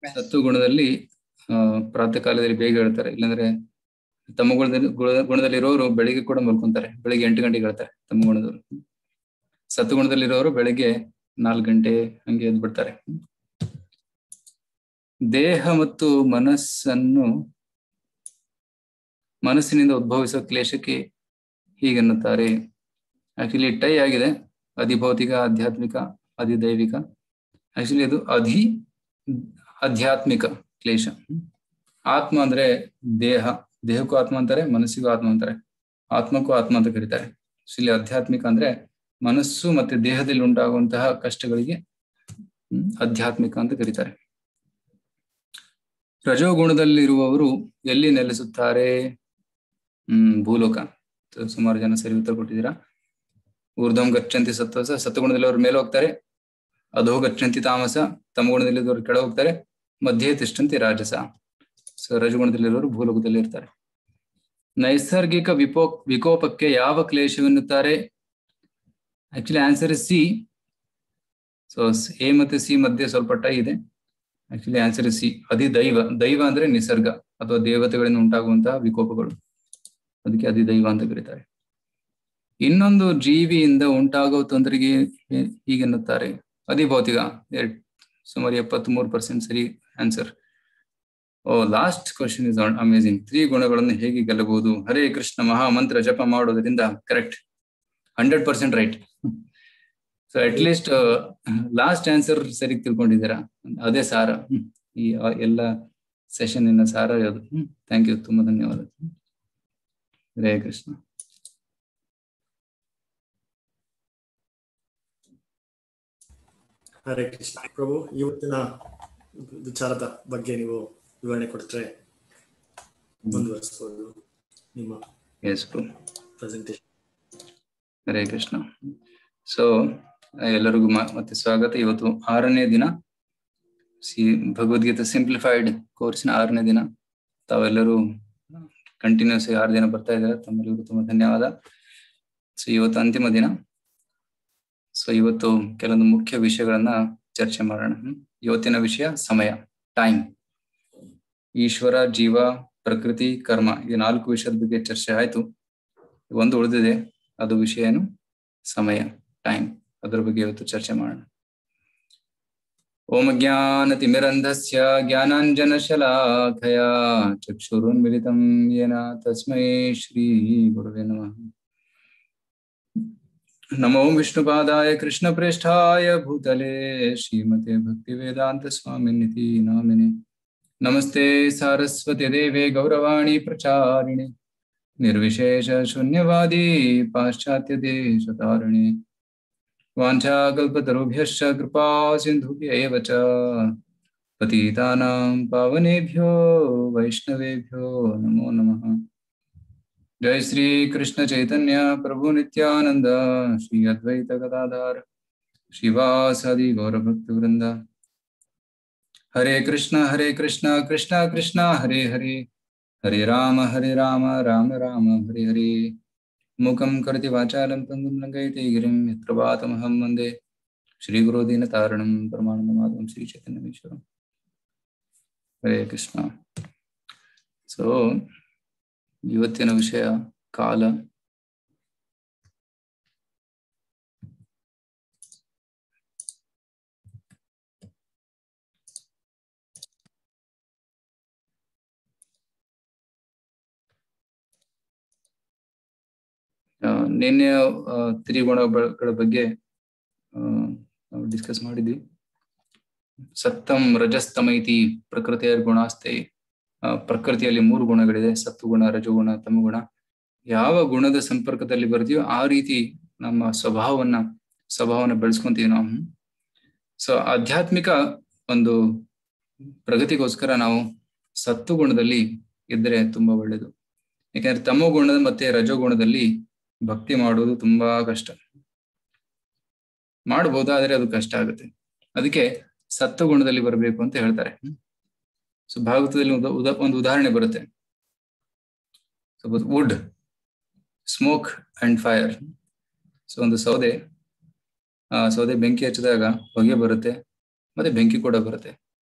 ಸತ್ತು ಗುಣದಲ್ಲಿ ಪ್ರಾತಃ ಕಾಲದಲ್ಲಿ ಬೇಗ ಹೇಳ್ತಾರೆ, ಇಲ್ಲಾಂದ್ರೆ ತಮ್ಮ ಗುಣದಲ್ಲಿರೋರು ಬೆಳಿಗ್ಗೆ ಕೂಡ ಮಲ್ಕೊಂತಾರೆ, ಬೆಳಿಗ್ಗೆ 8 ಗಂಟೆಗೆ ಹೇಳ್ತಾರೆ ತಮ್ಮ ಗುಣದವರು. ಸತ್ತು ಗುಣದಲ್ಲಿರೋರು ಬೆಳಿಗ್ಗೆ 4 ಗಂಟೆ ಹಂಗೆ ಎದ್ದು ಬಿಡ್ತಾರೆ. ದೇಹ ಮತ್ತು ಮನಸ್ಸಿನಿಂದ ಉದ್ಭವಿಸುವ ಕ್ಲೇಶಕ್ಕೆ ಹೀಗೆನ್ನುತ್ತಾರೆ. ಆಕ್ಚುಲಿ ಟೈ ಆಗಿದೆ, ಅಧಿಭೌತಿಕ, ಆಧ್ಯಾತ್ಮಿಕ, ಅಧಿದೈವಿಕ. ಆಕ್ಚುಲಿ ಅದು ಆಧ್ಯಾತ್ಮಿಕ ಕ್ಲೇಶ. ಆತ್ಮ ಅಂದ್ರೆ ದೇಹ, ದೇಹಕ್ಕೂ ಆತ್ಮ ಅಂತಾರೆ, ಮನಸ್ಸಿಗೂ ಆತ್ಮ ಅಂತಾರೆ, ಆತ್ಮಕ್ಕೂ ಆತ್ಮ ಅಂತ ಕರೀತಾರೆ. ಇಲ್ಲಿ ಆಧ್ಯಾತ್ಮಿಕ ಅಂದ್ರೆ ಮನಸ್ಸು ಮತ್ತೆ ದೇಹದಲ್ಲಿ ಉಂಟಾಗುವಂತಹ ಕಷ್ಟಗಳಿಗೆ ಆಧ್ಯಾತ್ಮಿಕ ಅಂತ ಕರೀತಾರೆ. ರಜೋಗುಣದಲ್ಲಿರುವವರು ಎಲ್ಲಿ ನೆಲೆಸುತ್ತಾರೆ? ಭೂಲೋಕ. ಸುಮಾರು ಜನ ಸರಿ ಉತ್ತರ ಕೊಟ್ಟಿದ್ದೀರಾ. ಊರ್ಧ್ವಂ ಗಚ್ಚಂತಿ ಸತ್ವಸ, ಸತ್ವಗುಣದಲ್ಲಿರೋರು ಮೇಲೆ ಹೋಗ್ತಾರೆ. ಅಧೋ ಗಚ್ಚಂತಿ ತಾಮಸ, ತಮ್ಮ ಗುಣದಲ್ಲಿರೋರು ಕೆಳ ಹೋಗ್ತಾರೆ. ಮಧ್ಯೆ ತಿಷ್ಟಂತಿ ರಾಜಸ. ಸೊ ರಜಗುಣದಲ್ಲಿರೋರು ಭೂಲೋಕದಲ್ಲಿ ಇರ್ತಾರೆ. ನೈಸರ್ಗಿಕ ವಿಕೋಪಕ್ಕೆ ಯಾವ ಕ್ಲೇಶವೆನ್ನುತ್ತಾರೆ? Actually answer is C. So A ಮತ್ತೆ ಸಿ ಮಧ್ಯೆ ಸ್ವಲ್ಪ ಟೈ ಇದೆ. ಆಕ್ಚುಲಿ ಆನ್ಸರ್ ಇಸ್ ಸಿ, ಅಧಿದೈವ. ದೈವ ಅಂದ್ರೆ ನಿಸರ್ಗ ಅಥವಾ ದೇವತೆಗಳಿಂದ ಉಂಟಾಗುವಂತಹ ವಿಕೋಪಗಳು, ಅದಕ್ಕೆ ಅಧಿದೈವ ಅಂತ ಕರೀತಾರೆ. ಇನ್ನೊಂದು ಜೀವಿಯಿಂದ ಉಂಟಾಗುವ ತೊಂದರೆಗೆ ಹೀಗೆನ್ನುತ್ತಾರೆ. ಅಧಿಭೌತಿಕ. ಸುಮಾರು 73% ಸರಿ answer. Last question is amazing. 3 ಗುಣಗಳನ್ನು ಹೇಗೆ ಗೆಲ್ಲಬಹುದು? ಹರೇ ಕೃಷ್ಣ ಮಹಾಮಂತ್ರ ಜಪ ಮಾಡೋದ್ರಿಂದ. Correct, 100% right. So at least last answer ಸರಿ ತಿಳ್ಕೊಂಡಿದ್ದೀರಾ. ಅದೇ ಸಾರ, ಈ ಎಲ್ಲ ಸೆಷನ್ ಸಾರ ಅದು. ಥ್ಯಾಂಕ್ ಯು, ತುಂಬಾ ಧನ್ಯವಾದ. ಹರೇ ಕೃಷ್ಣ. ಹರೇ ಕೃಷ್ಣ ಪ್ರಭು. ಇವತ್ತಿನ ವಿಚಾರದ ಬಗ್ಗೆ ನೀವು ವಿವರಣೆ ಕೊಟ್ಟರೆ ಮುಂದುವರಿಸಬಹುದು ನಿಮ್ಮ ಪ್ರೆಸೆಂಟೇಷನ್. ಹರೇ ಕೃಷ್ಣ. ಸೊ ಎಲ್ಲರಿಗೂ ಮತ್ತೆ ಸ್ವಾಗತ. ಇವತ್ತು 6ನೇ ದಿನ, ಭಗವದ್ಗೀತಾ ಸಿಂಪ್ಲಿಫೈಡ್ ಕೋರ್ಸ್ನ 6ನೇ ದಿನ. ತಾವೆಲ್ಲರೂ ಕಂಟಿನ್ಯೂಸ್ 6 ದಿನ ಬರ್ತಾ ಇದ್ದಾರೆ, ತಮ್ಮೆಲ್ಲರಿಗೂ ತುಂಬಾ ಧನ್ಯವಾದ. ಸೊ ಇವತ್ತು ಅಂತಿಮ ದಿನ. ಸೊ ಇವತ್ತು ಕೆಲವೊಂದು ಮುಖ್ಯ ವಿಷಯಗಳನ್ನ ಚರ್ಚೆ ಮಾಡೋಣ. ಇವತ್ತಿನ ವಿಷಯ ಸಮಯ, ಟೈಮ್. ಈಶ್ವರ, ಜೀವ, ಪ್ರಕೃತಿ, ಕರ್ಮ, ಈ 4 ವಿಷಯದ ಬಗ್ಗೆ ಚರ್ಚೆ ಆಯ್ತು. ಒಂದು ಉಳಿದಿದೆ, ಅದು ವಿಷಯ ಏನು? ಸಮಯ, ಟೈಮ್. ಅದರ ಬಗ್ಗೆ ಇವತ್ತು ಚರ್ಚೆ ಮಾಡೋಣ. ಓಂ ಜ್ಞಾನತಿಮಿರಂಧಸ್ಯ ಜ್ಞಾನಾಂಜನಶಲಾಖಯಾ ಚಕ್ಷುರುನ್ಮಿಲಿತಂ ಯೇನ ತಸ್ಮೈ ಶ್ರೀ ಗುರುವೇ ನಮಃ. ನಮೋ ವಿಷ್ಣುಪಾದಾಯ ಕೃಷ್ಣಪ್ರೇಷ್ಠಾಯ ಭೂತಲೆ ಶ್ರೀಮತೆ ಭಕ್ತಿವೇದಾಂತ ಸ್ವಾಮಿನಿತಿ ನಾಮಿನೆ. ನಮಸ್ತೆ ಸಾರಸ್ವತಿ ದೇವೆ ಗೌರವಾಣಿ ಪ್ರಚಾರಿಣೆ ನಿರ್ವಿಶೇಷ ಶೂನ್ಯವಾದಿ ಪಾಶ್ಚಾತ್ಯ ದೇಶತಾರಿಣೆ. ವಾಂಛಾಕಲ್ಪತರುಭ್ಯಶ್ಚ ಕೃಪಾ ಸಿಂಧುಭ್ಯೈವ ಚ ಪತಿತಾನಾಂ ಪಾವನೇಭ್ಯೋ ವೈಷ್ಣವೇಭ್ಯೋ ನಮೋ ನಮಃ. ಜೈ ಶ್ರೀ ಕೃಷ್ಣ ಚೈತನ್ಯ ಪ್ರಭು ನಿತ್ಯಾನಂದ, ಶ್ರೀ ಅದ್ವೈತ ಗದಾಧರ ಶ್ರೀವಾಸಾದಿ ಗೌರಭಕ್ತ ವೃಂದ. ಹರೇ ಕೃಷ್ಣ ಕೃಷ್ಣ ಕೃಷ್ಣ ಹರೇ ಹರೇ, ಹರೇ ರಾಮ ರಾಮ ರಾಮ ಹರೇ ಹರೇ. ಮೂಕಂ ಕರೋತಿ ವಾಚಾಲಂ ಪಂಗುಂ ಲಂಘಯತೆ ಗಿರಿಂ ಯತ್ರ ವಾತಮಹಂ ವಂದೇ ಶ್ರೀ ಗುರು ದೀನತಾರಣಂ ಪರಮಾನಂದಮಾಧವಂ ಶ್ರೀ ಚೈತನ್ಯೇಶ್ವರಂ. ಹರೇ ಕೃಷ್ಣ. ಸೊ ಇವತ್ತಿನ ವಿಷಯ ಕಾಲ. ನಿನ್ನೆ ತ್ರಿಗುಣಗಳ ಬಗ್ಗೆ ಡಿಸ್ಕಸ್ ಮಾಡಿದ್ವಿ. ಸತ್ತಂ ರಜಸ್ತಮೈತಿ ಪ್ರಕೃತಿಯ ಗುಣಾಸ್ತೆ. ಪ್ರಕೃತಿಯಲ್ಲಿ 3 ಗುಣಗಳಿದೆ, ಸತ್ವಗುಣ, ರಜೋಗುಣ, ತಮಗುಣ. ಯಾವ ಗುಣದ ಸಂಪರ್ಕದಲ್ಲಿ ಬರ್ತೀವೋ ಆ ರೀತಿ ನಮ್ಮ ಸ್ವಭಾವವನ್ನು ಬೆಳೆಸ್ಕೊಂತೀವಿ ನಾವು. ಸೊ ಆಧ್ಯಾತ್ಮಿಕ ಒಂದು ಪ್ರಗತಿಗೋಸ್ಕರ ನಾವು ಸತ್ವಗುಣದಲ್ಲಿ ಇದ್ರೆ ತುಂಬಾ ಒಳ್ಳೇದು. ಯಾಕಂದ್ರೆ ತಮೋ ಗುಣದ ಮತ್ತೆ ರಜೋಗುಣದಲ್ಲಿ ಭಕ್ತಿ ಮಾಡುವುದು ತುಂಬಾ ಕಷ್ಟ. ಮಾಡ್ಬೋದು, ಆದ್ರೆ ಅದು ಕಷ್ಟ ಆಗುತ್ತೆ. ಅದಕ್ಕೆ ಸತ್ವಗುಣದಲ್ಲಿ ಬರಬೇಕು ಅಂತ ಹೇಳ್ತಾರೆ. ಸೊ ಭಾಗವತದಲ್ಲಿ ಒಂದು ಉದಾಹರಣೆ ಬರುತ್ತೆ. Suppose wood, smoke and fire. So ಒಂದು ಸೌದೆ ಬೆಂಕಿ ಹಚ್ಚಿದಾಗ ಹೊಗೆ ಬರುತ್ತೆ, ಮತ್ತೆ ಬೆಂಕಿ ಕೂಡ ಬರುತ್ತೆ.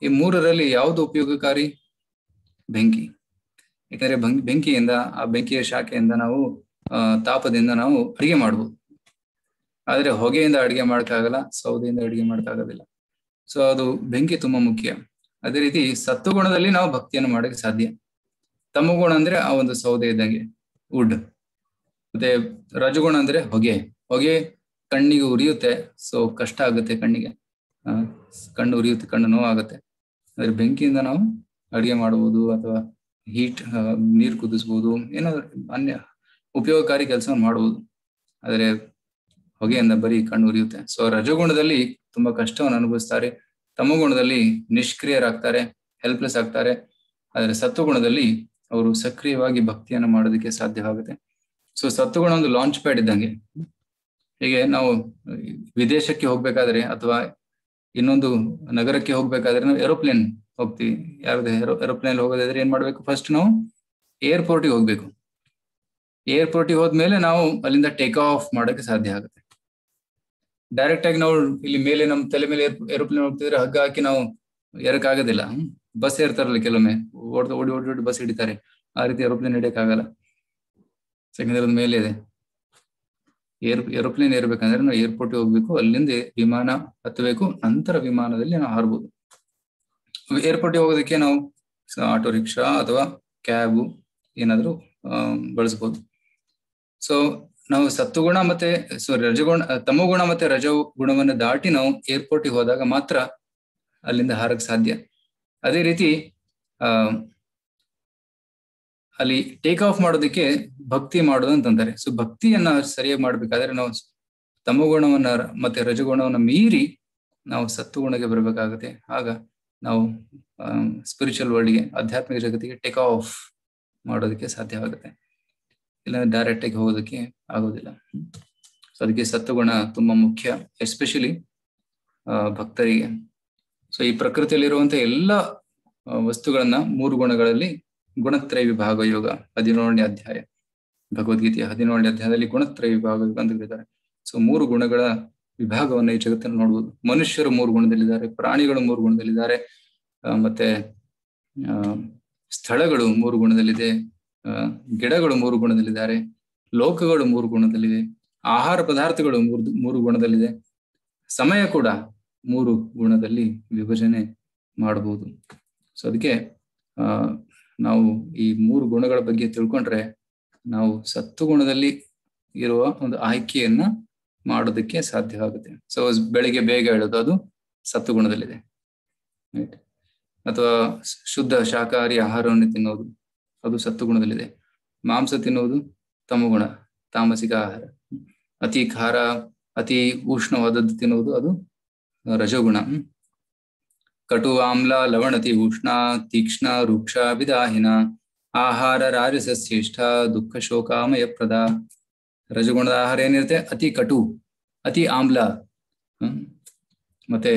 ಈ ಮೂರರಲ್ಲಿ ಯಾವುದು ಉಪಯೋಗಕಾರಿ? ಬೆಂಕಿ. ಯಾಕಂದ್ರೆ ಬೆಂಕಿಯಿಂದ, ಆ ಬೆಂಕಿಯ ಶಾಖೆಯಿಂದ ನಾವು ತಾಪದಿಂದ ನಾವು ಅಡಿಗೆ ಮಾಡ್ಬೋದು. ಆದ್ರೆ ಹೊಗೆಯಿಂದ ಅಡಿಗೆ ಮಾಡಕ್ಕಾಗಲ್ಲ, ಸೌದೆಯಿಂದ ಅಡಿಗೆ ಮಾಡಕ್ಕಾಗೋದಿಲ್ಲ. ಸೊ ಅದು ಬೆಂಕಿ ತುಂಬಾ ಮುಖ್ಯ. ಅದೇ ರೀತಿ ಸತ್ವಗುಣದಲ್ಲಿ ನಾವು ಭಕ್ತಿಯನ್ನು ಮಾಡಕ್ಕೆ ಸಾಧ್ಯ. ತಮಗುಣ ಅಂದ್ರೆ ಆ ಒಂದು ಸೌದೆ ಇದ್ದಂಗೆ, ವುಡ್. ಮತ್ತೆ ರಜಗುಣ ಅಂದ್ರೆ ಹೊಗೆ. ಹೊಗೆ ಕಣ್ಣಿಗೆ ಉರಿಯುತ್ತೆ, ಸೊ ಕಷ್ಟ ಆಗುತ್ತೆ ಕಣ್ಣಿಗೆ, ಕಣ್ಣು ಉರಿಯುತ್ತೆ, ಕಣ್ಣು ನೋವಾಗುತ್ತೆ. ಆದ್ರೆ ಬೆಂಕಿಯಿಂದ ನಾವು ಅಡಿಗೆ ಮಾಡಬಹುದು, ಅಥವಾ ನೀರು ಕುದಿಸ್ಬೋದು, ಏನಾದ್ರು ಅನ್ಯ ಉಪಯೋಗಕಾರಿ ಕೆಲಸವನ್ನು ಮಾಡಬಹುದು. ಆದ್ರೆ ಹೊಗೆಯಿಂದ ಬರೀ ಕಣ್ಣು ಉರಿಯುತ್ತೆ. ಸೊ ರಜಗುಣದಲ್ಲಿ ತುಂಬಾ ಕಷ್ಟವನ್ನು ಅನುಭವಿಸ್ತಾರೆ, ತಮಗುಣದಲ್ಲಿ ನಿಷ್ಕ್ರಿಯರಾಗ್ತಾರೆ, ಹೆಲ್ಪ್ಲೆಸ್ ಆಗ್ತಾರೆ. ಆದ್ರೆ ಸತ್ವಗುಣದಲ್ಲಿ ಅವರು ಸಕ್ರಿಯವಾಗಿ ಭಕ್ತಿಯನ್ನು ಮಾಡೋದಕ್ಕೆ ಸಾಧ್ಯವಾಗುತ್ತೆ. ಸೊ ಸತ್ವಗುಣ ಒಂದು ಲಾಂಚ್ ಪ್ಯಾಡ್ ಇದ್ದಂಗೆ. ಹೀಗೆ ನಾವು ವಿದೇಶಕ್ಕೆ ಹೋಗ್ಬೇಕಾದ್ರೆ ಅಥವಾ ಇನ್ನೊಂದು ನಗರಕ್ಕೆ ಹೋಗ್ಬೇಕಾದ್ರೆ ನಾವು ಏರೋಪ್ಲೇನ್ ಹೋಗ್ತೀವಿ. ಯಾವ್ದು ಏರೋಪ್ಲೇನ್ ಹೋಗೋದಾದ್ರೆ ಏನ್ ಮಾಡ್ಬೇಕು? ಫಸ್ಟ್ ನಾವು ಏರ್ಪೋರ್ಟಿಗೆ ಹೋಗ್ಬೇಕು. ಏರ್ಪೋರ್ಟಿಗೆ ಹೋದ್ಮೇಲೆ ನಾವು ಅಲ್ಲಿಂದ ಟೇಕ್ ಆಫ್ ಮಾಡೋಕೆ ಸಾಧ್ಯ ಆಗುತ್ತೆ. ಡೈರೆಕ್ಟ್ ಆಗಿ ನಾವು ಇಲ್ಲಿ ಮೇಲೆ ನಮ್ಮ ತಲೆ ಮೇಲೆ ಏರೋಪ್ಲೇನ್ ಹೋಗ್ತಿದ್ರೆ ಹಗ್ಗ ಹಾಕಿ ನಾವು ಏರಕ್ಕಾಗೋದಿಲ್ಲ. ಬಸ್ ಏರ್ತಾರಲ್ಲ, ಕೆಲವೊಮ್ಮೆ ಓಡಿ ಬಸ್ ಹಿಡಿತಾರೆ. ಆ ರೀತಿ ಏರೋಪ್ಲೇನ್ ಹಿಡಿಯಕ್ಕಾಗಲ್ಲ. ಸೆಕೆಂಡ್ ಮೇಲೆ ಇದೆ. ಏರೋಪ್ಲೇನ್ ಏರ್ಬೇಕಂದ್ರೆ ನಾವು ಏರ್ಪೋರ್ಟ್ಗೆ ಹೋಗ್ಬೇಕು, ಅಲ್ಲಿಂದ ವಿಮಾನ ಹತ್ತಬೇಕು, ನಂತರ ವಿಮಾನದಲ್ಲಿ ನಾವು ಹಾರಬಹುದು. ಏರ್ಪೋರ್ಟ್ಗೆ ಹೋಗೋದಕ್ಕೆ ನಾವು ಆಟೋ ರಿಕ್ಷಾ ಅಥವಾ ಕ್ಯಾಬು ಏನಾದ್ರು ಬಳಸ್ಬೋದು. ಸೊ ನಾವು ಸತ್ವಗುಣ ಮತ್ತೆ ತಮೋಗುಣ ಮತ್ತೆ ರಜಗುಣವನ್ನು ದಾಟಿ ನಾವು ಏರ್ಪೋರ್ಟ್ಗೆ ಹೋದಾಗ ಮಾತ್ರ ಅಲ್ಲಿಂದ ಹಾರಕ್ ಸಾಧ್ಯ. ಅದೇ ರೀತಿ ಅಲ್ಲಿ ಟೇಕ್ ಆಫ್ ಮಾಡೋದಕ್ಕೆ ಭಕ್ತಿ ಮಾಡೋದು ಅಂತಂತಾರೆ. ಸೊ ಭಕ್ತಿಯನ್ನ ಸರಿಯಾಗಿ ಮಾಡ್ಬೇಕಾದ್ರೆ ನಾವು ತಮೋಗುಣವನ್ನ ಮತ್ತೆ ರಜಗುಣವನ್ನ ಮೀರಿ ನಾವು ಸತ್ವಗುಣಕ್ಕೆ ಬರ್ಬೇಕಾಗುತ್ತೆ. ಆಗ ನಾವು ಸ್ಪಿರಿಚುವಲ್ ವರ್ಲ್ಡ್ಗೆ, ಆಧ್ಯಾತ್ಮಿಕ ಜಗತ್ತಿಗೆ ಟೇಕ್ ಆಫ್ ಮಾಡೋದಕ್ಕೆ ಸಾಧ್ಯವಾಗುತ್ತೆ. ಇಲ್ಲ ಡೈರೆಕ್ಟ್ ಆಗಿ ಹೋಗೋದಕ್ಕೆ ಆಗೋದಿಲ್ಲ. ಸೊ ಅದಕ್ಕೆ ಸತ್ವಗುಣ ತುಂಬಾ ಮುಖ್ಯ, ಎಸ್ಪೆಷಲಿ ಭಕ್ತರಿಗೆ. ಸೊ ಈ ಪ್ರಕೃತಿಯಲ್ಲಿರುವಂತಹ ಎಲ್ಲ ವಸ್ತುಗಳನ್ನ 3 ಗುಣಗಳಲ್ಲಿ ಗುಣತ್ರಯ ವಿಭಾಗ ಯೋಗ 17ನೇ ಅಧ್ಯಾಯ, ಭಗವದ್ಗೀತೆಯ 17ನೇ ಅಧ್ಯಾಯದಲ್ಲಿ ಗುಣತ್ರಯ ವಿಭಾಗ ಯೋಗ ಅಂತ ಹೇಳಿದ್ದಾರೆ. ಸೊ 3 ಗುಣಗಳ ವಿಭಾಗವನ್ನ ಈ ಜಗತ್ತನ್ನು ನೋಡ್ಬೋದು. ಮನುಷ್ಯರು 3 ಗುಣದಲ್ಲಿದ್ದಾರೆ, ಪ್ರಾಣಿಗಳು 3 ಗುಣದಲ್ಲಿದ್ದಾರೆ, ಮತ್ತೆ ಸ್ಥಳಗಳು 3 ಗುಣದಲ್ಲಿದೆ, ಗಿಡಗಳು 3 ಗುಣದಲ್ಲಿದ್ದಾರೆ, ಲೋಕಗಳು 3 ಗುಣದಲ್ಲಿವೆ, ಆಹಾರ ಪದಾರ್ಥಗಳು 3 ಗುಣದಲ್ಲಿದೆ, ಸಮಯ ಕೂಡ 3 ಗುಣದಲ್ಲಿ ವಿಭಜನೆ ಮಾಡಬಹುದು. ಸೊ ಅದಕ್ಕೆ ನಾವು ಈ 3 ಗುಣಗಳ ಬಗ್ಗೆ ತಿಳ್ಕೊಂಡ್ರೆ ನಾವು ಸತ್ವಗುಣದಲ್ಲಿ ಇರುವ ಒಂದು ಆಯ್ಕೆಯನ್ನ ಮಾಡೋದಕ್ಕೆ ಸಾಧ್ಯವಾಗುತ್ತೆ. ಸೊ ಬೆಳಿಗ್ಗೆ ಬೇಗ ಹೇಳೋದು, ಅದು ಸತ್ವಗುಣದಲ್ಲಿದೆ. ರೈಟ್. ಅಥವಾ ಶುದ್ಧ ಶಾಕಾಹಾರಿ ಆಹಾರವನ್ನು ತಿನ್ನೋದು, ಅದು ಸತ್ವಗುಣದಲ್ಲಿದೆ. ಮಾಂಸ ತಿನ್ನುವುದು ತಮಗುಣ, ತಾಮಸಿಕ ಆಹಾರ. ಅತಿ ಖಾರ, ಅತಿ ಉಷ್ಣವಾದದ್ದು ತಿನ್ನುವುದು ಅದು ರಜೋಗುಣ. ಕಟು ಆಮ್ಲ ಲವಣತಿ ಉಷ್ಣ ತೀಕ್ಷ್ಣ ರೂಕ್ಷ ವಿದಾಹಿನ ಆಹಾರ ರಾಜಸಶ್ರೇಷ್ಠ ದುಃಖ ಶೋಕಾಮಯ ಪ್ರದ. ರಜಗುಣದ ಆಹಾರ ಏನಿರುತ್ತೆ? ಅತಿ ಕಟು, ಅತಿ ಆಮ್ಲ, ಮತ್ತೆ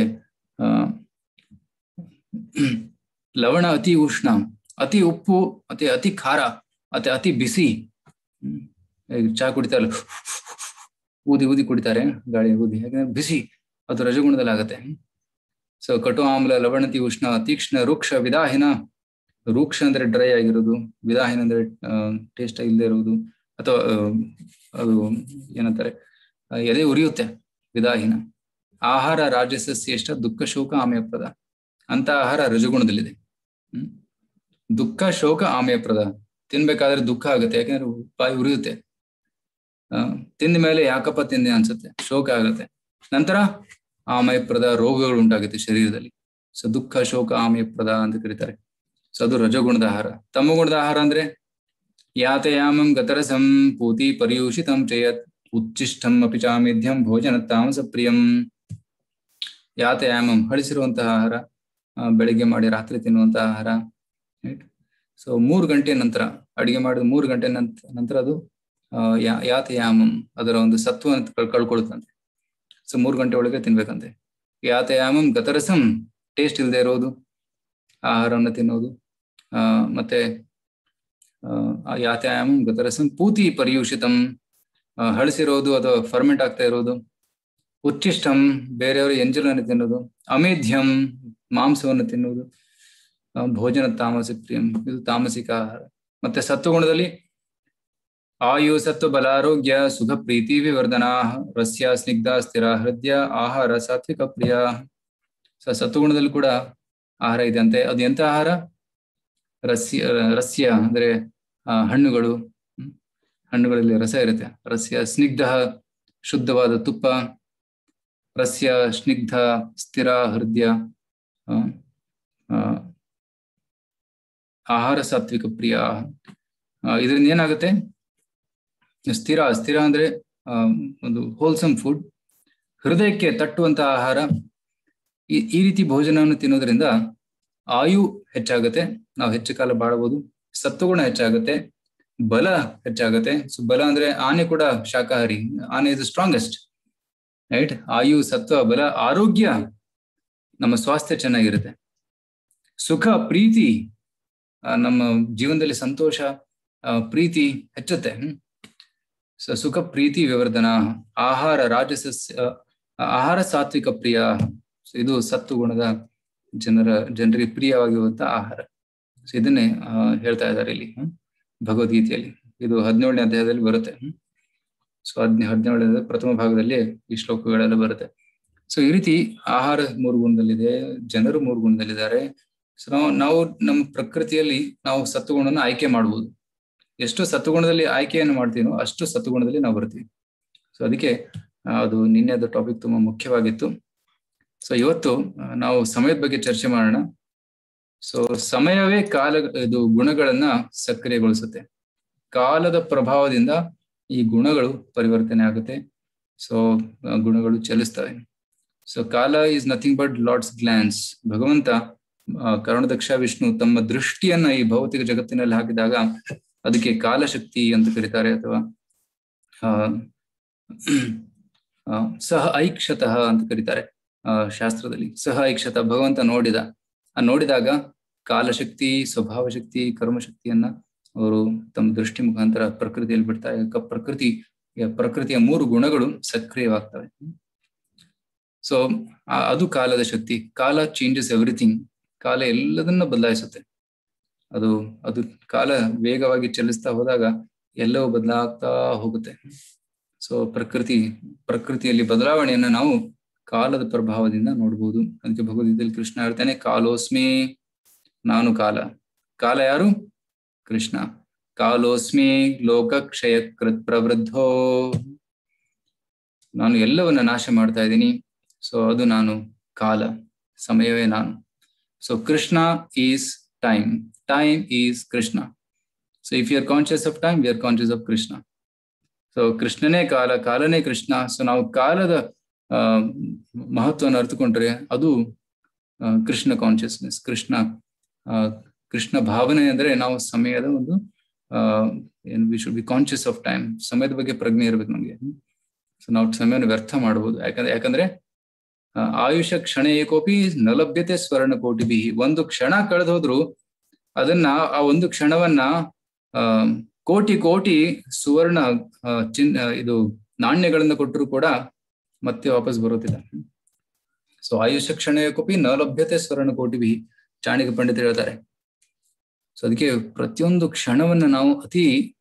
ಲವಣ, ಅತಿ ಉಷ್ಣ, ಅತಿ ಉಪ್ಪು, ಮತ್ತೆ ಅತಿ ಖಾರ, ಮತ್ತೆ ಅತಿ ಬಿಸಿ. ಚಹಾ ಕುಡಿತಾರಲ್ಲ, ಊದಿ ಕುಡಿತಾರೆ, ಗಾಳಿ ಊದಿ, ಯಾಕಂದ್ರೆ ಬಿಸಿ, ಅದು ರಜಗುಣದಲ್ಲಿ ಆಗತ್ತೆ. ಸೊ ಕಟು ಆಮ್ಲ ಲವಣತಿ ಉಷ್ಣ ತೀಕ್ಷ್ಣ ರೂಕ್ಷ ವಿದಾಹಿನ. ರೂಕ್ಷ ಅಂದ್ರೆ ಡ್ರೈ ಆಗಿರೋದು, ವಿದಾಹಿನ ಅಂದ್ರೆ ಟೇಸ್ಟ್ ಇಲ್ಲದೆ ಇರುವುದು, ಅಥವಾ ಅದು ಏನಂತಾರೆ, ಎದೆ ಉರಿಯುತ್ತೆ, ವಿದಾಹಿನ. ಆಹಾರ ರಾಜಸ ಶ್ರೇಷ್ಠ ದುಃಖ ಶೋಕ ಆಮಯಪ್ರದ. ಅಂತ ಆಹಾರ ರಜಗುಣದಲ್ಲಿದೆ. ದುಃಖ ಶೋಕ ಆಮಯಪ್ರದ. ತಿನ್ಬೇಕಾದ್ರೆ ದುಃಖ ಆಗುತ್ತೆ, ಯಾಕಂದ್ರೆ ಬಾಯಿ ಉರಿಯುತ್ತೆ. ತಿಂದ ಮೇಲೆ ಯಾಕಪ್ಪ ತಿಂದೆ ಅನ್ಸುತ್ತೆ, ಶೋಕ ಆಗುತ್ತೆ. ನಂತರ ಆಮಯಪ್ರದ, ರೋಗಗಳು ಉಂಟಾಗುತ್ತೆ ಶರೀರದಲ್ಲಿ. ಸೊ ದುಃಖ ಶೋಕ ಆಮಯಪ್ರದ ಅಂತ ಕರೀತಾರೆ. ಸೊ ಅದು ರಜಗುಣದ ಆಹಾರ. ತಮಗುಣದ ಆಹಾರ ಅಂದ್ರೆ ಯಾತಯಾಮಂ ಗತರಸಂ ಪೂತಿ ಪರಿಯೂಷಿತಂ ಚೇಯತ್ ಉಚ್ಚಿಷ್ಟಂ ಅಪಿ ಚಾಮೇಧ್ಯಂ ಭೋಜನ ತಾಮಸ ಪ್ರಿಯಂ. ಯಾತಯಾಮಂ ಹಳಿಸಿರುವಂತಹ ಆಹಾರ, ಬೆಳಿಗ್ಗೆ ಮಾಡಿ ರಾತ್ರಿ ತಿನ್ನುವಂತಹ ಆಹಾರ. ರೈಟ್. ಸೊ 3 ಗಂಟೆ ನಂತರ, ಅಡಿಗೆ ಮಾಡಿದ 3 ಗಂಟೆ ನಂತರ ಅದು ಯಾತಯಾಮಂ, ಅದರ ಒಂದು ಸತ್ವವನ್ನು ಕಳ್ಕೊಳುತ್ತಂತೆ. ಸೊ 3 ಗಂಟೆ ಒಳಗೆ ತಿನ್ಬೇಕಂತೆ. ಯಾತಯಾಮಂ ಗತರಸಂ, ಟೇಸ್ಟ್ ಇಲ್ಲದೆ ಇರೋದು ಆಹಾರವನ್ನು ತಿನ್ನೋದು. ಮತ್ತೆ ಯಾತಯಾಮಂ ಗತರಸಂ ಪೂತಿ ಪರಿಯೂಷಿತಂ, ಹಳಸಿರೋದು ಅಥವಾ ಫರ್ಮೆಂಟ್ ಆಗ್ತಾ ಇರೋದು. ಉಚ್ಚಿಷ್ಟಂ, ಬೇರೆಯವರು ಎಂಜಲನ್ನು ತಿನ್ನೋದು. ಅಮೇಧ್ಯಂ, ಮಾಂಸವನ್ನು ತಿನ್ನುವುದು, ಭೋಜನ ತಾಮಸಿ ಪ್ರಿಯಂ, ಇದು ತಾಮಸಿಕ ಆಹಾರ. ಮತ್ತೆ ಸತ್ವಗುಣದಲ್ಲಿ ಆಯು ಸತ್ವ ಬಲಾರೋಗ್ಯ ಸುಖ ಪ್ರೀತಿ ವಿವರ್ಧನಾ ರಸ್ಯ ಸ್ನಿಗ್ಧ ಸ್ಥಿರ ಹೃದಯ ಆಹಾರ ಸಾತ್ವಿಕ ಪ್ರಿಯ. ಸತ್ವಗುಣದಲ್ಲಿ ಕೂಡ ಆಹಾರ ಇದೆ ಅಂತೆ. ಅದು ಎಂತ ಆಹಾರ? ರಸ್ಯ ಅಂದ್ರೆ ಹಣ್ಣುಗಳು, ಹಣ್ಣುಗಳಲ್ಲಿ ರಸ ಇರುತ್ತೆ. ರಸ್ಯ ಸ್ನಿಗ್ಧ ಶುದ್ಧವಾದ ತುಪ್ಪ, ರಸ್ಯ ಸ್ನಿಗ್ಧ ಸ್ಥಿರ ಹೃದಯ ಆಹಾರ ಸಾತ್ವಿಕ ಪ್ರಿಯ. ಇದರಿಂದ ಏನಾಗುತ್ತೆ? ಸ್ಥಿರ ಅಂದ್ರೆ ಒಂದು ಹೋಲ್ಸಮ್ ಫುಡ್, ಹೃದಯಕ್ಕೆ ತಟ್ಟುವಂತಹ ಆಹಾರ. ಈ ರೀತಿ ಭೋಜನವನ್ನು ತಿನ್ನೋದ್ರಿಂದ ಆಯು ಹೆಚ್ಚಾಗತ್ತೆ, ನಾವು ಹೆಚ್ಚು ಕಾಲ ಬಾಳಬಹುದು. ಸತ್ವಗುಣ ಹೆಚ್ಚಾಗತ್ತೆ, ಬಲ ಹೆಚ್ಚಾಗತ್ತೆ. ಸೊ ಬಲ ಅಂದ್ರೆ ಆನೆ ಕೂಡ ಶಾಕಾಹಾರಿ, ಆನೆ ಇಸ್ ಸ್ಟ್ರಾಂಗೆಸ್ಟ್, ರೈಟ್? ಆಯು ಸತ್ವ ಬಲ ಆರೋಗ್ಯ, ನಮ್ಮ ಸ್ವಾಸ್ಥ್ಯ ಚೆನ್ನಾಗಿರುತ್ತೆ. ಸುಖ ಪ್ರೀತಿ, ನಮ್ಮ ಜೀವನದಲ್ಲಿ ಸಂತೋಷ ಪ್ರೀತಿ ಹೆಚ್ಚುತ್ತೆ. ಸುಖ ಪ್ರೀತಿ ವಿವರ್ಧನ ಆಹಾರ ಆಹಾರ ಸಾತ್ವಿಕ ಪ್ರಿಯ. ಇದು ಸತ್ವಗುಣದ ಜನರಿಗೆ ಪ್ರಿಯವಾಗಿರುವಂತಹ ಆಹಾರ. ಸೊ ಇದನ್ನೇ ಹೇಳ್ತಾ ಇದ್ದಾರೆ ಇಲ್ಲಿ ಭಗವದ್ಗೀತೆಯಲ್ಲಿ. ಇದು 17ನೇ ಅಧ್ಯಾಯದಲ್ಲಿ ಬರುತ್ತೆ. ಸೊ 17ನೇ ಪ್ರಥಮ ಭಾಗದಲ್ಲಿ ಈ ಶ್ಲೋಕಗಳೆಲ್ಲ ಬರುತ್ತೆ. ಸೊ ಈ ರೀತಿ ಆಹಾರ 3 ಗುಣದಲ್ಲಿದೆ, ಜನರು 3 ಗುಣದಲ್ಲಿದ್ದಾರೆ. ಸೊ ನಾವು ನಮ್ಮ ಪ್ರಕೃತಿಯಲ್ಲಿ ನಾವು ಸತ್ವಗುಣನ ಆಯ್ಕೆ ಮಾಡ್ಬೋದು. ಎಷ್ಟು ಸತ್ವಗುಣದಲ್ಲಿ ಆಯ್ಕೆಯನ್ನು ಮಾಡ್ತೀನೋ ಅಷ್ಟು ಸತ್ವಗುಣದಲ್ಲಿ ನಾವು ಬರ್ತೀವಿ. ಸೊ ಅದಕ್ಕೆ ಅದು ನಿನ್ನೆದ ಟಾಪಿಕ್ ತುಂಬಾ ಮುಖ್ಯವಾಗಿತ್ತು. ಸೊ ಇವತ್ತು ನಾವು ಸಮಯದ ಬಗ್ಗೆ ಚರ್ಚೆ ಮಾಡೋಣ. ಸೊ ಸಮಯವೇ ಇದು ಗುಣಗಳನ್ನ ಸಕ್ರಿಯಗೊಳಿಸುತ್ತೆ. ಕಾಲದ ಪ್ರಭಾವದಿಂದ ಈ ಗುಣಗಳು ಪರಿವರ್ತನೆ ಆಗುತ್ತೆ. ಸೊ ಗುಣಗಳು ಚಲಿಸ್ತವೆ. ಸೊ ಕಾಲ is nothing but lord's glance. ಭಗವಂತ ಕರುಣದಕ್ಷ ವಿಷ್ಣು ತಮ್ಮ ದೃಷ್ಟಿಯನ್ನ ಈ ಭೌತಿಕ ಜಗತ್ತಿನಲ್ಲಿ ಹಾಕಿದಾಗ ಅದಕ್ಕೆ ಕಾಲಶಕ್ತಿ ಅಂತ ಕರೀತಾರೆ, ಅಥವಾ ಸಹ ಐಕ್ಷತಃ ಅಂತ ಕರೀತಾರೆ ಶಾಸ್ತ್ರದಲ್ಲಿ. ಸಹ ಐಕ್ಷತ, ಭಗವಂತ ನೋಡಿದಾಗ ಕಾಲಶಕ್ತಿ, ಸ್ವಭಾವ ಶಕ್ತಿ, ಕರ್ಮಶಕ್ತಿಯನ್ನ ಅವರು ತಮ್ಮ ದೃಷ್ಟಿ ಮುಖಾಂತರ ಪ್ರಕೃತಿಯಲ್ಲಿ ಬಿಡ್ತಾರೆ. ಪ್ರಕೃತಿಯ 3 ಗುಣಗಳು ಸಕ್ರಿಯವಾಗ್ತವೆ. ಸೊ ಅದು ಕಾಲದ ಶಕ್ತಿ. ಕಾಲ ಚೇಂಜಸ್ ಎವ್ರಿಥಿಂಗ್. ಕಾಲ ಎಲ್ಲದನ್ನ ಬದಲಾಯಿಸುತ್ತೆ. ಅದು ಕಾಲ ವೇಗವಾಗಿ ಚಲಿಸ್ತಾ ಹೋದಾಗ ಎಲ್ಲವೂ ಬದಲಾಗ್ತಾ ಹೋಗುತ್ತೆ. ಸೊ ಪ್ರಕೃತಿಯಲ್ಲಿ ಬದಲಾವಣೆಯನ್ನ ನಾವು ಕಾಲದ ಪ್ರಭಾವದಿಂದ ನೋಡ್ಬೋದು. ಅದಕ್ಕೆ ಭಗವದ್ಗೀತೆಯಲ್ಲಿ ಕೃಷ್ಣ ಹೇಳ್ತಾನೆ, ಕಾಲೋಸ್ಮಿ, ನಾನು ಕಾಲ. ಕಾಲ ಯಾರು? ಕೃಷ್ಣ. ಕಾಲೋಸ್ಮಿ ಲೋಕಕ್ಷಯ ಕೃತ್ ಪ್ರವೃದ್ಧೋ, ನಾನು ಎಲ್ಲವನ್ನ ನಾಶ ಮಾಡ್ತಾ ಇದ್ದೀನಿ. ಸೊ ಅದು ನಾನು ಕಾಲ, ಸಮಯವೇ ನಾನು. So Krishna is time, time is Krishna. So if you are conscious of time, we are conscious of Krishna. So ಕೃಷ್ಣನೇ ಕಾಲ, ಕಾಲನೇ ಕೃಷ್ಣ. ಸೊ ನಾವು ಕಾಲದ ಮಹತ್ವವನ್ನು ಅರ್ಥಕೊಂಡ್ರೆ ಅದು ಕೃಷ್ಣ ಕಾನ್ಶಿಯಸ್ನೆಸ್, ಕೃಷ್ಣ ಭಾವನೆ. ಅಂದ್ರೆ ನಾವು ಸಮಯದ ಒಂದು we should be conscious of time. ಸಮಯದ ಬಗ್ಗೆ ಪ್ರಜ್ಞೆ ಇರ್ಬೇಕು ನಮ್ಗೆ. ಸೊ ನಾವು ಸಮಯವನ್ನು ವ್ಯರ್ಥ ಮಾಡಬಹುದು. ಯಾಕಂದ್ರೆ ಆಯುಷ ಕ್ಷಣ ಏಕೋಪಿ ನ ಲಭ್ಯತೆ ಸ್ವರ್ಣ ಕೋಟಿಭಿ. ಒಂದು ಕ್ಷಣ ಕಳೆದು ಹೋದ್ರು ಅದನ್ನ, ಆ ಒಂದು ಕ್ಷಣವನ್ನ ಕೋಟಿ ಸುವರ್ಣ ಇದು ನಾಣ್ಯಗಳನ್ನ ಕೊಟ್ಟರು ಕೂಡ ಮತ್ತೆ ವಾಪಸ್ ಬರೋದಿಲ್ಲ. ಸೊ ಆಯುಷ ಕ್ಷಣ ಏಕೋಪಿ ನ ಲಭ್ಯತೆ ಸ್ವರ್ಣ ಕೋಟಿಭಿ, ಚಾಣಕ್ಯ ಪಂಡಿತರು ಹೇಳ್ತಾರೆ. ಸೊ ಅದಕ್ಕೆ ಪ್ರತಿಯೊಂದು ಕ್ಷಣವನ್ನ ನಾವು ಅತಿ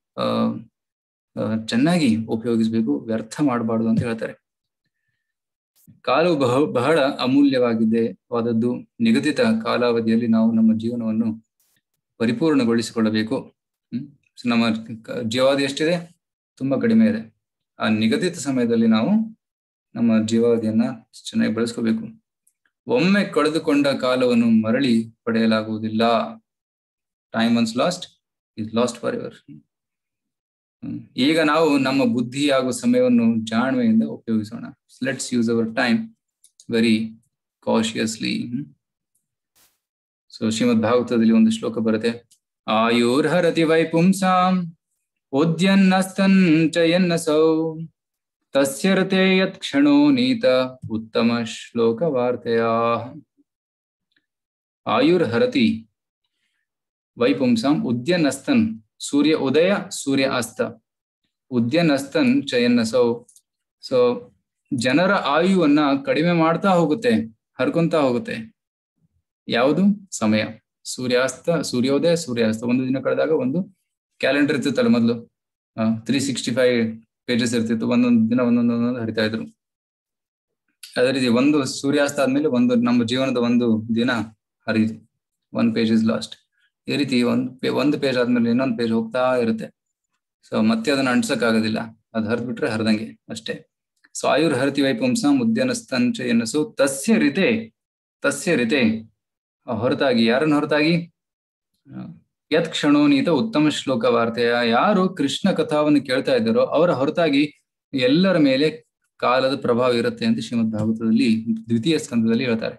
ಚೆನ್ನಾಗಿ ಉಪಯೋಗಿಸ್ಬೇಕು, ವ್ಯರ್ಥ ಮಾಡಬಾರ್ದು ಅಂತ ಹೇಳ್ತಾರೆ. ಕಾಲವು ಬಹಳ ಅಮೂಲ್ಯವಾದದ್ದು. ನಿಗದಿತ ಕಾಲಾವಧಿಯಲ್ಲಿ ನಾವು ನಮ್ಮ ಜೀವನವನ್ನು ಪರಿಪೂರ್ಣಗೊಳಿಸಿಕೊಳ್ಳಬೇಕು. ನಮ್ಮ ಜೀವಾವಧಿ ಎಷ್ಟಿದೆ? ತುಂಬಾ ಕಡಿಮೆ ಇದೆ. ಆ ನಿಗದಿತ ಸಮಯದಲ್ಲಿ ನಾವು ನಮ್ಮ ಜೀವಾವಧಿಯನ್ನ ಚೆನ್ನಾಗಿ ಬಳಸ್ಕೋಬೇಕು. ಒಮ್ಮೆ ಕಳೆದುಕೊಂಡ ಕಾಲವನ್ನು ಮರಳಿ ಪಡೆಯಲಾಗುವುದಿಲ್ಲ. Time once lost is lost forever. ಈಗ ನಾವು ನಮ್ಮ ಬುದ್ಧಿ ಹಾಗೂ ಸಮಯವನ್ನು ಜಾಣ್ಮೆಯಿಂದ ಉಪಯೋಗಿಸೋಣ. Let's use our time very consciously. So ಶ್ರೀಮದ್ ಭಾಗವತದಲ್ಲಿ ಒಂದು ಶ್ಲೋಕ ಬರುತ್ತೆ, ಆಯುರ್ಹರತಿ ವೈಪುಂಸಾಂ ಉದ್ಯನ್ನಸ್ತಂಚಯನ್ನಸೌ ತಸ್ಯರ್ತೆ ಯತ್ ಕ್ಷಣೋ ನೀತ ಉತ್ತಮ ಶ್ಲೋಕ ವಾರ್ತೆಯ. ಆಯುರ್ಹರತಿ ವೈಪುಂಸಾಂ ಉದ್ಯನ್ನಸ್ತನ್, ಸೂರ್ಯ ಉದಯ ಸೂರ್ಯ ಅಸ್ತ, ಉದ್ಯನ್ನಸ್ತನ್ ಚಯನ್ನಸೌ. ಸೊ ಜನರ ಆಯುವನ್ನ ಕಡಿಮೆ ಮಾಡ್ತಾ ಹೋಗುತ್ತೆ, ಹರ್ಕೊಂತಾ ಹೋಗುತ್ತೆ. ಯಾವುದು ಸಮಯ? ಸೂರ್ಯೋದಯ ಸೂರ್ಯಾಸ್ತ. ಒಂದು ದಿನ ಕಳೆದಾಗ ಒಂದು ಕ್ಯಾಲೆಂಡರ್ ಇರ್ತಿತ್ತಲ್ಲ ಮೊದಲು, 365 ಪೇಜಸ್ ಇರ್ತಿತ್ತು, ಒಂದೊಂದು ದಿನ ಒಂದೊಂದೊಂದೊಂದು ಹರಿತಾ ಇದ್ರು. ಅದೇ ರೀತಿ ಒಂದು ಸೂರ್ಯಾಸ್ತ ಆದ್ಮೇಲೆ ನಮ್ಮ ಜೀವನದ ಒಂದು ದಿನ ಹರಿಯುದು, 1 page is ಲಾಸ್ಟ್. ಈ ರೀತಿ ಒಂದು ಪೇಜ್ ಆದ್ಮೇಲೆ ಇನ್ನೊಂದು ಪೇಜ್ ಹೋಗ್ತಾ ಇರುತ್ತೆ. ಸೊ ಮತ್ತೆ ಅದನ್ನ ಅಂಟ್ಸಕ್ ಆಗೋದಿಲ್ಲ, ಅದು ಹರಿದ್ಬಿಟ್ರೆ ಹರಿದಂಗೆ ಅಷ್ಟೇ. ಸೊ ಆಯುರ್ ಹರತಿ ವೈಪುಂಸಂ ಉದ್ಯಾನಸ್ತಂಚ ಎನ್ನಸು ತಸ್ಯ ರಿತೆ ಹೊರತಾಗಿ, ಯಾರನ್ನ ಹೊರತಾಗಿ? ಯತ್ ಕ್ಷಣೋನೀತ ಉತ್ತಮ ಶ್ಲೋಕ ವಾರ್ತೆಯ, ಯಾರು ಕೃಷ್ಣ ಕಥಾವನ್ನು ಕೇಳ್ತಾ ಇದ್ದಾರೋ ಅವರ ಹೊರತಾಗಿ ಎಲ್ಲರ ಮೇಲೆ ಕಾಲದ ಪ್ರಭಾವ ಇರುತ್ತೆ ಅಂತ ಶ್ರೀಮದ್ ಭಾಗವತದಲ್ಲಿ 2ನೇ ಸ್ಕಂದದಲ್ಲಿ ಹೇಳ್ತಾರೆ.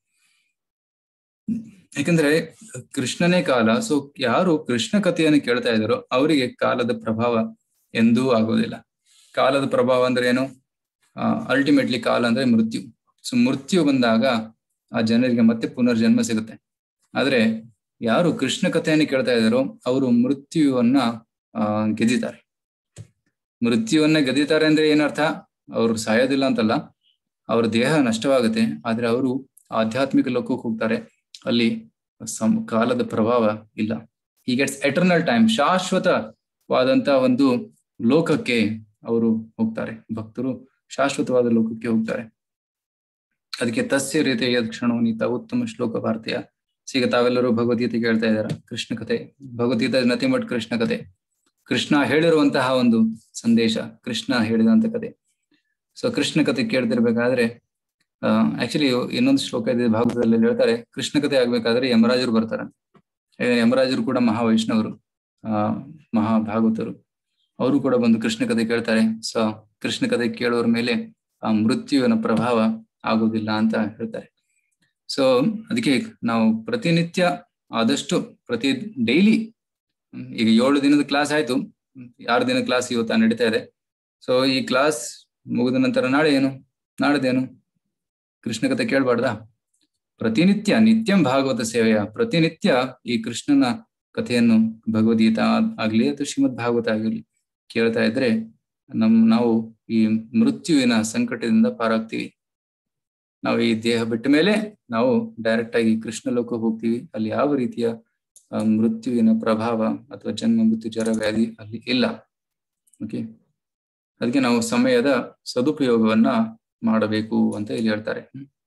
ಯಾಕಂದ್ರೆ ಕೃಷ್ಣನೇ ಕಾಲ. ಸೊ ಯಾರು ಕೃಷ್ಣ ಕಥೆಯನ್ನು ಕೇಳ್ತಾ ಇದ್ದಾರೋ ಅವರಿಗೆ ಕಾಲದ ಪ್ರಭಾವ ಎಂದೂ ಆಗೋದಿಲ್ಲ. ಕಾಲದ ಪ್ರಭಾವ ಅಂದ್ರೆ ಏನು? ಅಲ್ಟಿಮೇಟ್ಲಿ ಕಾಲ ಅಂದ್ರೆ ಮೃತ್ಯು. ಸೊ ಮೃತ್ಯು ಬಂದಾಗ ಆ ಜನರಿಗೆ ಮತ್ತೆ ಪುನರ್ಜನ್ಮ ಸಿಗುತ್ತೆ. ಆದ್ರೆ ಯಾರು ಕೃಷ್ಣ ಕಥೆಯನ್ನು ಕೇಳ್ತಾ ಇದ್ದಾರೋ ಅವರು ಮೃತ್ಯುವನ್ನ ಗೆದ್ದಿದ್ದಾರೆ. ಮೃತ್ಯುವನ್ನ ಗೆದ್ದಿದ್ದಾರೆ ಅಂದ್ರೆ ಏನರ್ಥ? ಅವ್ರು ಸಾಯೋದಿಲ್ಲ ಅಂತಲ್ಲ, ಅವ್ರ ದೇಹ ನಷ್ಟವಾಗುತ್ತೆ, ಆದ್ರೆ ಅವರು ಆಧ್ಯಾತ್ಮಿಕ ಲೋಕಕ್ಕೆ ಹೋಗ್ತಾರೆ. ಅಲ್ಲಿ ಕಾಲದ ಪ್ರಭಾವ ಇಲ್ಲ. ಹಿ ಗೆಟ್ಸ್ ಎಟರ್ನಲ್ ಟೈಮ್, ಶಾಶ್ವತವಾದಂತ ಒಂದು ಲೋಕಕ್ಕೆ ಅವರು ಹೋಗ್ತಾರೆ. ಭಕ್ತರು ಶಾಶ್ವತವಾದ ಲೋಕಕ್ಕೆ ಹೋಗ್ತಾರೆ. ಅದಕ್ಕೆ ತಸ್ಯ ರೀತಿ ಯದ್ ಕ್ಷಣೋನೀತ ಉತ್ತಮ ಶ್ಲೋಕ ವಾರ್ತೆಯ. ಈಗ ತಾವೆಲ್ಲರೂ ಭಗವದ್ಗೀತೆ ಕೇಳ್ತಾ ಇದ್ದಾರ. ಕೃಷ್ಣ ಕಥೆ, ಭಗವದ್ಗೀತೆ ನಥಿಂಗ್ ಬಟ್ ಕೃಷ್ಣ ಕಥೆ. ಕೃಷ್ಣ ಹೇಳಿರುವಂತಹ ಒಂದು ಸಂದೇಶ, ಕೃಷ್ಣ ಹೇಳಿದಂತ ಕಥೆ. ಸೊ ಕೃಷ್ಣ ಕಥೆ ಕೇಳ್ತಿರ್ಬೇಕಾದ್ರೆ ಆಕ್ಚುಲಿ ಇನ್ನೊಂದು ಶ್ಲೋಕ ಇದೆ ಭಾಗವತದಲ್ಲಿ ಹೇಳ್ತಾರೆ, ಕೃಷ್ಣ ಕಥೆ ಆಗ್ಬೇಕಾದ್ರೆ ಯಮರಾಜರು ಬರ್ತಾರೆ. ಯಮರಾಜರು ಕೂಡ ಮಹಾವೈಷ್ಣವರು, ಮಹಾಭಾಗವತರು. ಅವರು ಕೂಡ ಬಂದು ಕೃಷ್ಣ ಕಥೆ ಕೇಳ್ತಾರೆ. ಸೊ ಕೃಷ್ಣ ಕಥೆ ಕೇಳೋರ ಮೇಲೆ ಆ ಮೃತ್ಯುವಿನ ಪ್ರಭಾವ ಆಗೋದಿಲ್ಲ ಅಂತ ಹೇಳ್ತಾರೆ. ಸೊ ಅದಕ್ಕೆ ನಾವು ಪ್ರತಿನಿತ್ಯ ಆದಷ್ಟು ಡೈಲಿ, ಈಗ 7 ದಿನದ ಕ್ಲಾಸ್ ಆಯ್ತು, 6 ದಿನದ ಕ್ಲಾಸ್ ಇವತ್ತು ನಡೀತಾ ಇದೆ. ಸೊ ಈ ಕ್ಲಾಸ್ ಮುಗಿದ ನಂತರ ನಾಳೆದೇನು ಕೃಷ್ಣ ಕಥೆ ಕೇಳಬಾರ್ದಾ? ಪ್ರತಿನಿತ್ಯ ನಿತ್ಯಂ ಭಾಗವತ ಸೇವೆಯ, ಪ್ರತಿನಿತ್ಯ ಈ ಕೃಷ್ಣನ ಕಥೆಯನ್ನು ಭಗವದ್ಗೀತಾ ಆಗ್ಲಿ ಅಥವಾ ಶ್ರೀಮದ್ ಭಾಗವತ ಆಗಲಿ ಕೇಳ್ತಾ ಇದ್ರೆ ನಾವು ಈ ಮೃತ್ಯುವಿನ ಸಂಕಟದಿಂದ ಪಾರಾಗ್ತೀವಿ. ನಾವು ಈ ದೇಹ ಬಿಟ್ಟ ಮೇಲೆ ನಾವು ಡೈರೆಕ್ಟ್ ಆಗಿ ಕೃಷ್ಣ ಲೋಕಕ್ಕೆ ಹೋಗ್ತೀವಿ. ಅಲ್ಲಿ ಯಾವ ರೀತಿಯ ಮೃತ್ಯುವಿನ ಪ್ರಭಾವ ಅಥವಾ ಜನ್ಮ ಮೃತ್ಯು ಜರ ವ್ಯಾಧಿ ಅಲ್ಲಿ ಇಲ್ಲ. ಓಕೆ, ಅದಕ್ಕೆ ನಾವು ಸಮಯದ ಸದುಪಯೋಗವನ್ನ ಮಾಡಬೇಕು ಅಂತ ಇಲ್ಲಿ ಹೇಳ್ತಾರೆ.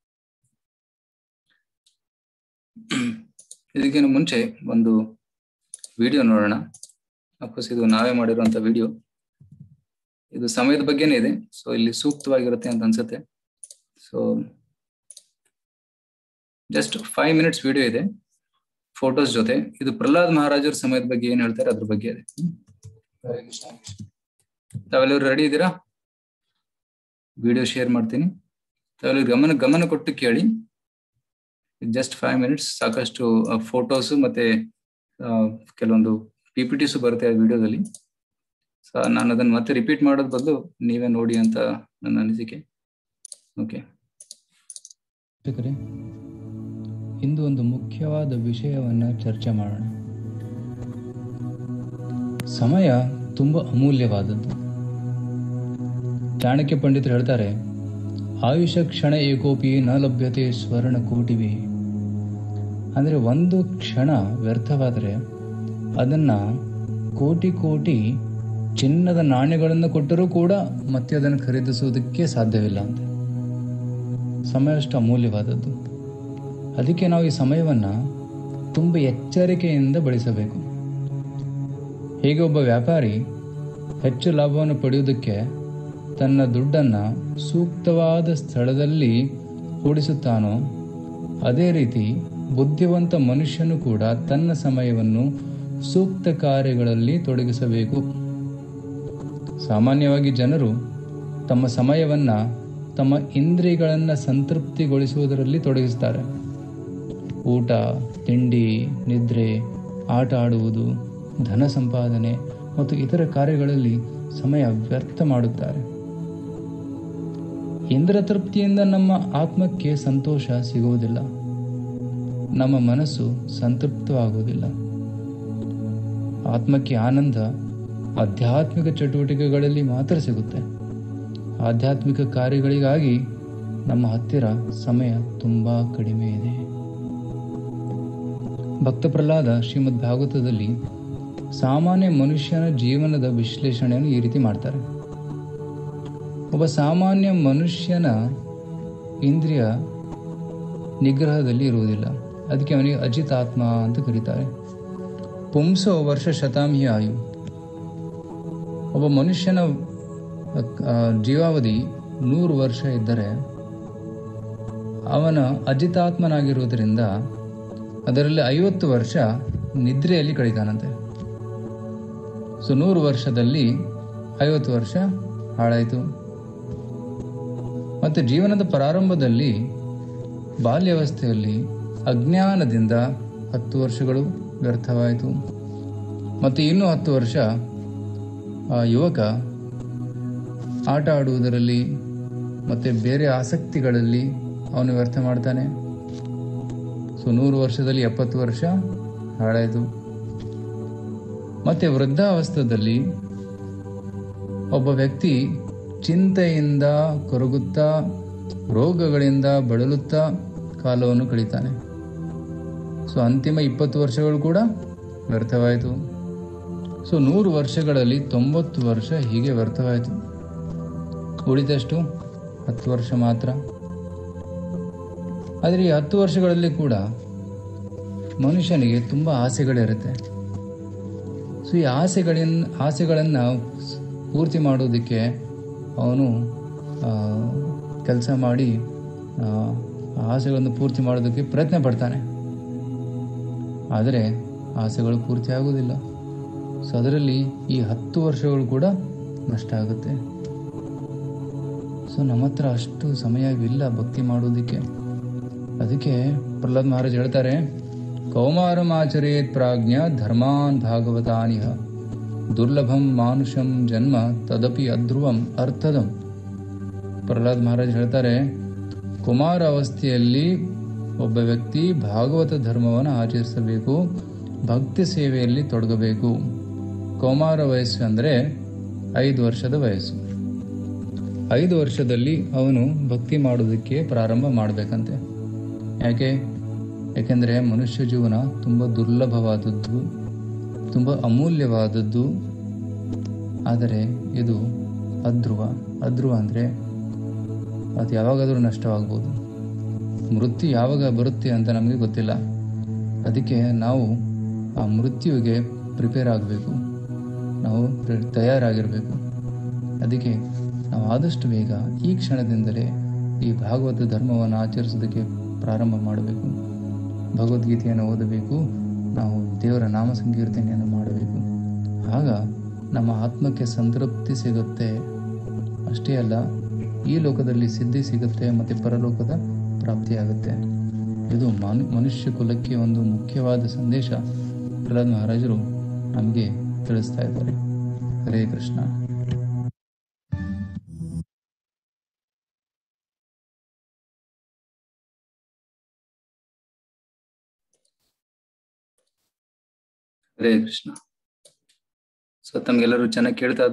ಇದಕ್ಕಿಂತ ಮುಂಚೆ ಒಂದು ವಿಡಿಯೋ ನೋಡೋಣ. ಅಫ್ಕೋರ್ಸ್ ಇದು ನಾವೇ ಮಾಡಿರುವಂತ ವಿಡಿಯೋ. ಇದು ಸಮಯದ ಬಗ್ಗೆನೇ ಇದೆ, ಸೊ ಇಲ್ಲಿ ಸೂಕ್ತವಾಗಿರುತ್ತೆ ಅಂತ ಅನ್ಸುತ್ತೆ. ಸೊ ಜಸ್ಟ್ 5 minutes ವಿಡಿಯೋ ಇದೆ ಫೋಟೋಸ್ ಜೊತೆ. ಇದು ಪ್ರಹ್ಲಾದ್ ಮಹಾರಾಜರ ಸಮಯದ ಬಗ್ಗೆ ಏನ್ ಹೇಳ್ತಾರೆ ಅದ್ರ ಬಗ್ಗೆ ಇದೆ. ತಾವೆಲ್ಲರೂ ರೆಡಿ ಇದ್ದೀರಾ? ವಿಡಿಯೋ ಶೇರ್ ಮಾಡ್ತೀನಿ, ತಾವೆಲ್ಲರೂ ಗಮನ ಕೊಟ್ಟು ಕೇಳಿ. ಜಸ್ಟ್ 5 minutes, ಸಾಕಷ್ಟು ಫೋಟೋಸ್ ಮತ್ತೆ ಕೆಲವೊಂದು PPTs ಬರುತ್ತೆ ಆ ವಿಡಿಯೋದಲ್ಲಿ. ಸೊ ನಾನು ಅದನ್ನ ಮತ್ತೆ ರಿಪೀಟ್ ಮಾಡೋದ್ ಬದಲು ನೀವೇ ನೋಡಿ ಅಂತ ನನ್ನ ಅನಿಸಿಕೆ. ಓಕೆ, ಇಂದು ಒಂದು ಮುಖ್ಯವಾದ ವಿಷಯವನ್ನ ಚರ್ಚೆ ಮಾಡೋಣ. ಸಮಯ ತುಂಬ ಅಮೂಲ್ಯವಾದದ್ದು. ಚಾಣಕ್ಯ ಪಂಡಿತರು ಹೇಳ್ತಾರೆ, ಆಯುಷ ಕ್ಷಣ ಏಕೋಪಿ ನ ಲಭ್ಯತೆ ಸ್ವರ್ಣ ಕೋಟಿವಿ. ಅಂದರೆ ಒಂದು ಕ್ಷಣ ವ್ಯರ್ಥವಾದರೆ ಅದನ್ನು ಕೋಟಿ ಚಿನ್ನದ ನಾಣ್ಯಗಳನ್ನು ಕೊಟ್ಟರೂ ಕೂಡ ಮತ್ತೆ ಅದನ್ನು ಖರೀದಿಸುವುದಕ್ಕೆ ಸಾಧ್ಯವಿಲ್ಲ ಅಂತ. ಸಮಯ ಅಷ್ಟು ಅಮೂಲ್ಯವಾದದ್ದು. ಅದಕ್ಕೆ ನಾವು ಈ ಸಮಯವನ್ನು ತುಂಬ ಎಚ್ಚರಿಕೆಯಿಂದ ಬಳಸಬೇಕು. ಹೇಗೆ ಒಬ್ಬ ವ್ಯಾಪಾರಿ ಹೆಚ್ಚು ಲಾಭವನ್ನು ಪಡೆಯುವುದಕ್ಕೆ ತನ್ನ ದುಡ್ಡನ್ನು ಸೂಕ್ತವಾದ ಸ್ಥಳದಲ್ಲಿ ಹೂಡಿಸುತ್ತಾನೋ, ಅದೇ ರೀತಿ ಬುದ್ಧಿವಂತ ಮನುಷ್ಯನು ಕೂಡ ತನ್ನ ಸಮಯವನ್ನು ಸೂಕ್ತ ಕಾರ್ಯಗಳಲ್ಲಿ ತೊಡಗಿಸಬೇಕು. ಸಾಮಾನ್ಯವಾಗಿ ಜನರು ತಮ್ಮ ಸಮಯವನ್ನು ತಮ್ಮ ಇಂದ್ರಿಯಗಳನ್ನು ಸಂತೃಪ್ತಿಗೊಳಿಸುವುದರಲ್ಲಿ ತೊಡಗಿಸ್ತಾರೆ. ಊಟ, ತಿಂಡಿ, ನಿದ್ರೆ, ಆಟ ಆಡುವುದು, ಧನ ಸಂಪಾದನೆ ಮತ್ತು ಇತರ ಕಾರ್ಯಗಳಲ್ಲಿ ಸಮಯ ವ್ಯರ್ಥ ಮಾಡುತ್ತಾರೆ. ಇಂದ್ರಿಯ ತೃಪ್ತಿಯಿಂದ ನಮ್ಮ ಆತ್ಮಕ್ಕೆ ಸಂತೋಷ ಸಿಗುವುದಿಲ್ಲ, ನಮ್ಮ ಮನಸ್ಸು ಸಂತೃಪ್ತವಾಗುವುದಿಲ್ಲ. ಆತ್ಮಕ್ಕೆ ಆನಂದ ಆಧ್ಯಾತ್ಮಿಕ ಚಟುವಟಿಕೆಗಳಲ್ಲಿ ಮಾತ್ರ ಸಿಗುತ್ತೆ. ಆಧ್ಯಾತ್ಮಿಕ ಕಾರ್ಯಗಳಿಗಾಗಿ ನಮ್ಮ ಹತ್ತಿರ ಸಮಯ ತುಂಬ ಕಡಿಮೆ ಇದೆ. ಭಕ್ತ ಪ್ರಹ್ಲಾದ ಶ್ರೀಮದ್ ಭಾಗವತದಲ್ಲಿ ಸಾಮಾನ್ಯ ಮನುಷ್ಯನ ಜೀವನದ ವಿಶ್ಲೇಷಣೆಯನ್ನು ಈ ರೀತಿ ಮಾಡ್ತಾರೆ. ಒಬ್ಬ ಸಾಮಾನ್ಯ ಮನುಷ್ಯನ ಇಂದ್ರಿಯ ನಿಗ್ರಹದಲ್ಲಿ ಇರುವುದಿಲ್ಲ, ಅದಕ್ಕೆ ಅವನಿಗೆ ಅಜಿತಾತ್ಮ ಅಂತ ಕರೀತಾರೆ. ಪುಂಸೋ ವರ್ಷ ಶತಾಂಹಿ ಆಯು. ಒಬ್ಬ ಮನುಷ್ಯನ ಜೀವಾವಧಿ 100 ವರ್ಷ ಇದ್ದರೆ ಅವನ ಅಜಿತಾತ್ಮನಾಗಿರುವುದರಿಂದ ಅದರಲ್ಲಿ 50 ವರ್ಷ ನಿದ್ರೆಯಲ್ಲಿ ಕಳೀತಾನಂತೆ. ಸೊ 100 ವರ್ಷದಲ್ಲಿ 50 ವರ್ಷ ಹಾಳಾಯಿತು. ಮತ್ತು ಜೀವನದ ಪ್ರಾರಂಭದಲ್ಲಿ ಬಾಲ್ಯಾವಸ್ಥೆಯಲ್ಲಿ ಅಜ್ಞಾನದಿಂದ 10 ವರ್ಷಗಳು ವ್ಯರ್ಥವಾಯಿತು. ಮತ್ತು ಇನ್ನೂ 10 ವರ್ಷ ಆ ಯುವಕ ಆಟ ಆಡುವುದರಲ್ಲಿ ಮತ್ತು ಬೇರೆ ಆಸಕ್ತಿಗಳಲ್ಲಿ ಅವನು ವ್ಯರ್ಥ ಮಾಡ್ತಾನೆ. ಸೊ 100 ವರ್ಷದಲ್ಲಿ 70 ವರ್ಷ ಹಾಳಾಯಿತು. ಮತ್ತು ವೃದ್ಧಾವಸ್ಥೆಯಲ್ಲಿ ಒಬ್ಬ ವ್ಯಕ್ತಿ ಚಿಂತೆಯಿಂದ ಕೊರಗುತ್ತಾ ರೋಗಗಳಿಂದ ಬಳಲುತ್ತಾ ಕಾಲವನ್ನು ಕಳೀತಾನೆ. ಸೊ ಅಂತಿಮ 20 ವರ್ಷಗಳು ಕೂಡ ವ್ಯರ್ಥವಾಯಿತು. ಸೊ 100 ವರ್ಷಗಳಲ್ಲಿ 90 ವರ್ಷ ಹೀಗೆ ವ್ಯರ್ಥವಾಯಿತು. ಉಳಿದಷ್ಟು 10 ವರ್ಷ ಮಾತ್ರ. ಆದರೆ ಈ 10 ವರ್ಷಗಳಲ್ಲಿ ಕೂಡ ಮನುಷ್ಯನಿಗೆ ತುಂಬ ಆಸೆಗಳಿರುತ್ತೆ. ಸೊ ಈ ಆಸೆಗಳನ್ನು ಪೂರ್ತಿ ಮಾಡೋದಕ್ಕೆ ಅವನು ಕೆಲಸ ಮಾಡಿ ಆಸೆಗಳನ್ನು ಪೂರ್ತಿ ಮಾಡೋದಕ್ಕೆ ಪ್ರಯತ್ನ ಪಡ್ತಾನೆ. ಆದರೆ ಆಸೆಗಳು ಪೂರ್ತಿ ಆಗೋದಿಲ್ಲ. ಸೊ ಅದರಲ್ಲಿ ಈ 10 ವರ್ಷಗಳು ಕೂಡ ನಷ್ಟ ಆಗುತ್ತೆ. ಸೊ ನಮ್ಮ ಹತ್ರ ಅಷ್ಟು ಸಮಯವಿಲ್ಲ ಭಕ್ತಿ ಮಾಡೋದಕ್ಕೆ. ಅದಕ್ಕೆ ಪ್ರಹ್ಲಾದ್ ಮಹಾರಾಜ್ ಹೇಳ್ತಾರೆ, ಕೌಮಾರಂ ಆಚರೇತ್ ಪ್ರಾಜ್ಞ ಧರ್ಮಾನ್ ಭಾಗವತಾನಿಹ ದುರ್ಲಭಂ ಮಾನುಷಂ ಜನ್ಮ ತದಪಿ ಅಧ್ರುವಂ ಅರ್ಥದಂ. ಪ್ರಹ್ಲಾದ್ ಮಹಾರಾಜ್ ಹೇಳ್ತಾರೆ, ಕುಮಾರ ಅವಸ್ಥೆಯಲ್ಲಿ ಒಬ್ಬ ವ್ಯಕ್ತಿ ಭಾಗವತ ಧರ್ಮವನ್ನು ಆಚರಿಸಬೇಕು, ಭಕ್ತಿ ಸೇವೆಯಲ್ಲಿ ತೊಡಗಬೇಕು. ಕೌಮಾರ ವಯಸ್ಸು ಅಂದರೆ 5 ವರ್ಷದ ವಯಸ್ಸು. 5 ವರ್ಷದಲ್ಲಿ ಅವನು ಭಕ್ತಿ ಮಾಡೋದಕ್ಕೆ ಪ್ರಾರಂಭ ಮಾಡಬೇಕಂತೆ. ಯಾಕೆಂದರೆ ಮನುಷ್ಯ ಜೀವನ ತುಂಬ ದುರ್ಲಭವಾದದ್ದು, ತುಂಬ ಅಮೂಲ್ಯವಾದದ್ದು. ಆದರೆ ಇದು ಅಧ್ರುವ ಅಂದರೆ ಅದು ಯಾವಾಗಾದರೂ ನಷ್ಟವಾಗ್ಬೋದು. ಮೃತ್ಯು ಯಾವಾಗ ಬರುತ್ತೆ ಅಂತ ನಮಗೆ ಗೊತ್ತಿಲ್ಲ. ಅದಕ್ಕೆ ನಾವು ಆ ಮೃತ್ಯುವಿಗೆ ಪ್ರಿಪೇರ್ ಆಗಬೇಕು, ನಾವು ತಯಾರಾಗಿರಬೇಕು. ಅದಕ್ಕೆ ನಾವು ಆದಷ್ಟು ಬೇಗ ಈ ಕ್ಷಣದಿಂದಲೇ ಈ ಭಾಗವತ ಧರ್ಮವನ್ನು ಆಚರಿಸೋದಕ್ಕೆ ಪ್ರಾರಂಭ ಮಾಡಬೇಕು. ಭಗವದ್ಗೀತೆಯನ್ನು ಓದಬೇಕು, ನಾವು ದೇವರ ನಾಮ ಸಂಕೀರ್ತನೆಯನ್ನು ಮಾಡಬೇಕು. ಆಗ ನಮ್ಮ ಆತ್ಮಕ್ಕೆ ಸಂತೃಪ್ತಿ ಸಿಗುತ್ತೆ. ಅಷ್ಟೇ ಅಲ್ಲ, ಈ ಲೋಕದಲ್ಲಿ ಸಿದ್ಧಿ ಸಿಗುತ್ತೆ ಮತ್ತು ಪರಲೋಕದ ಪ್ರಾಪ್ತಿಯಾಗುತ್ತೆ. ಇದು ಮನುಷ್ಯ ಕುಲಕ್ಕೆ ಒಂದು ಮುಖ್ಯವಾದ ಸಂದೇಶ ಪ್ರಹ್ಲಾದ್ ಮಹಾರಾಜರು ನಮಗೆ ತಿಳಿಸ್ತಾ ಇದ್ದಾರೆ. ಹರೇ ಕೃಷ್ಣ. ಹರೇ ಕೃಷ್ಣ. ಸೊ ತಮ್ಗೆಲ್ಲರೂ ಚೆನ್ನಾಗಿ ಕೇಳ್ತಾ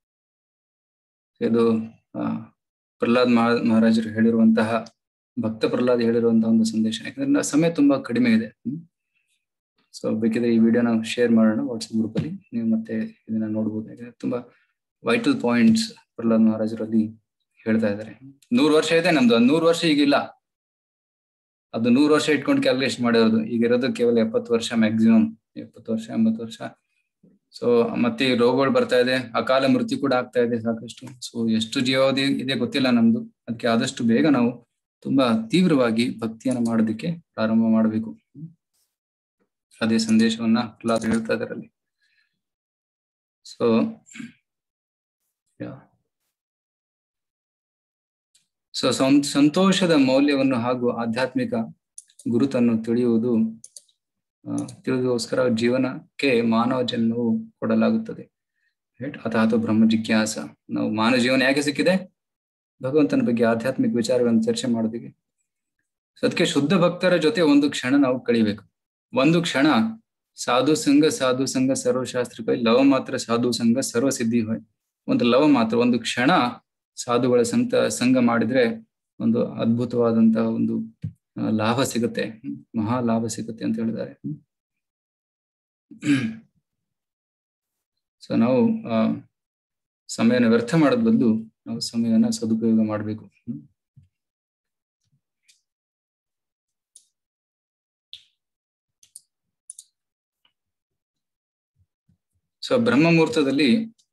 ಇದು ಪ್ರಹ್ಲಾದ್ ಮಹಾರಾಜರು ಹೇಳಿರುವಂತಹ, ಭಕ್ತ ಪ್ರಹ್ಲಾದ್ ಹೇಳಿರುವಂತಹ ಒಂದು ಸಂದೇಶ. ಯಾಕಂದ್ರೆ ಸಮಯ ತುಂಬಾ ಕಡಿಮೆ ಇದೆ. ಸೊ ಬೇಕಿದ್ರೆ ಈ ವಿಡಿಯೋನ ಶೇರ್ ಮಾಡೋಣ ವಾಟ್ಸಪ್ ಗ್ರೂಪ್ ಅಲ್ಲಿ, ನೀವು ಮತ್ತೆ ಇದನ್ನ ನೋಡ್ಬೋದು. ಯಾಕಂದ್ರೆ ತುಂಬಾ ವೈಟಲ್ ಪಾಯಿಂಟ್ಸ್ ಪ್ರಹ್ಲಾದ್ ಮಹಾರಾಜರಲ್ಲಿ ಹೇಳ್ತಾ ಇದ್ದಾರೆ. 100 ವರ್ಷ ಇದೆ ನಮ್ದು, 100 ವರ್ಷ ಈಗಿಲ್ಲ. ಅದು 100 ವರ್ಷ ಇಟ್ಕೊಂಡು ಕ್ಯಾಲ್ಕುಲೇಷನ್ ಮಾಡಿರೋದು. ಈಗ ಇರೋದು ಕೇವಲ 70 ವರ್ಷ ಮ್ಯಾಕ್ಸಿಮಮ್, 70 ವರ್ಷ 80 ವರ್ಷ. ಸೊ ಮತ್ತೆ ರೋಗಗಳು ಬರ್ತಾ ಇದೆ, ಅಕಾಲ ಮೃತ್ಯು ಕೂಡ ಆಗ್ತಾ ಇದೆ ಸಾಕಷ್ಟು. ಸೊ ಎಷ್ಟು ಜೀವಾವಧಿ ಇದೆ ಗೊತ್ತಿಲ್ಲ ನಮ್ದು. ಅದಕ್ಕೆ ಆದಷ್ಟು ಬೇಗ ನಾವು ತುಂಬಾ ತೀವ್ರವಾಗಿ ಭಕ್ತಿಯನ್ನ ಮಾಡೋದಕ್ಕೆ ಪ್ರಾರಂಭ ಮಾಡಬೇಕು. ಅದೇ ಸಂದೇಶವನ್ನ ಪ್ರಹ್ಲಾದ್ ಹೇಳ್ತಾ ಇದಾರಲ್ಲಿ. ಸೊ ಸಂತೋಷದ ಮೌಲ್ಯವನ್ನು ಹಾಗೂ ಆಧ್ಯಾತ್ಮಿಕ ಗುರುತನ್ನು ತಿಳಿದುಗೋಸ್ಕರ ಜೀವನಕ್ಕೆ ಮಾನವ ಜನ್ಮವು ಕೊಡಲಾಗುತ್ತದೆ. ಅಥಾತು ಬ್ರಹ್ಮ ಜಿಜ್ಞಾಸ. ನಾವು ಮಾನವ ಜೀವನ ಯಾಕೆ ಸಿಕ್ಕಿದೆ? ಭಗವಂತನ ಬಗ್ಗೆ ಆಧ್ಯಾತ್ಮಿಕ ವಿಚಾರಗಳನ್ನು ಚರ್ಚೆ ಮಾಡೋದಿಗೆ. ಅದಕ್ಕೆ ಶುದ್ಧ ಭಕ್ತರ ಜೊತೆ ಒಂದು ಕ್ಷಣ ನಾವು ಕಳಿಬೇಕು. ಒಂದು ಕ್ಷಣ ಸಾಧು ಸಂಘ ಸರ್ವಶಾಸ್ತ್ರ ಕೈ ಲವ ಮಾತ್ರ ಸಾಧು ಸಂಘ ಸರ್ವ ಸಿದ್ಧಿ ಹೋಯ್. ಒಂದು ಲವ ಮಾತ್ರ, ಒಂದು ಕ್ಷಣ ಸಾಧುಗಳ ಸಂಘ ಮಾಡಿದ್ರೆ ಒಂದು ಅದ್ಭುತವಾದಂತಹ ಒಂದು ಲಾಭ ಸಿಗುತ್ತೆ, ಮಹಾ ಲಾಭ ಸಿಗುತ್ತೆ ಅಂತ ಹೇಳಿದ್ದಾರೆ. ಸೊ ನಾವು ಸಮಯನ ವ್ಯರ್ಥ ಮಾಡೋದ್ ಬದಲು ನಾವು ಸಮಯನ ಸದುಪಯೋಗ ಮಾಡಬೇಕು. ಸೊ ಬ್ರಹ್ಮ ಮುಹೂರ್ತದಲ್ಲಿ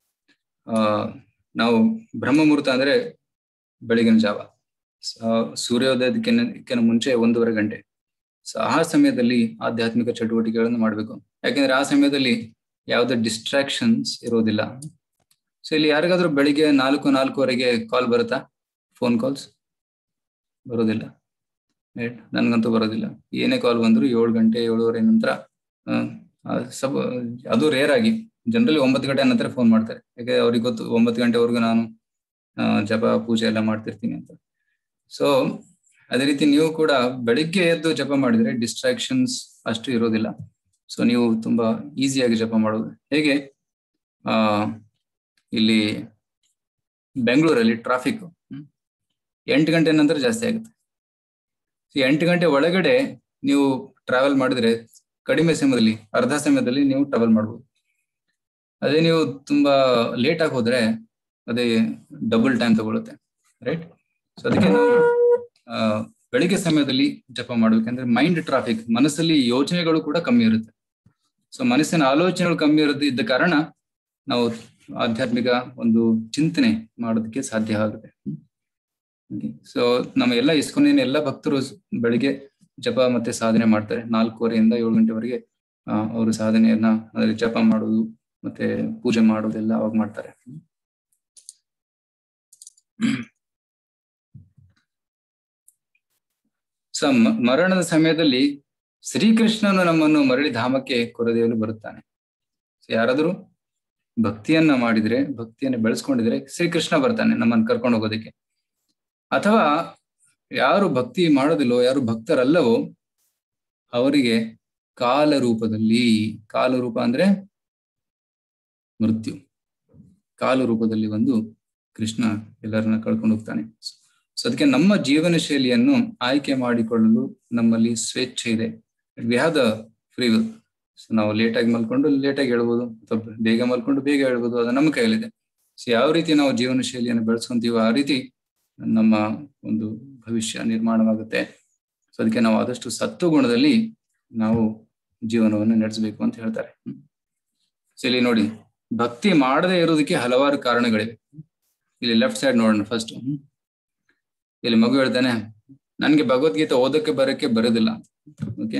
ನಾವು ಬ್ರಹ್ಮ ಮುಹೂರ್ತ ಅಂದ್ರೆ ಬೆಳಗಿನ ಜಾವ, ಸೂರ್ಯೋದಯಕ್ಕಿಂತ ಮುಂಚೆ 1.5 ಗಂಟೆ. ಸೊ ಆ ಸಮಯದಲ್ಲಿ ಆಧ್ಯಾತ್ಮಿಕ ಚಟುವಟಿಕೆಗಳನ್ನು ಮಾಡಬೇಕು. ಯಾಕೆಂದ್ರೆ ಆ ಸಮಯದಲ್ಲಿ ಯಾವುದೇ ಡಿಸ್ಟ್ರಾಕ್ಷನ್ಸ್ ಇರೋದಿಲ್ಲ. ಸೊ ಇಲ್ಲಿ ಯಾರಿಗಾದ್ರೂ ಬೆಳಿಗ್ಗೆ 4-4:15 ಕಾಲ್ ಬರುತ್ತಾ? ಫೋನ್ ಕಾಲ್ಸ್ ಬರೋದಿಲ್ಲ, ರೈಟ್? ನನ್ಗಂತೂ ಬರೋದಿಲ್ಲ. ಏನೇ ಕಾಲ್ ಬಂದ್ರು 7 ಗಂಟೆ 7:30 ನಂತರ, ಅದು ರೇರ್ ಆಗಿ. ಜನರಲಿ 9 ಗಂಟೆ ನಂತರ ಫೋನ್ ಮಾಡ್ತಾರೆ. ಯಾಕೆ ಅವ್ರಿಗೆ ಗೊತ್ತು 9 ಗಂಟೆವರೆಗೂ ನಾನು ಜಪ ಪೂಜೆ ಎಲ್ಲ ಮಾಡ್ತಿರ್ತೀನಿ ಅಂತ. ಸೊ ಅದೇ ರೀತಿ ನೀವು ಕೂಡ ಬೆಳಿಗ್ಗೆ ಎದ್ದು ಜಪ ಮಾಡಿದ್ರೆ ಡಿಸ್ಟ್ರಾಕ್ಷನ್ಸ್ ಅಷ್ಟು ಇರೋದಿಲ್ಲ. ಸೊ ನೀವು ತುಂಬಾ ಈಸಿಯಾಗಿ ಜಪ ಮಾಡೋದು. ಹೇಗೆ ಇಲ್ಲಿ ಬೆಂಗಳೂರಲ್ಲಿ ಟ್ರಾಫಿಕ್ 8 ಗಂಟೆ ನಂತರ ಜಾಸ್ತಿ ಆಗುತ್ತೆ. 8 ಗಂಟೆ ಒಳಗಡೆ ನೀವು ಟ್ರಾವೆಲ್ ಮಾಡಿದ್ರೆ ಕಡಿಮೆ ಸಮಯದಲ್ಲಿ, ಅರ್ಧ ಸಮಯದಲ್ಲಿ ನೀವು ಟ್ರಾವೆಲ್ ಮಾಡ್ಬೋದು. ಅದೇ ನೀವು ತುಂಬಾ ಲೇಟ್ ಆಗಿ ಹೋದ್ರೆ ಅದೇ ಡಬಲ್ ಟೈಮ್ ತಗೊಳುತ್ತೆ, ರೈಟ್? ಸೊ ಅದಕ್ಕೆ ನಾವು ಬೆಳಿಗ್ಗೆ ಸಮಯದಲ್ಲಿ ಜಪ ಮಾಡ್ಬೇಕಂದ್ರೆ ಮೈಂಡ್ ಟ್ರಾಫಿಕ್, ಮನಸ್ಸಲ್ಲಿ ಯೋಚನೆಗಳು ಕೂಡ ಕಮ್ಮಿ ಇರುತ್ತೆ. ಸೊ ಮನಸ್ಸಿನ ಆಲೋಚನೆಗಳು ಕಮ್ಮಿ ಇದ್ದ ಕಾರಣ ನಾವು ಆಧ್ಯಾತ್ಮಿಕ ಒಂದು ಚಿಂತನೆ ಮಾಡೋದಕ್ಕೆ ಸಾಧ್ಯ ಆಗುತ್ತೆ. ಸೊ ನಮ್ಮ ಎಲ್ಲ ಇಸ್ಕಾನಿನ ಎಲ್ಲ ಭಕ್ತರು ಬೆಳಿಗ್ಗೆ ಜಪ ಮತ್ತೆ ಸಾಧನೆ ಮಾಡ್ತಾರೆ. 4:15 7 ಗಂಟೆವರೆಗೆ ಅವರು ಸಾಧನೆಯನ್ನ, ಅಂದ್ರೆ ಜಪ ಮಾಡೋದು ಮತ್ತೆ ಪೂಜೆ ಮಾಡೋದೆಲ್ಲ ಅವಾಗ ಮಾಡ್ತಾರೆ. ಸೊ ಮರಣದ ಸಮಯದಲ್ಲಿ ಶ್ರೀಕೃಷ್ಣನು ನಮ್ಮನ್ನು ಮರಳಿ ಧಾಮಕ್ಕೆ ಕೊರದೆಯಲು ಬರುತ್ತಾನೆ. ಸೊ ಯಾರಾದ್ರೂ ಭಕ್ತಿಯನ್ನ ಮಾಡಿದ್ರೆ, ಭಕ್ತಿಯನ್ನ ಬೆಳೆಸ್ಕೊಂಡಿದ್ರೆ ಶ್ರೀಕೃಷ್ಣ ಬರ್ತಾನೆ ನಮ್ಮನ್ನು ಕರ್ಕೊಂಡು ಹೋಗೋದಕ್ಕೆ. ಅಥವಾ ಯಾರು ಭಕ್ತಿ ಮಾಡೋದಿಲ್ಲೋ, ಯಾರು ಭಕ್ತರಲ್ಲವೋ ಅವರಿಗೆ ಕಾಲರೂಪದಲ್ಲಿ, ಕಾಲರೂಪ ಅಂದ್ರೆ ಮೃತ್ಯು, ಕಾಲರೂಪದಲ್ಲಿ ಒಂದು ಕೃಷ್ಣ ಎಲ್ಲರನ್ನ ಕಳ್ಕೊಂಡು ಹೋಗ್ತಾನೆ. ಸೊ ಅದಕ್ಕೆ ನಮ್ಮ ಜೀವನ ಶೈಲಿಯನ್ನು ಆಯ್ಕೆ ಮಾಡಿಕೊಳ್ಳಲು ನಮ್ಮಲ್ಲಿ ಸ್ವೇಚ್ಛೆ ಇದೆ. We have the free will. So ನಾವು ಲೇಟಾಗಿ ಮಲ್ಕೊಂಡು ಲೇಟಾಗಿ ಹೇಳ್ಬೋದು, ಅಥವಾ ಬೇಗ ಮಲ್ಕೊಂಡು ಬೇಗ ಹೇಳ್ಬೋದು, ಅದು ನಮ್ಮ ಕೈಯಲ್ಲಿದೆ. ಸೊ ಯಾವ ರೀತಿ ನಾವು ಜೀವನ ಶೈಲಿಯನ್ನು ಬೆಳೆಸ್ಕೊಂತೀವೋ ಆ ರೀತಿ ನಮ್ಮ ಒಂದು ಭವಿಷ್ಯ ನಿರ್ಮಾಣವಾಗುತ್ತೆ. ಸೊ ಅದಕ್ಕೆ ನಾವು ಆದಷ್ಟು ಸತ್ವಗುಣದಲ್ಲಿ ನಾವು ಜೀವನವನ್ನು ನಡೆಸಬೇಕು ಅಂತ ಹೇಳ್ತಾರೆ. ಸೊ ಇಲ್ಲಿ ನೋಡಿ, ಭಕ್ತಿ ಮಾಡದೇ ಇರೋದಕ್ಕೆ ಹಲವಾರು ಕಾರಣಗಳಿವೆ. ಇಲ್ಲಿ ಲೆಫ್ಟ್ ಸೈಡ್ ನೋಡೋಣ ಫಸ್ಟ್. ಇಲ್ಲಿ ಮಗು ಹೇಳ್ತಾನೆ, ನನ್ಗೆ ಭಗವದ್ಗೀತೆ ಓದಕ್ಕೆ ಬರೋದಿಲ್ಲ. ಓಕೆ,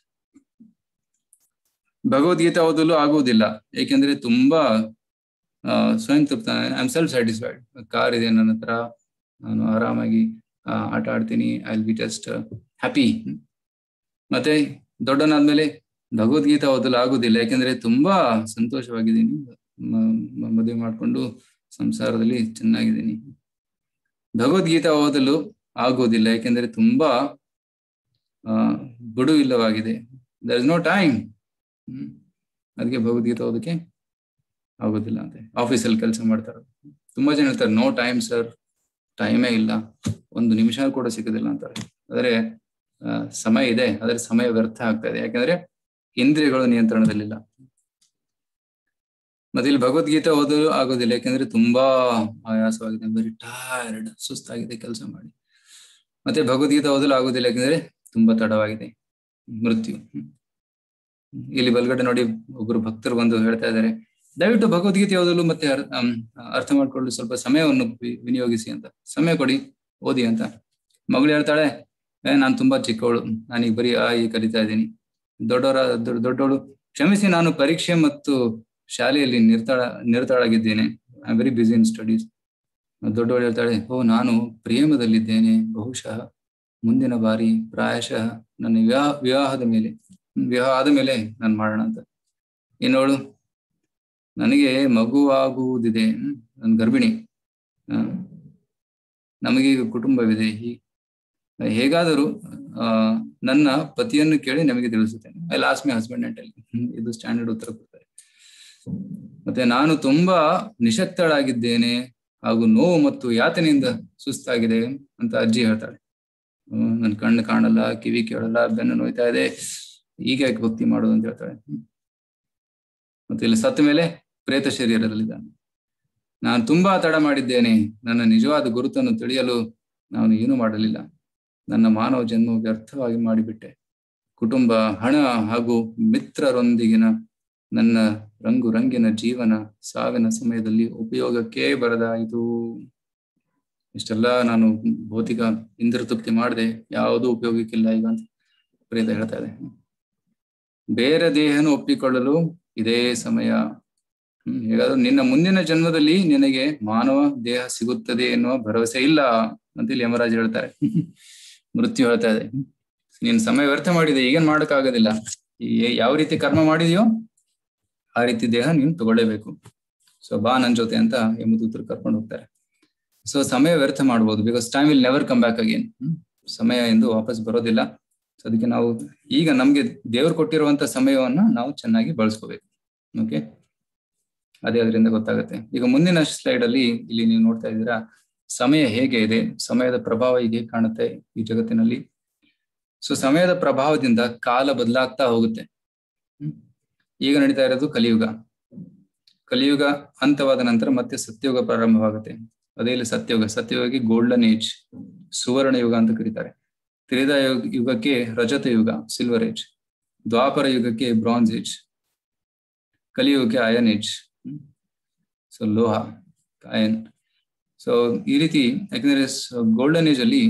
ಭಗವದ್ಗೀತೆ ಓದಲು ಆಗುವುದಿಲ್ಲ, ಏಕೆಂದ್ರೆ ತುಂಬಾ ಸ್ವಯಂ ತೃಪ್ತ, I am self satisfied. Car ಇದೆ ನನ್ನ ಹತ್ರ, ನಾನು ಆರಾಮಾಗಿ ಆಟ ಆಡ್ತೀನಿ, I will be just happy. ಮತ್ತೆ ದೊಡ್ಡನಾದ್ಮೇಲೆ ಭಗವದ್ಗೀತೆ ಓದಲು ಆಗುದಿಲ್ಲ, ಯಾಕೆಂದ್ರೆ ತುಂಬಾ ಸಂತೋಷವಾಗಿದ್ದೀನಿ, ಮದುವೆ ಮಾಡ್ಕೊಂಡು ಸಂಸಾರದಲ್ಲಿ ಚೆನ್ನಾಗಿದ್ದೀನಿ. ಭಗವದ್ಗೀತೆ ಓದಲು ಆಗೋದಿಲ್ಲ, ಯಾಕೆಂದ್ರೆ ತುಂಬಾ ಬಿಡುವಿಲ್ಲವಾಗಿದೆ, ದರ್ ಇಸ್ ನೋ ಟೈಮ್. ಅದಕ್ಕೆ ಭಗವದ್ಗೀತೆ ಓದಕ್ಕೆ ಆಗೋದಿಲ್ಲ ಅಂತೆ. ಆಫೀಸಲ್ಲಿ ಕೆಲಸ ಮಾಡ್ತಾರೆ, ತುಂಬಾ ಜನ ಹೇಳ್ತಾರೆ, ನೋ ಟೈಮ್ ಸರ್, ಟೈಮೇ ಇಲ್ಲ, 1 ನಿಮಿಷ ಕೂಡ ಸಿಗೋದಿಲ್ಲ ಅಂತಾರೆ. ಆದರೆ ಸಮಯ ಇದೆ, ಆದರೆ ಸಮಯ ವ್ಯರ್ಥ ಆಗ್ತಾ ಇದೆ, ಯಾಕಂದ್ರೆ ಇಂದ್ರಿಯಗಳು ನಿಯಂತ್ರಣದಲ್ಲಿಲ್ಲ. ಮತ್ತೆ ಇಲ್ಲಿ ಭಗವದ್ಗೀತೆ ಓದಲು ಆಗೋದಿಲ್ಲ, ಯಾಕಂದ್ರೆ ತುಂಬಾ ಆಯಾಸವಾಗಿದೆ, ವೆರಿ ಟೈರ್ಡ್, ಸುಸ್ತಾಗಿದೆ ಕೆಲಸ ಮಾಡಿ. ಮತ್ತೆ ಭಗವದ್ಗೀತೆ ಓದಲು ಆಗೋದಿಲ್ಲ, ಯಾಕಂದ್ರೆ ತುಂಬಾ ತಡವಾಗಿದೆ, ಮೃತ್ಯು. ಇಲ್ಲಿ ಬಲಗಡೆ ನೋಡಿ, ಒಬ್ರು ಭಕ್ತರು ಬಂದು ಹೇಳ್ತಾ ಇದ್ದಾರೆ, ದಯವಿಟ್ಟು ಭಗವದ್ಗೀತೆ ಓದಲು ಮತ್ತೆ ಅರ್ಥ ಮಾಡ್ಕೊಳ್ಳಲು ಸ್ವಲ್ಪ ಸಮಯವನ್ನು ವಿನಿಯೋಗಿಸಿ ಅಂತ, ಸಮಯ ಕೊಡಿ, ಓದಿ ಅಂತ. ಮಗಳು ಹೇಳ್ತಾಳೆ, ನಾನು ತುಂಬಾ ಚಿಕ್ಕವಳು, ನಾನೀಗ ಬರೀ ಕಲಿತಾ ಇದ್ದೀನಿ. ದೊಡ್ಡವಳು, ಕ್ಷಮಿಸಿ, ನಾನು ಪರೀಕ್ಷೆ ಮತ್ತು ಶಾಲೆಯಲ್ಲಿ ನಿರತಳಾಗಿದ್ದೇನೆ, I am very busy in studies. ದೊಡ್ಡವಳು ಹೇಳ್ತಾಳೆ, ನಾನು ಪ್ರೇಮದಲ್ಲಿದ್ದೇನೆ, ಬಹುಶಃ ಮುಂದಿನ ಬಾರಿ ಪ್ರಾಯಶಃ ನನ್ನ ವಿವಾಹ ಆದ ಮೇಲೆ ನಾನು ಮಾಡೋಣ ಅಂತ. ಇನ್ನೋಳು, ನನಗೆ ಮಗುವಾಗುವುದಿದೆ, ನನ್ನ ಗರ್ಭಿಣಿ, ನಮಗೆ ಕುಟುಂಬವಿದೆ, ಹೇಗಾದರೂ ನನ್ನ ಪತಿಯನ್ನು ಕೇಳಿ ನಮಗೆ ತಿಳಿಸುತ್ತೇನೆ, I lost my husband and tell. ಇದು ಸ್ಟ್ಯಾಂಡರ್ಡ್ ಉತ್ತರ ಕೊಡ್ತಾರೆ. ಮತ್ತೆ ನಾನು ತುಂಬಾ ನಿಶಕ್ತಳಾಗಿದ್ದೇನೆ ಹಾಗೂ ನೋವು ಮತ್ತು ಯಾತನೆಯಿಂದ ಸುಸ್ತಾಗಿದೆ ಅಂತ ಅಜ್ಜಿ ಹೇಳ್ತಾಳೆ. ನನ್ನ ಕಣ್ಣು ಕಾಣಲ್ಲ, ಕಿವಿ ಕೇಳಲ್ಲ, ಬೆನ್ನು ನೋಯ್ತಾ ಇದೆ, ಈಗ ಯಾಕೆ ಭಕ್ತಿ ಮಾಡೋದು ಅಂತ ಹೇಳ್ತಾಳೆ. ಮತ್ತೆ ಇಲ್ಲಿ ಸತ್ತ ಮೇಲೆ ಪ್ರೇತ ಶರೀರದಲ್ಲಿದ್ದಾನೆ. ನಾನು ತುಂಬಾ ತಡ ಮಾಡಿದ್ದೇನೆ, ನನ್ನ ನಿಜವಾದ ಗುರುತನ್ನು ತಿಳಿಯಲು ನಾನು ಏನು ಮಾಡಲಿಲ್ಲ. ನನ್ನ ಮಾನವ ಜನ್ಮ ವ್ಯರ್ಥವಾಗಿ ಮಾಡಿಬಿಟ್ಟೆ. ಕುಟುಂಬ, ಹಣ ಹಾಗೂ ಮಿತ್ರರೊಂದಿಗಿನ ನನ್ನ ರಂಗಿನ ಜೀವನ ಸಾವಿನ ಸಮಯದಲ್ಲಿ ಉಪಯೋಗಕ್ಕೆ ಬರದಾಯಿತು. ಇಷ್ಟೆಲ್ಲ ನಾನು ಭೌತಿಕ ಇಂದ್ರತೃಪ್ತಿ ಮಾಡದೆ ಯಾವುದೂ ಉಪಯೋಗಕ್ಕಿಲ್ಲ ಈಗ ಅಂತ ಪ್ರೇತ ಹೇಳ್ತಾ ಇದೆ. ಬೇರೆ ದೇಹನ ಒಪ್ಪಿಕೊಳ್ಳಲು ಇದೇ ಸಮಯ. ಹೇಗಾದ್ರೂ ನಿನ್ನ ಮುಂದಿನ ಜನ್ಮದಲ್ಲಿ ನಿನಗೆ ಮಾನವ ದೇಹ ಸಿಗುತ್ತದೆ ಎನ್ನುವ ಭರವಸೆ ಇಲ್ಲ ಅಂತ ಇಲ್ಲಿ ಯಮರಾಜ್ ಹೇಳ್ತಾರೆ. ಮೃತ್ಯು ಹೇಳ್ತಾ ಇದೆ, ನೀನ್ ಸಮಯ ವ್ಯರ್ಥ ಮಾಡಿದೆ, ಈಗೇನ್ ಮಾಡಕ್ಕಾಗೋದಿಲ್ಲ. ಯಾವ ರೀತಿ ಕರ್ಮ ಮಾಡಿದೆಯೋ ಆ ರೀತಿ ದೇಹ ನೀನು ತಗೊಳ್ಳೇಬೇಕು. ಸೊ ಬಾ ನನ್ ಜೊತೆ ಅಂತ ಯಮದೂತರು ಕರ್ಕೊಂಡು ಹೋಗ್ತಾರೆ. ಸೊ ಸಮಯ ವ್ಯರ್ಥ ಮಾಡ್ಬೋದು, because time will never come back again. ಸಮಯ ಎಂದು ವಾಪಸ್ ಬರೋದಿಲ್ಲ. ಸೊ ಅದಕ್ಕೆ ನಾವು ಈಗ ನಮ್ಗೆ ದೇವ್ರು ಕೊಟ್ಟಿರುವಂತ ಸಮಯವನ್ನ ನಾವು ಚೆನ್ನಾಗಿ ಬಳಸ್ಕೋಬೇಕು. ಓಕೆ, ಅದೇ ಅದರಿಂದ ಗೊತ್ತಾಗುತ್ತೆ. ಈಗ ಮುಂದಿನ ಸ್ಲೈಡ್ ಅಲ್ಲಿ ಇಲ್ಲಿ ನೀವು ನೋಡ್ತಾ ಇದ್ದೀರಾ ಸಮಯ ಹೇಗೆ ಇದೆ, ಸಮಯದ ಪ್ರಭಾವ ಹೇಗೆ ಕಾಣುತ್ತೆ ಈ ಜಗತ್ತಿನಲ್ಲಿ. ಸೊ ಸಮಯದ ಪ್ರಭಾವದಿಂದ ಕಾಲ ಬದಲಾಗ್ತಾ ಹೋಗುತ್ತೆ. ಈಗ ನಡೀತಾ ಇರೋದು ಕಲಿಯುಗ. ಕಲಿಯುಗ ಅಂತವಾದ ನಂತರ ಮತ್ತೆ ಸತ್ಯಯುಗ ಪ್ರಾರಂಭವಾಗುತ್ತೆ. ಅದೇ ಇಲ್ಲಿ ಸತ್ಯಯುಗಕ್ಕೆ ಗೋಲ್ಡನ್ ಏಜ್, ಸುವರ್ಣ ಯುಗ ಅಂತ ಕರೀತಾರೆ. ತ್ರೇತಾ ಯುಗಕ್ಕೆ ರಜತ ಯುಗ, ಸಿಲ್ವರ್ ಏಜ್. ದ್ವಾಪರ ಯುಗಕ್ಕೆ ಬ್ರಾನ್ಸ್ ಏಜ್. ಕಲಿಯುಗಕ್ಕೆ ಅಯನ್ ಏಜ್, ಸೊ ಲೋಹ, ಅಯನ್. ಸೊ ಈ ರೀತಿ ಯಾಕಂದ್ರೆ ಗೋಲ್ಡನ್ ಏಜ್ ಅಲ್ಲಿ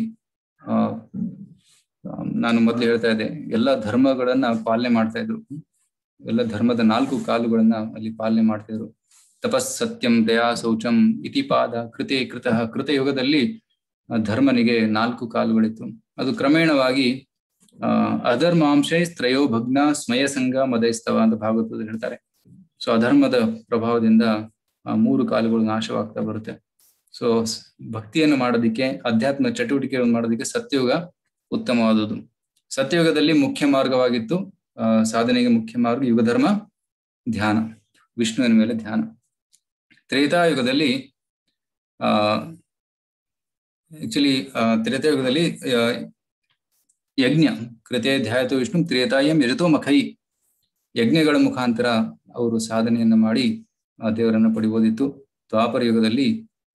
ನಾನು ಮೊದಲು ಹೇಳ್ತಾ ಇದ್ದೆ, ಎಲ್ಲ ಧರ್ಮಗಳನ್ನ ಪಾಲನೆ ಮಾಡ್ತಾ ಇದ್ರು. ಎಲ್ಲ ಧರ್ಮದ 4 ಕಾಲುಗಳನ್ನ ಅಲ್ಲಿ ಪಾಲನೆ ಮಾಡ್ತಾ ಇದ್ರು. ತಪಸ್, ಸತ್ಯಂ, ದಯಾ, ಶೌಚಂ, ಇತಿಪಾದ, ಕೃತಃ. ಕೃತಯುಗದಲ್ಲಿ ಧರ್ಮನಿಗೆ 4 ಕಾಲುಗಳಿತ್ತು. ಅದು ಕ್ರಮೇಣವಾಗಿ ಅಧರ್ಮಾಂಶೈ ತ್ರಯೋ ಭಗ್ನ ಸ್ಮಯಸಂಗ ಮದೈಸ್ತವ ಅಂತ ಭಾಗವತದಲ್ಲಿ ಹೇಳ್ತಾರೆ. ಸೊ ಅಧರ್ಮದ ಪ್ರಭಾವದಿಂದ 3 ಕಾಲುಗಳು ನಾಶವಾಗ್ತಾ ಬರುತ್ತೆ. ಸೊ ಭಕ್ತಿಯನ್ನು ಮಾಡೋದಿಕ್ಕೆ, ಅಧ್ಯಾತ್ಮ ಚಟುವಟಿಕೆಗಳನ್ನು ಮಾಡೋದಿಕ್ಕೆ ಸತ್ಯಯುಗ ಉತ್ತಮವಾದದ್ದು. ಸತ್ಯಯುಗದಲ್ಲಿ ಮುಖ್ಯ ಮಾರ್ಗವಾಗಿತ್ತು, ಸಾಧನೆಗೆ ಮುಖ್ಯ ಮಾರ್ಗ ಯುಗಧರ್ಮ, ಧ್ಯಾನ, ವಿಷ್ಣುವಿನ ಮೇಲೆ ಧ್ಯಾನ. ತ್ರೇತಾಯುಗದಲ್ಲಿ ತ್ರೇತಾಯುಗದಲ್ಲಿ ಯಜ್ಞ, ಕೃತೇ ಧ್ಯಾಯತೋ ವಿಷ್ಣು ತ್ರೇತಾಯಂ ಯಜತೋ ಮಖೈ, ಯಜ್ಞಗಳ ಮುಖಾಂತರ ಅವರು ಸಾಧನೆಯನ್ನ ಮಾಡಿ ದೇವರನ್ನ ಪಡಿಬೋದಿತ್ತು. ದ್ವಾಪರ ಯುಗದಲ್ಲಿ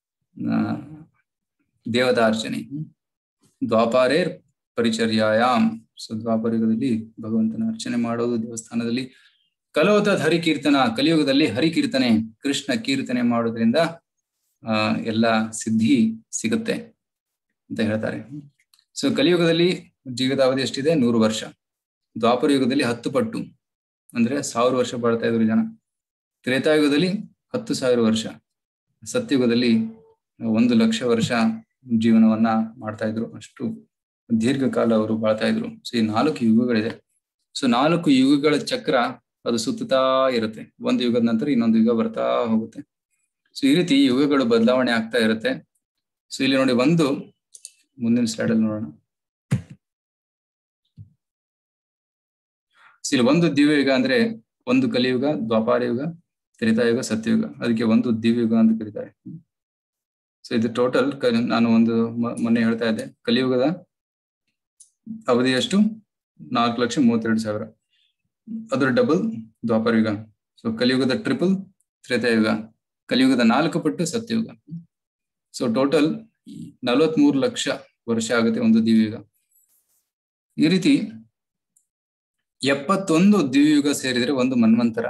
ದೇವತಾರ್ಚನೆ, ದ್ವಾಪಾರೇರ್ ಪರಿಚರ್ಯಾಯಾಮ್. ಸೊ ದ್ವಾಪರ ಯುಗದಲ್ಲಿ ಭಗವಂತನ ಅರ್ಚನೆ ಮಾಡೋದು ದೇವಸ್ಥಾನದಲ್ಲಿ. ಕಲೋತ ಹರಿಕೀರ್ತನ, ಕಲಿಯುಗದಲ್ಲಿ ಹರಿಕೀರ್ತನೆ, ಕೃಷ್ಣ ಕೀರ್ತನೆ ಮಾಡೋದ್ರಿಂದ ಎಲ್ಲ ಸಿದ್ಧಿ ಸಿಗುತ್ತೆ ಅಂತ ಹೇಳ್ತಾರೆ. ಸೊ ಕಲಿಯುಗದಲ್ಲಿ ಜೀವಿತಾವಧಿ ಎಷ್ಟಿದೆ? 100 ವರ್ಷ. ದ್ವಾಪರ ಯುಗದಲ್ಲಿ 10 ಪಟ್ಟು ಅಂದ್ರೆ 1000 ವರ್ಷ ಬಾಳ್ತಾ ಇದ್ರು ಜನ. ತ್ರೇತಾಯುಗದಲ್ಲಿ 10,000 ವರ್ಷ. ಸತ್ಯಯುಗದಲ್ಲಿ 1,00,000 ವರ್ಷ ಜೀವನವನ್ನ ಮಾಡ್ತಾ ಇದ್ರು. ಅಷ್ಟು ದೀರ್ಘಕಾಲ ಅವರು ಬಾಳ್ತಾ ಇದ್ರು. ಸೊ ಈ 4 ಯುಗಗಳಿದೆ. ಸೊ 4 ಯುಗಗಳ ಚಕ್ರ ಅದು ಸುತ್ತಾ ಇರುತ್ತೆ. ಒಂದು ಯುಗದ ನಂತರ ಇನ್ನೊಂದು ಯುಗ ಬರ್ತಾ ಹೋಗುತ್ತೆ. ಸೊ ಈ ರೀತಿ ಯುಗಗಳು ಬದಲಾವಣೆ ಆಗ್ತಾ ಇರುತ್ತೆ. ಸೊ ಇಲ್ಲಿ ನೋಡಿ, ಮುಂದಿನ ಸ್ಲೈಡ್ ಅಲ್ಲಿ ನೋಡೋಣ. ಇಲ್ಲಿ ಒಂದು ದಿವ್ಯ ಯುಗ ಅಂದ್ರೆ ಒಂದು ಕಲಿಯುಗ, ದ್ವಾಪಾರ ಯುಗ, ತ್ರೇತಾಯುಗ, ಸತ್ಯಯುಗ. ಅದಕ್ಕೆ ಒಂದು ದಿವ್ಯ ಯುಗ ಅಂತ ಕರೀತಾರೆ. ಸೊ ಇದು ಟೋಟಲ್ ನಾನು ಮೊನ್ನೆ ಹೇಳ್ತಾ ಇದ್ದೆ, ಕಲಿಯುಗದ ಅವಧಿ ಎಷ್ಟು? 4,32,000. ಅದರ ಡಬಲ್ ದ್ವಾಪರ ಯುಗ. ಸೊ ಕಲಿಯುಗದ ಟ್ರಿಪಲ್ ತ್ರೇತಾಯುಗ, ಕಲಿಯುಗದ 4 ಪಟ್ಟು ಸತ್ಯಯುಗ. ಸೊ ಟೋಟಲ್ 43 ಲಕ್ಷ ವರ್ಷ ಆಗುತ್ತೆ ಒಂದು ದಿವ್ಯಯುಗ. ಈ ರೀತಿ 71 ದಿವ್ಯಯುಗ ಸೇರಿದ್ರೆ ಒಂದು ಮನ್ವಂತರ,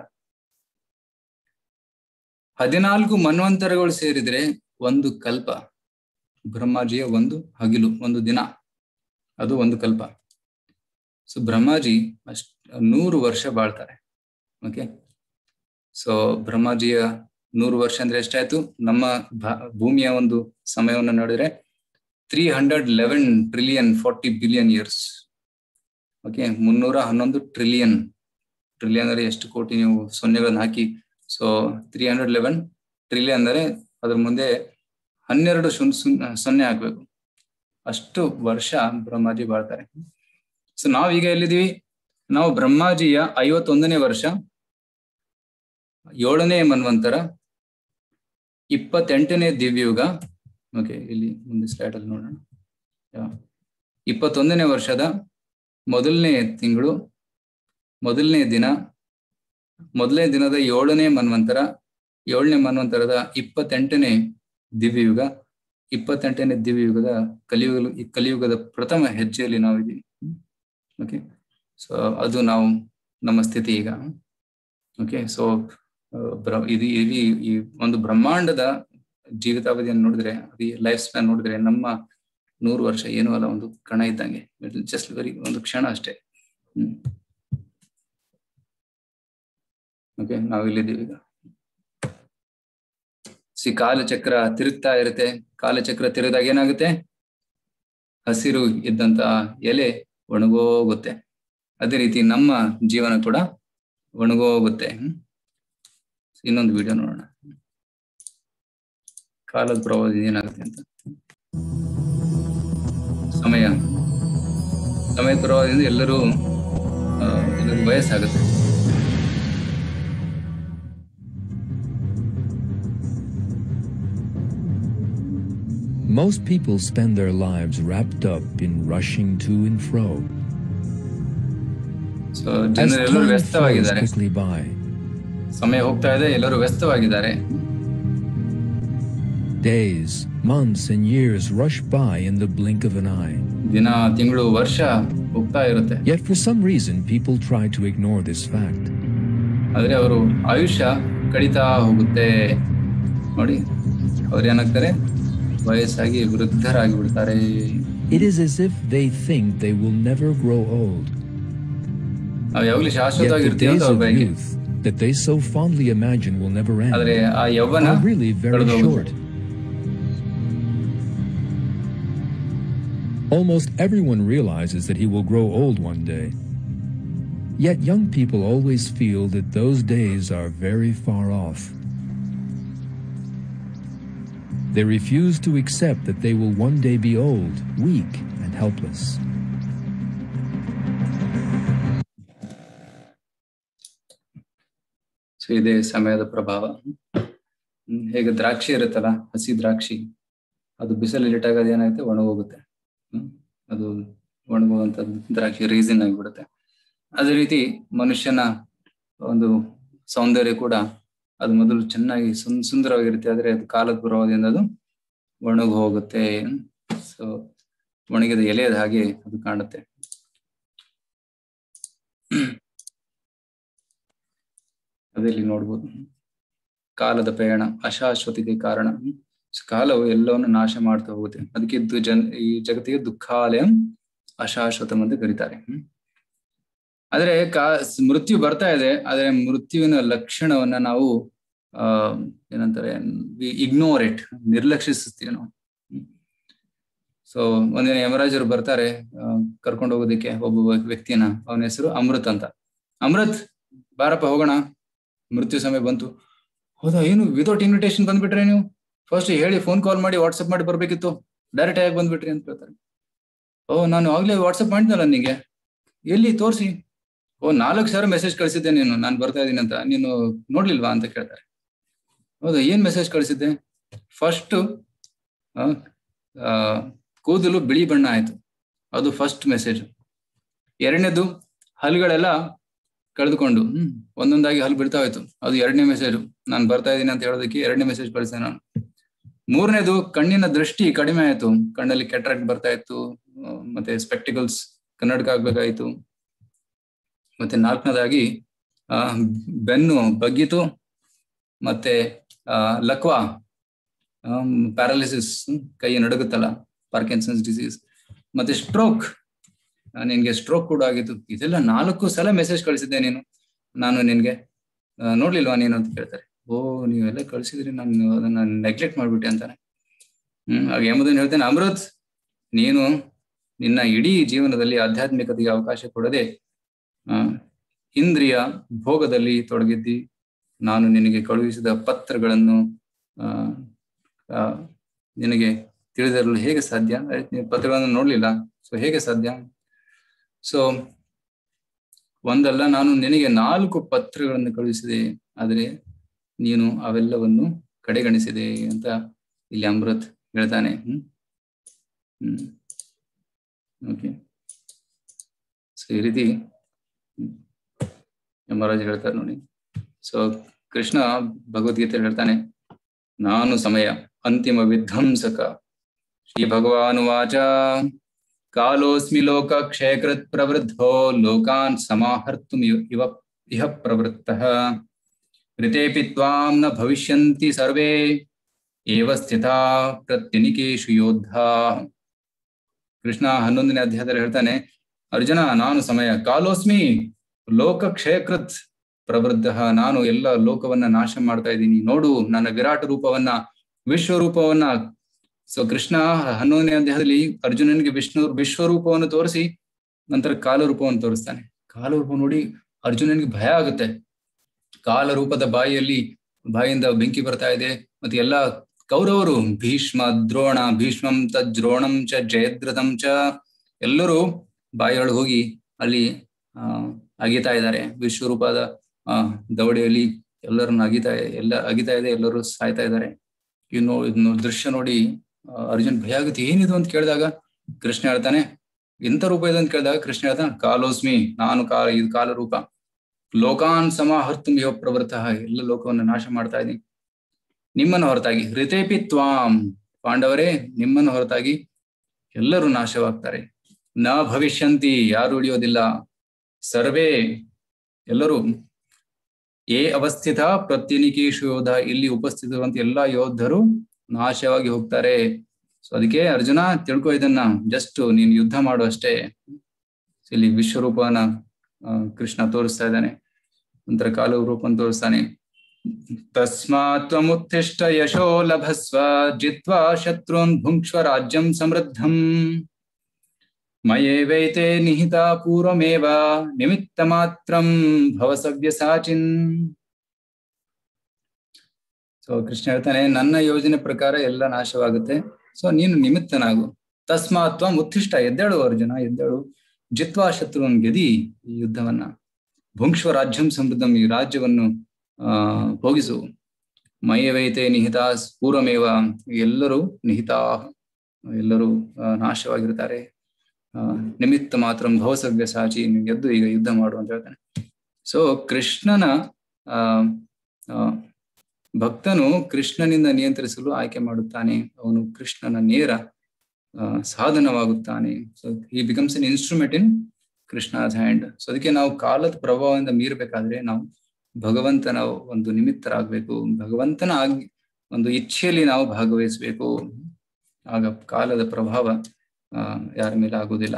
14 ಮನ್ವಂತರಗಳು ಸೇರಿದ್ರೆ ಒಂದು ಕಲ್ಪ. ಬ್ರಹ್ಮಾಜಿಯ ಒಂದು ಹಗಿಲು, ಒಂದು ದಿನ, ಅದು ಒಂದು ಕಲ್ಪ. ಸೊ ಬ್ರಹ್ಮಾಜಿ 100 ವರ್ಷ ಬಾಳ್ತಾರೆ. ಓಕೆ, ಸೊ ಬ್ರಹ್ಮಾಜಿಯ 100 ವರ್ಷ ಅಂದ್ರೆ ಎಷ್ಟಾಯ್ತು? ನಮ್ಮ ಭೂಮಿಯ ಒಂದು ಸಮಯವನ್ನು ನೋಡಿದ್ರೆ 311 trillion 40 billion years. Okay, 311 trillion. Trillion ಅಂದ್ರೆ ಎಷ್ಟು ಕೋಟಿ ನೀವು ಸೊನ್ನೆಗಳನ್ನ ಹಾಕಿ. ಸೊ 311 ಟ್ರಿಲಿಯನ್ ಅಂದರೆ ಅದ್ರ ಮುಂದೆ 12 ಸೊನ್ನೆ ಹಾಕ್ಬೇಕು. ಅಷ್ಟು ವರ್ಷ ಬ್ರಹ್ಮಾಜಿ ಬಾಳ್ತಾರೆ. ಸೊ ನಾವೀಗ ಎಲ್ಲಿದ್ದೀವಿ? ನಾವು ಬ್ರಹ್ಮಾಜಿಯ 51ನೇ ವರ್ಷ, 7ನೇ ಮನ್ವಂತರ, 28ನೇ ದಿವ್ಯಯುಗ. ಓಕೆ, ಇಲ್ಲಿ ಮುಂದೆ ಸ್ಲೈಡ್ ಅಲ್ಲಿ ನೋಡೋಣ. 21ನೇ ವರ್ಷದ 1ನೇ ತಿಂಗಳು, 1ನೇ ದಿನ, ಮೊದಲನೇ ದಿನದ 7ನೇ ಮನ್ವಂತರ, 7ನೇ ಮನ್ವಂತರದ 28ನೇ ದಿವ್ಯಯುಗ, 28ನೇ ದಿವ್ಯಯುಗದ ಕಲಿಯುಗದ ಪ್ರಥಮ ಹೆಜ್ಜೆಯಲ್ಲಿ ನಾವಿದ್ದೀವಿ. ಓಕೆ, ಸೊ ಅದು ನಾವು ನಮ್ಮ ಸ್ಥಿತಿ ಈಗ. ಓಕೆ, ಸೊ ಇದು ಈ ಒಂದು ಬ್ರಹ್ಮಾಂಡದ ಜೀವಿತಾವಧಿಯನ್ನು ನೋಡಿದ್ರೆ, ಅದು ಲೈಫ್ ಸ್ಪ್ಯಾನ್ ನೋಡಿದ್ರೆ ನಮ್ಮ 100 ವರ್ಷ ಏನೂ ಅಲ್ಲ, ಒಂದು ಕಣ ಇದ್ದಂಗೆ, ಜಸ್ಟ್ ವೆರಿ ಒಂದು ಕ್ಷಣ ಅಷ್ಟೇ. ಓಕೆ, ನಾವಿಲ್ಲಿದ್ದೀವಿ ಈಗ. ಕಾಲಚಕ್ರ ತಿರುಗ್ತಾ ಇರುತ್ತೆ. ಕಾಲಚಕ್ರ ತಿರುಗಿದಾಗ ಏನಾಗುತ್ತೆ? ಹಸಿರು ಇದ್ದಂತ ಎಲೆ ಒಣಗೋಗುತ್ತೆ. ಅದೇ ರೀತಿ ನಮ್ಮ ಜೀವನ ಕೂಡ ಒಣಗೋಗುತ್ತೆ. ಇನ್ನೊಂದು ವಿಡಿಯೋ ನೋಡೋಣ, ಕಾಲದ ಪ್ರವಾಹ ಏನಾಗುತ್ತೆ ಅಂತ. ಸಮಯದ ಪ್ರವಾಹದಿಂದ ಎಲ್ಲರೂ ವಯಸ್ಸಾಗುತ್ತೆ. Most people spend their lives wrapped up in rushing to and fro. So, ಜನರೆಲ್ಲರೂ ವ್ಯಸ್ತವಾಗಿದ್ದಾರೆ. quickly by. ಸಮಯ ಹೋಗ್ತಾ ಇದೆ, ಎಲ್ಲರೂ ವ್ಯಸ್ತವಾಗಿದ್ದಾರೆ. Days, months and years rush by in the blink of an eye. ದಿನ, ತಿಂಗಳು, ವರ್ಷ ಹೋಗ್ತಾ ಇರುತ್ತೆ. Yet for some reason people try to ignore this fact. ಆದ್ರೆ ಅವರು ಆಯುಷ್ಯ ಕಡಿತಾ ಹೋಗುತ್ತೆ. ನೋಡಿ, ಅವ್ರು ಏನಾಗ್ತಾರೆ? ವಯಸ್ಸಾಗಿ ವೃದ್ಧರಾಗಿ ಬಿಡ್ತಾರೆ. It is as if they think they will never grow old. ನಾವು ಯಾವಾಗಲೂ ಶಾಶ್ವತವಾಗಿರ್ತೀವಿ ಅಂತ ಅವ್ರ ಬಯಕೆ. That they so fondly imagine will never end. ಆದ್ರೆ ಆ ಯೌವನ really very short. Almost everyone realizes that he will grow old one day. Yet young people always feel that those days are very far off. They refuse to accept that they will one day be old, weak, and helpless. So ಇದೇ ಸಮಯದ ಪ್ರಭಾವ. ಹೇಗೆ ದ್ರಾಕ್ಷಿ ಇರುತ್ತಲ್ಲ, ಹಸಿ ದ್ರಾಕ್ಷಿ, ಅದು ಬಿಸಿಲಲ್ಲಿ ಇಟ್ಟಾಗ ಅದು ಏನಾಗುತ್ತೆ? ಒಣಗೋಗುತ್ತೆ. ಅದು ಒಣಗುವಂತ ದ್ರಾಕ್ಷಿ ರೀಸನ್ ಆಗಿಬಿಡುತ್ತೆ. ಅದೇ ರೀತಿ ಮನುಷ್ಯನ ಒಂದು ಸೌಂದರ್ಯ ಕೂಡ, ಅದು ಮೊದಲು ಚೆನ್ನಾಗಿ ಸುಂದರವಾಗಿರುತ್ತೆ, ಆದ್ರೆ ಅದು ಕಾಲದ ಪ್ರಭಾವದಿಂದ ಅದು ಒಣಗಿ ಹೋಗುತ್ತೆ. ಸೊ ಒಣಗಿದ ಎಲೆಯದ ಹಾಗೆ ಅದು ಕಾಣುತ್ತೆ. ಅದಲ್ಲಿ ನೋಡ್ಬೋದು, ಕಾಲದ ಪ್ರಯಾಣ ಅಶಾಶ್ವತಿಗೆ ಕಾರಣ. ಕಾಲವು ಎಲ್ಲವನ್ನು ನಾಶ ಮಾಡ್ತಾ ಹೋಗುತ್ತೆ. ಅದಕ್ಕೆ ಈ ಜಗತ್ತಿಗೆ ದುಃಖಾಲಯಂ ಅಶಾಶ್ವತಂ ಅಂತ ಕರೀತಾರೆ. ಆದ್ರೆ ಮೃತ್ಯು ಬರ್ತಾ ಇದೆ, ಆದ್ರೆ ಮೃತ್ಯುವಿನ ಲಕ್ಷಣವನ್ನ ನಾವು ಏನಂತಾರೆ, ಇಗ್ನೋರ್ ಇಟ್, ನಿರ್ಲಕ್ಷಿಸ್ತೀವಿ ನಾವು. ಸೊ ಒಂದಿನ ಯಮರಾಜರು ಬರ್ತಾರೆ ಕರ್ಕೊಂಡು ಹೋಗೋದಕ್ಕೆ ಒಬ್ಬ ವ್ಯಕ್ತಿನ. ಅವನ ಹೆಸರು ಅಮೃತ್ ಅಂತ. ಅಮೃತ್, ಬಾರಪ್ಪ ಹೋಗೋಣ, ಮೃತ್ಯು ಸಮಯ ಬಂತು. ಹೌದಾ, ಏನು ವಿತೌಟ್ ಇನ್ವಿಟೇಷನ್ ಬಂದ್ಬಿಟ್ರೆ ನೀವು? ಫಸ್ಟ್ ಹೇಳಿ, ಫೋನ್ ಕಾಲ್ ಮಾಡಿ, ವಾಟ್ಸಪ್ ಮಾಡಿ ಬರ್ಬೇಕಿತ್ತು, ಡೈರೆಕ್ಟ್ ಆಗಿ ಬಂದ್ಬಿಟ್ರಿ ಅಂತ ಹೇಳ್ತಾರೆ. ಓ, ನಾನು ಆಗ್ಲೇ ವಾಟ್ಸಪ್ ಮಾಡಿದ್ನಲ್ಲ ನಿಂಗೆ, ಎಲ್ಲಿ ತೋರಿಸಿ. ಓ, 4,000 ಮೆಸೇಜ್ ಕಳಿಸಿದ್ದೆ ನೀನು, ನಾನು ಬರ್ತಾ ಇದ್ದೀನಿ ಅಂತ, ನೀನು ನೋಡ್ಲಿಲ್ವಾ ಅಂತ ಕೇಳ್ತಾರೆ. ಹೌದಾ, ಏನ್ ಮೆಸೇಜ್ ಕಳಿಸಿದ್ದೆ? ಫಸ್ಟ್ ಕೂದಲು ಬಿಳಿ ಬಣ್ಣ ಆಯ್ತು, ಅದು ಫಸ್ಟ್ ಮೆಸೇಜ್. ಎರಡನೇದು, ಹಲ್ಗಳೆಲ್ಲ ಕಳೆದುಕೊಂಡು ಒಂದೊಂದಾಗಿ ಹಲ್ಲು ಬಿಡ್ತಾ ಹೋಯ್ತು, ಅದು 2ನೇ ಮೆಸೇಜ್. ನಾನು ಬರ್ತಾ ಇದ್ದೀನಿ ಅಂತ ಹೇಳೋದಕ್ಕೆ 2ನೇ ಮೆಸೇಜ್ ಕಳಿಸಿದೆ ನಾನು. 3ನೇದು, ಕಣ್ಣಿನ ದೃಷ್ಟಿ ಕಡಿಮೆ ಆಯ್ತು, ಕಣ್ಣಲ್ಲಿ ಕ್ಯಾಟ್ರಾಕ್ಟ್ ಬರ್ತಾ ಇತ್ತು, ಮತ್ತೆ ಸ್ಪೆಕ್ಟಿಕಲ್ಸ್, ಕನ್ನಡಕ ಆಗ್ಬೇಕಾಯ್ತು. ಮತ್ತೆ 4ನೇದಾಗಿ ಬೆನ್ನು ಬಗ್ಗಿತು, ಮತ್ತೆ ಲಕ್ವಾ, ಪ್ಯಾರಾಲಿಸಿಸ್, ಕೈ ನಡುಗುತ್ತಲ್ಲ, ಪಾರ್ಕಿನ್ಸನ್ಸ್ ಡಿಸೀಸ್, ಮತ್ತೆ ಸ್ಟ್ರೋಕ್, ನಿನ್ಗೆ ಸ್ಟ್ರೋಕ್ ಕೂಡ ಆಗಿತ್ತು. ಇದೆಲ್ಲ 4 ಸಲ ಮೆಸೇಜ್ ಕಳಿಸಿದ್ದೆ ನೀನು, ನಾನು ನಿನ್ಗೆ ನೋಡ್ಲಿಲ್ವಾ ನೀನು ಅಂತ ಕೇಳ್ತಾರೆ. ಓ, ನೀವೆಲ್ಲ ಕಳಿಸಿದ್ರಿ, ನಾನು ಅದನ್ನ ನೆಗ್ಲೆಕ್ಟ್ ಮಾಡ್ಬಿಟ್ಟೆ ಅಂತಾನೆ. ಹಾಗೆ ಎಂಬುದನ್ನು ಹೇಳ್ತೇನೆ, ಅಮೃತ್, ನೀನು ನಿನ್ನ ಇಡೀ ಜೀವನದಲ್ಲಿ ಆಧ್ಯಾತ್ಮಿಕತೆಗೆ ಅವಕಾಶ ಕೊಡದೆ ಇಂದ್ರಿಯ ಭೋಗದಲ್ಲಿ ತೊಡಗಿದ್ದಿ. ನಾನು ನಿನಗೆ ಕಳುಹಿಸಿದ ಪತ್ರಗಳನ್ನು ನಿನಗೆ ತಿಳಿದಿರಲು ಹೇಗೆ ಸಾಧ್ಯ? ನೀವು ಪತ್ರಗಳನ್ನು ನೋಡ್ಲಿಲ್ಲ, ಸೊ ಹೇಗೆ ಸಾಧ್ಯ? ಸೊ ಒಂದಲ್ಲ, ನಾನು ನಿನಗೆ 4 ಪತ್ರಗಳನ್ನು ಕಳುಹಿಸಿದೆ, ಆದರೆ ನೀನು ಅವೆಲ್ಲವನ್ನು ಕಡೆಗಣಿಸಿದೆ ಅಂತ ಇಲ್ಲಿ ಅಮೃತ್ ಹೇಳ್ತಾನೆ. ಓಕೆ, ಸೊ ಈ ರೀತಿ ಯಮರಾಜ್ ಹೇಳ್ತಾರೆ ನೋಡಿ, ಸೊ ಕೃಷ್ಣ ಭಗವದ್ಗೀತೆಯಲ್ಲಿ ಹೇಳ್ತಾನೆ, ನಾನು ಸಮಯ ಅಂತಿಮ ವಿಧ್ವಂಸಕ. ಶ್ರೀ ಭಗವಾನುವಾಚ ಕಾಲೋಸ್ಮಿ ಲೋಕ ಕ್ಷಯಕೃತ್ ಪ್ರವೃದ್ಧೋ ಲೋಕಾನ್ ಸಮಾಹರ್ತುಂ ಇಹ ಪ್ರವೃತ್ತಃ ಋತೇಪಿ ತ್ವಾಂ ನ ಭವಿಷ್ಯಂತಿ ಸರ್ವೇ ಏವ ಸ್ಥಿತಾ ಪ್ರತ್ಯನಿಕೇಶು ಯೋದ್ಧಾ. ಕೃಷ್ಣ 11ನೇ ಅಧ್ಯಾಯದಲ್ಲಿ ಹೇಳ್ತಾನೆ, ಅರ್ಜುನ ನಾನು ಸಮಯ, ಕಾಲೋಸ್ಮಿ ಲೋಕ ಕ್ಷಯಕೃತ್ ಪ್ರವೃದ್ಧ, ನಾನು ಎಲ್ಲ ಲೋಕವನ್ನ ನಾಶ ಮಾಡ್ತಾ ಇದ್ದೀನಿ, ನೋಡು ನನ್ನ ವಿರಾಟ ರೂಪವನ್ನ, ವಿಶ್ವರೂಪವನ್ನ. ಸೊ ಕೃಷ್ಣ 11ನೇ ಅಧ್ಯಾಯದಲ್ಲಿ ಅರ್ಜುನನಿಗೆ ವಿಶ್ವರೂಪವನ್ನು ತೋರಿಸಿ ನಂತರ ಕಾಲರೂಪವನ್ನು ತೋರಿಸ್ತಾನೆ. ಕಾಲರೂಪ ನೋಡಿ ಅರ್ಜುನನಿಗೆ ಭಯ ಆಗುತ್ತೆ. ಕಾಲರೂಪದ ಬಾಯಿಯಿಂದ ಬೆಂಕಿ ಬರ್ತಾ ಇದೆ. ಮತ್ತೆ ಎಲ್ಲ ಕೌರವರು ಭೀಷ್ಮ ದ್ರೋಣ, ಭೀಷ್ಮಂ ತಜ್ದ್ರೋಣಂ ಚ ಜಯದ್ರಥಂ ಚ ಎಲ್ಲರೂ ಬಾಯಿಯೊಳಗೆ ಹೋಗಿ ಅಲ್ಲಿ ಅಗಿತಾ ಇದ್ದಾರೆ. ವಿಶ್ವರೂಪದ ದವಡೆಯಲ್ಲಿ ಎಲ್ಲರನ್ನು ಅಗಿತಾ ಇದೆ, ಎಲ್ಲರೂ ಸಾಯ್ತಾ ಇದ್ದಾರೆ. ಇನ್ನು ದೃಶ್ಯ ನೋಡಿ ಅರ್ಜುನ್ ಭಯ ಆಗುತ್ತೆ. ಏನಿದು ಅಂತ ಕೇಳಿದಾಗ ಕೃಷ್ಣ ಹೇಳ್ತಾನೆ, ಎಂತ ರೂಪ ಇದೆ ಅಂತ ಕೇಳಿದಾಗ ಕೃಷ್ಣ ಹೇಳ್ತಾನೆ, ಕಾಲೋಸ್ಮಿ, ನಾನು ಇದು ಕಾಲರೂಪ. ಲೋಕಾನ್ ಸಮಾಹರ್ತುಂ ಇಹ ಪ್ರವೃತ್ತಃ, ಎಲ್ಲ ಲೋಕವನ್ನು ನಾಶ ಮಾಡ್ತಾ ಇದ್ದೀನಿ ನಿಮ್ಮನ್ನು ಹೊರತಾಗಿ. ಋತೇಪಿ ತ್ವಾಂ, ಪಾಂಡವರೇ ನಿಮ್ಮನ್ನು ಹೊರತಾಗಿ ಎಲ್ಲರೂ ನಾಶವಾಗ್ತಾರೆ. ನ ಭವಿಷ್ಯಂತಿ, ಯಾರು ಉಳಿಯೋದಿಲ್ಲ. ಸರ್ವೇ ಎಲ್ಲರೂ, ಏ ಅವಸ್ಥಿತ ಪ್ರತ್ಯನಿಕೇಶು ಯೋಧ, ಇಲ್ಲಿ ಉಪಸ್ಥಿತರುವಂತ ಎಲ್ಲಾ ಯೋಧರು ನಾಶವಾಗಿ ಹೋಗ್ತಾರೆ. ಸೊ ಅದಕ್ಕೆ ಅರ್ಜುನ ತಿಳ್ಕೊ ಇದನ್ನ, ಜಸ್ಟ್ ನೀನು ಯುದ್ಧ ಮಾಡು ಅಷ್ಟೇ. ಇಲ್ಲಿ ವಿಶ್ವರೂಪನ ಕೃಷ್ಣ ತೋರಿಸ್ತಾ ಇದ್ದಾನೆ, ನಂತರ ಕಾಲ ರೂಪವನ್ನು ತೋರಿಸ್ತಾನೆ. ತಸ್ಮಾತ್ ತ್ವಮುತ್ತಿಷ್ಠ ಯಶೋ ಲಭಸ್ವ ಜಿತ್ವಾ ಶತ್ರುನ್ ಭುಂಕ್ಷ್ವ ರಾಜ್ಯಂ ಸಮೃದ್ಧಂ ಮಯೇವೈತೆ ನಿಹಿತ ಪೂರ್ವಮೇವ ನಿಮಿತ್ತ ಮಾತ್ರಂ ಭವ ಸವ್ಯಸಾಚಿನ್. ಸೊ ಕೃಷ್ಣ ಹೇಳ್ತಾನೆ, ನನ್ನ ಯೋಜನೆ ಪ್ರಕಾರ ಎಲ್ಲ ನಾಶವಾಗುತ್ತೆ, ಸೊ ನೀನು ನಿಮಿತ್ತನಾಗು. ತಸ್ಮಾತ್ ತ್ವಂ ಉತ್ತಿಷ್ಠ, ಎದ್ದೇಳು ಅರ್ಜುನ, ಎದ್ದೇಳು. ಜಿತ್ವಾ ಶತ್ರುನ್, ಗೆದಿ ಈ ಯುದ್ಧವನ್ನ. ಭುಂಕ್ಷ್ವ ರಾಜ್ಯಂ ಸಮೃದ್ಧಂ, ಈ ರಾಜ್ಯವನ್ನು ಭೋಗಿಸು. ಮಯೇವೈತೆ ನಿಹಿತ ಪೂರ್ವಮೇವ, ಎಲ್ಲರೂ ನಿಹಿತ, ಎಲ್ಲರೂ ನಾಶವಾಗಿರ್ತಾರೆ. ನಿಮಿತ್ತ ಮಾತ್ರ ಭವಸವ್ಯ ಸಾಚಿ, ಎದ್ದು ಈಗ ಯುದ್ಧ ಮಾಡು ಅಂತ ಹೇಳ್ತಾನೆ. ಸೊ ಕೃಷ್ಣನ ಭಕ್ತನು ಕೃಷ್ಣನಿಂದ ನಿಯಂತ್ರಿಸಲು ಆಯ್ಕೆ ಮಾಡುತ್ತಾನೆ. ಅವನು ಕೃಷ್ಣನ ನೇರ ಸಾಧನವಾಗುತ್ತಾನೆ. So he becomes an instrument in Krishna's hand. So ಅದಕ್ಕೆ ನಾವು ಕಾಲದ ಪ್ರಭಾವದಿಂದ ಮೀರಬೇಕಾದ್ರೆ ನಾವು ಭಗವಂತನ ಒಂದು ನಿಮಿತ್ತರಾಗಬೇಕು. ಭಗವಂತನ ಒಂದು ಇಚ್ಛೆಯಲ್ಲಿ ನಾವು ಭಾಗವಹಿಸಬೇಕು. ಆಗ ಕಾಲದ ಪ್ರಭಾವ ಯಾರ ಮೇಲೆ ಆಗುವುದಿಲ್ಲ.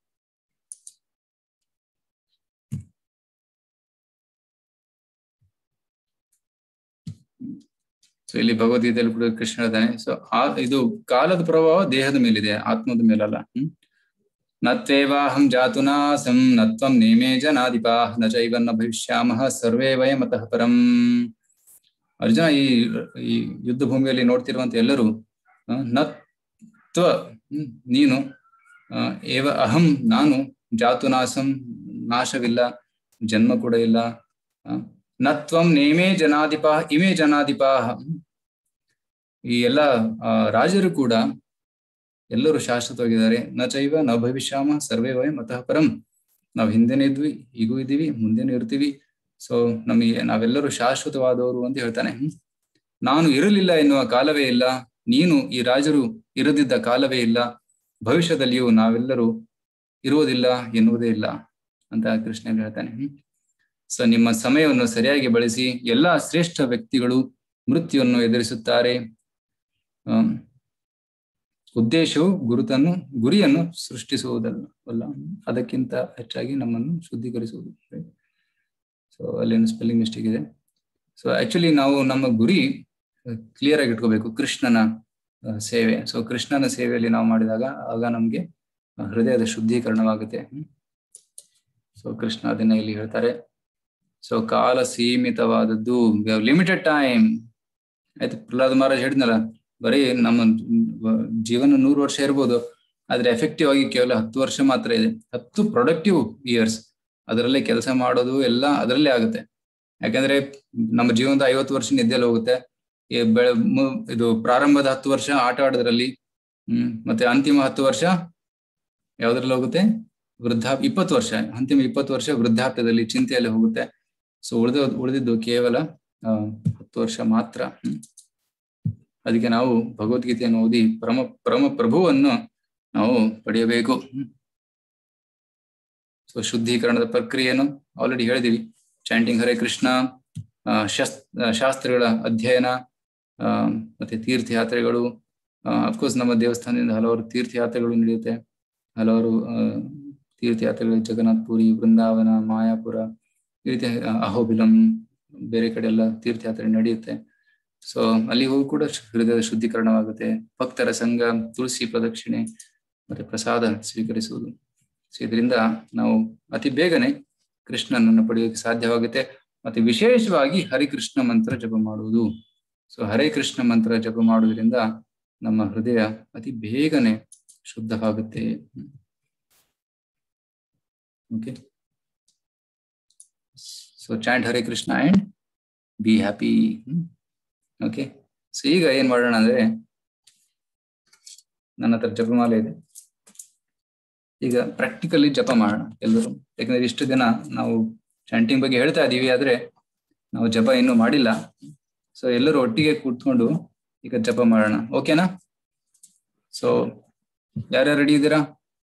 ಸೊ ಇಲ್ಲಿ ಭಗವದ್ಗೀತೆಯಲ್ಲಿ ಕೂಡ ಕೃಷ್ಣ ಹೇಳ್ತಾನೆ, ಸೊ ಇದು ಕಾಲದ ಪ್ರಭಾವ ದೇಹದ ಮೇಲಿದೆ, ಆತ್ಮದ ಮೇಲಲ್ಲ. ನತ್ವೇವಾಹಂ ಜಾತುನಾಸಂ ನತ್ವಂ ನೇಮೇ ಜನಾಧಿಪಾ ನ ಚೈವನ್ನ ಭವಿಷ್ಯಾಮಃ ಸರ್ವೇ ವಯಂ ಅತಃ ಪರಂ. ಅರ್ಜುನ, ಈ ಯುದ್ಧ ಭೂಮಿಯಲ್ಲಿ ನೋಡ್ತಿರುವಂತ ಎಲ್ಲರೂ ನತ್ವ, ನೀನು, ಏವ ಅಹಂ, ನಾನು, ಜಾತುನಾಸಂ, ನಾಶವಿಲ್ಲ, ಜನ್ಮ ಕೂಡ ಇಲ್ಲ. ನತ್ವಂ ನೇಮೇ ಜನಾಧಿಪಾ ಇಮೇ ಜನಾಧಿಪಾ, ಈ ಎಲ್ಲ ರಾಜರು ಕೂಡ ಎಲ್ಲರೂ ಶಾಶ್ವತವಾಗಿದ್ದಾರೆ. ನ ಚೈವ ನ ಭವಿಷ್ಯಾಮ ಸರ್ವೇ ವಯಂ ಅತಃ ಪರಂ, ನಾವು ಹಿಂದೆನೇ ಇದ್ವಿ, ಈಗೂ ಇದ್ದೀವಿ, ಮುಂದೆನೂ ಇರ್ತೀವಿ. ಸೊ ನಾವೆಲ್ಲರೂ ಶಾಶ್ವತವಾದವರು ಅಂತ ಹೇಳ್ತಾನೆ. ನಾನು ಇರಲಿಲ್ಲ ಎನ್ನುವ ಕಾಲವೇ ಇಲ್ಲ, ನೀನು, ಈ ರಾಜರು ಇರದಿದ್ದ ಕಾಲವೇ ಇಲ್ಲ, ಭವಿಷ್ಯದಲ್ಲಿಯೂ ನಾವೆಲ್ಲರೂ ಇರುವುದಿಲ್ಲ ಎನ್ನುವುದೇ ಇಲ್ಲ ಅಂತ ಕೃಷ್ಣ ಹೇಳ್ತಾನೆ. ಸೊ ನಿಮ್ಮ ಸಮಯವನ್ನು ಸರಿಯಾಗಿ ಬಳಸಿ. ಎಲ್ಲಾ ಶ್ರೇಷ್ಠ ವ್ಯಕ್ತಿಗಳು ಮೃತ್ಯುವನ್ನು ಎದುರಿಸುತ್ತಾರೆ. ಉದ್ದೇಶವು ಗುರಿಯನ್ನು ಸೃಷ್ಟಿಸುವುದಲ್ಲ, ಅದಕ್ಕಿಂತ ಹೆಚ್ಚಾಗಿ ನಮ್ಮನ್ನು ಶುದ್ಧೀಕರಿಸುವುದು. ಸೊ ಅಲ್ಲೇನು ಸ್ಪೆಲ್ಲಿಂಗ್ ಮಿಸ್ಟೇಕ್ ಇದೆ. ಸೊ ಆಕ್ಚುಲಿ ನಾವು ನಮ್ಮ ಗುರಿ ಕ್ಲಿಯರ್ ಆಗಿ ಇಟ್ಕೋಬೇಕು, ಕೃಷ್ಣನ ಸೇವೆ. ಸೊ ಕೃಷ್ಣನ ಸೇವೆಯಲ್ಲಿ ನಾವು ಮಾಡಿದಾಗ ಆಗ ನಮ್ಗೆ ಹೃದಯದ ಶುದ್ಧೀಕರಣವಾಗುತ್ತೆ. ಸೊ ಕೃಷ್ಣ ಅದನ್ನ ಇಲ್ಲಿ ಹೇಳ್ತಾರೆ. ಸೊ ಕಾಲ ಸೀಮಿತವಾದದ್ದು, ಲಿಮಿಟೆಡ್ ಟೈಮ್. ಆಯ್ತು, ಪ್ರಹ್ಲಾದ್ ಮಹಾರಾಜ್ ಹೇಳಿದ್ನಲ್ಲ, ಬರೀ ನಮ್ಮ ಜೀವನ 100 ವರ್ಷ ಇರ್ಬೋದು, ಆದ್ರೆ ಎಫೆಕ್ಟಿವ್ ಆಗಿ ಕೇವಲ 10 ವರ್ಷ ಮಾತ್ರ ಇದೆ. 10 ಪ್ರೊಡಕ್ಟಿವ್ ಇಯರ್ಸ್, ಅದರಲ್ಲೇ ಕೆಲಸ ಮಾಡೋದು ಎಲ್ಲ ಅದರಲ್ಲೇ ಆಗುತ್ತೆ. ಯಾಕಂದ್ರೆ ನಮ್ಮ ಜೀವನದ 50 ವರ್ಷ ನಿದ್ದೆಯಲ್ಲಿ ಹೋಗುತ್ತೆ. ಇದು ಪ್ರಾರಂಭದ 10 ವರ್ಷ ಆಟ ಆಡೋದ್ರಲ್ಲಿ, ಮತ್ತೆ ಅಂತಿಮ 10 ವರ್ಷ ಯಾವ್ದ್ರಲ್ಲಿ ಹೋಗುತ್ತೆ? 20 ವರ್ಷ, ಅಂತಿಮ 20 ವರ್ಷ ವೃದ್ಧಾಪ್ಯದಲ್ಲಿ, ಚಿಂತೆಯಲ್ಲಿ ಹೋಗುತ್ತೆ. ಸೊ ಉಳಿದಿದ್ದು ಕೇವಲ 10 ವರ್ಷ ಮಾತ್ರ. ಅದಕ್ಕೆ ನಾವು ಭಗವದ್ಗೀತೆಯನ್ನು ಓದಿ ಪರಮ ಪ್ರಭುವನ್ನು ನಾವು ಪಡೆಯಬೇಕು. ಸೊ ಶುದ್ಧೀಕರಣದ ಪ್ರಕ್ರಿಯೆಯನ್ನು ಆಲ್ರೆಡಿ ಹೇಳಿದೀವಿ. ಚಾಂಟಿಂಗ್ ಹರೇ ಕೃಷ್ಣ, ಶಾಸ್ತ್ರಗಳ ಅಧ್ಯಯನ, ಮತ್ತೆ ತೀರ್ಥಯಾತ್ರೆಗಳು. ಅಫ್ಕೋರ್ಸ್ ನಮ್ಮ ದೇವಸ್ಥಾನದಿಂದ ಹಲವಾರು ತೀರ್ಥಯಾತ್ರೆಗಳು ನಡೆಯುತ್ತೆ. ಹಲವಾರು ತೀರ್ಥಯಾತ್ರೆಗಳು ಜಗನ್ನಾಥ್ ಪುರಿ, ವೃಂದಾವನ, ಮಾಯಾಪುರ, ಈ ರೀತಿ ಅಹೋಬಿಲಂ, ಬೇರೆ ಕಡೆ ಎಲ್ಲ ತೀರ್ಥಯಾತ್ರೆ ನಡೆಯುತ್ತೆ. ಸೊ ಅಲ್ಲಿ ಹೋಗಿ ಕೂಡ ಹೃದಯದ ಶುದ್ಧೀಕರಣವಾಗುತ್ತೆ. ಭಕ್ತರ ಸಂಘ, ತುಳಸಿ ಪ್ರದಕ್ಷಿಣೆ, ಮತ್ತೆ ಪ್ರಸಾದ ಸ್ವೀಕರಿಸುವುದು. ಸೊ ಇದರಿಂದ ನಾವು ಅತಿ ಬೇಗನೆ ಕೃಷ್ಣನನ್ನು ಪಡೆಯೋಕೆ ಸಾಧ್ಯವಾಗುತ್ತೆ. ಮತ್ತೆ ವಿಶೇಷವಾಗಿ ಹರಿಕೃಷ್ಣ ಮಂತ್ರ ಜಪ ಮಾಡುವುದು. ಸೊ ಹರೇ ಕೃಷ್ಣ ಮಂತ್ರ ಜಪ ಮಾಡುವುದರಿಂದ ನಮ್ಮ ಹೃದಯ ಅತಿ ಬೇಗನೆ ಶುದ್ಧವಾಗುತ್ತೆ. Okay, so chant Hare Krishna and be happy. Okay, so ಈಗ ಏನ್ ಮಾಡೋಣ ಅಂದ್ರೆ, ನನ್ನ ಹತ್ರ ಜಪಮಾಲೆ ಇದೆ. ಈಗ ಪ್ರಾಕ್ಟಿಕಲಿ ಜಪ ಮಾಡೋಣ ಎಲ್ಲರೂ. ಯಾಕಂದ್ರೆ ಇಷ್ಟು ದಿನ ನಾವು ಚಾಂಟಿಂಗ್ ಬಗ್ಗೆ ಹೇಳ್ತಾ ಇದೀವಿ, ಆದ್ರೆ ನಾವು ಜಪ ಇನ್ನೂ ಮಾಡಿಲ್ಲ. ಸೊ ಎಲ್ಲರೂ ಒಟ್ಟಿಗೆ ಕೂತ್ಕೊಂಡು ಈಗ ಜಪ ಮಾಡೋಣ. ಓಕೆನಾ? ಸೊ ಯಾರ್ಯಾರು ರೆಡಿ ಇದ್ದೀರಾ?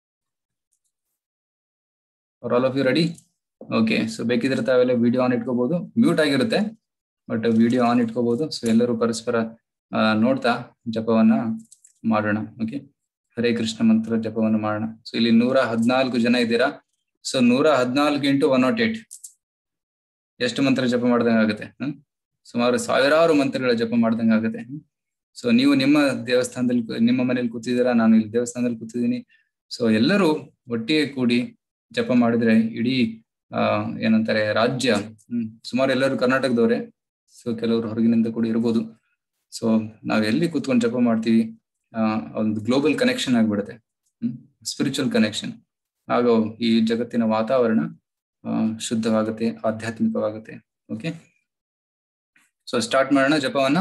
All of you ready? Okay, so ಬೇಕಿದ್ರೆ ತಾವೆಲ್ಲ ವಿಡಿಯೋ ಆನ್ ಇಟ್ಕೋಬಹುದು. ಮ್ಯೂಟ್ ಆಗಿರುತ್ತೆ, ಬಟ್ ವಿಡಿಯೋ ಆನ್ ಇಟ್ಕೋಬಹುದು. ಸೊ ಎಲ್ಲರೂ ಪರಸ್ಪರ ನೋಡ್ತಾ ಜಪವನ್ನ ಮಾಡೋಣ. ಓಕೆ, ಹರೇ ಕೃಷ್ಣ ಮಂತ್ರ ಜಪವನ್ನು ಮಾಡೋಣ. ಸೊ ಇಲ್ಲಿ 114 ಜನ ಇದ್ದೀರಾ. ಸೊ 114 × 108 ಎಷ್ಟು ಮಂತ್ರ ಜಪ ಮಾಡ್ದಂಗೆ ಆಗುತ್ತೆ? ಸುಮಾರು ಸಾವಿರಾರು ಮಂತ್ರಗಳ ಜಪ ಮಾಡ್ದಂಗೆ ಆಗುತ್ತೆ. ಸೊ ನೀವು ನಿಮ್ಮ ದೇವಸ್ಥಾನದಲ್ಲಿ, ನಿಮ್ಮ ಮನೇಲಿ ಕೂತಿದ್ದೀರಾ, ನಾನು ಇಲ್ಲಿ ದೇವಸ್ಥಾನದಲ್ಲಿ ಕೂತಿದ್ದೀನಿ. ಸೊ ಎಲ್ಲರೂ ಒಟ್ಟಿಗೆ ಕೂಡಿ ಜಪ ಮಾಡಿದ್ರೆ ಇಡೀ ಏನಂತಾರೆ ರಾಜ್ಯ, ಸುಮಾರು ಎಲ್ಲರೂ ಕರ್ನಾಟಕದವರೇ. ಸೊ ಕೆಲವರು ಹೊರಗಿನಿಂದ ಕೂಡ ಇರ್ಬೋದು. ಸೊ ನಾವ್ ಎಲ್ಲಿ ಕೂತ್ಕೊಂಡು ಜಪ ಮಾಡ್ತೀವಿ, ಒಂದು ಗ್ಲೋಬಲ್ ಕನೆಕ್ಷನ್ ಆಗ್ಬಿಡುತ್ತೆ, ಸ್ಪಿರಿಚುವಲ್ ಕನೆಕ್ಷನ್. ಆಗ ಈ ಜಗತ್ತಿನ ವಾತಾವರಣ ಶುದ್ಧವಾಗುತ್ತೆ, ಆಧ್ಯಾತ್ಮಿಕವಾಗುತ್ತೆ. ಓಕೆ, ಸೊ ಸ್ಟಾರ್ಟ್ ಮಾಡೋಣ ಜಪವನ್ನ.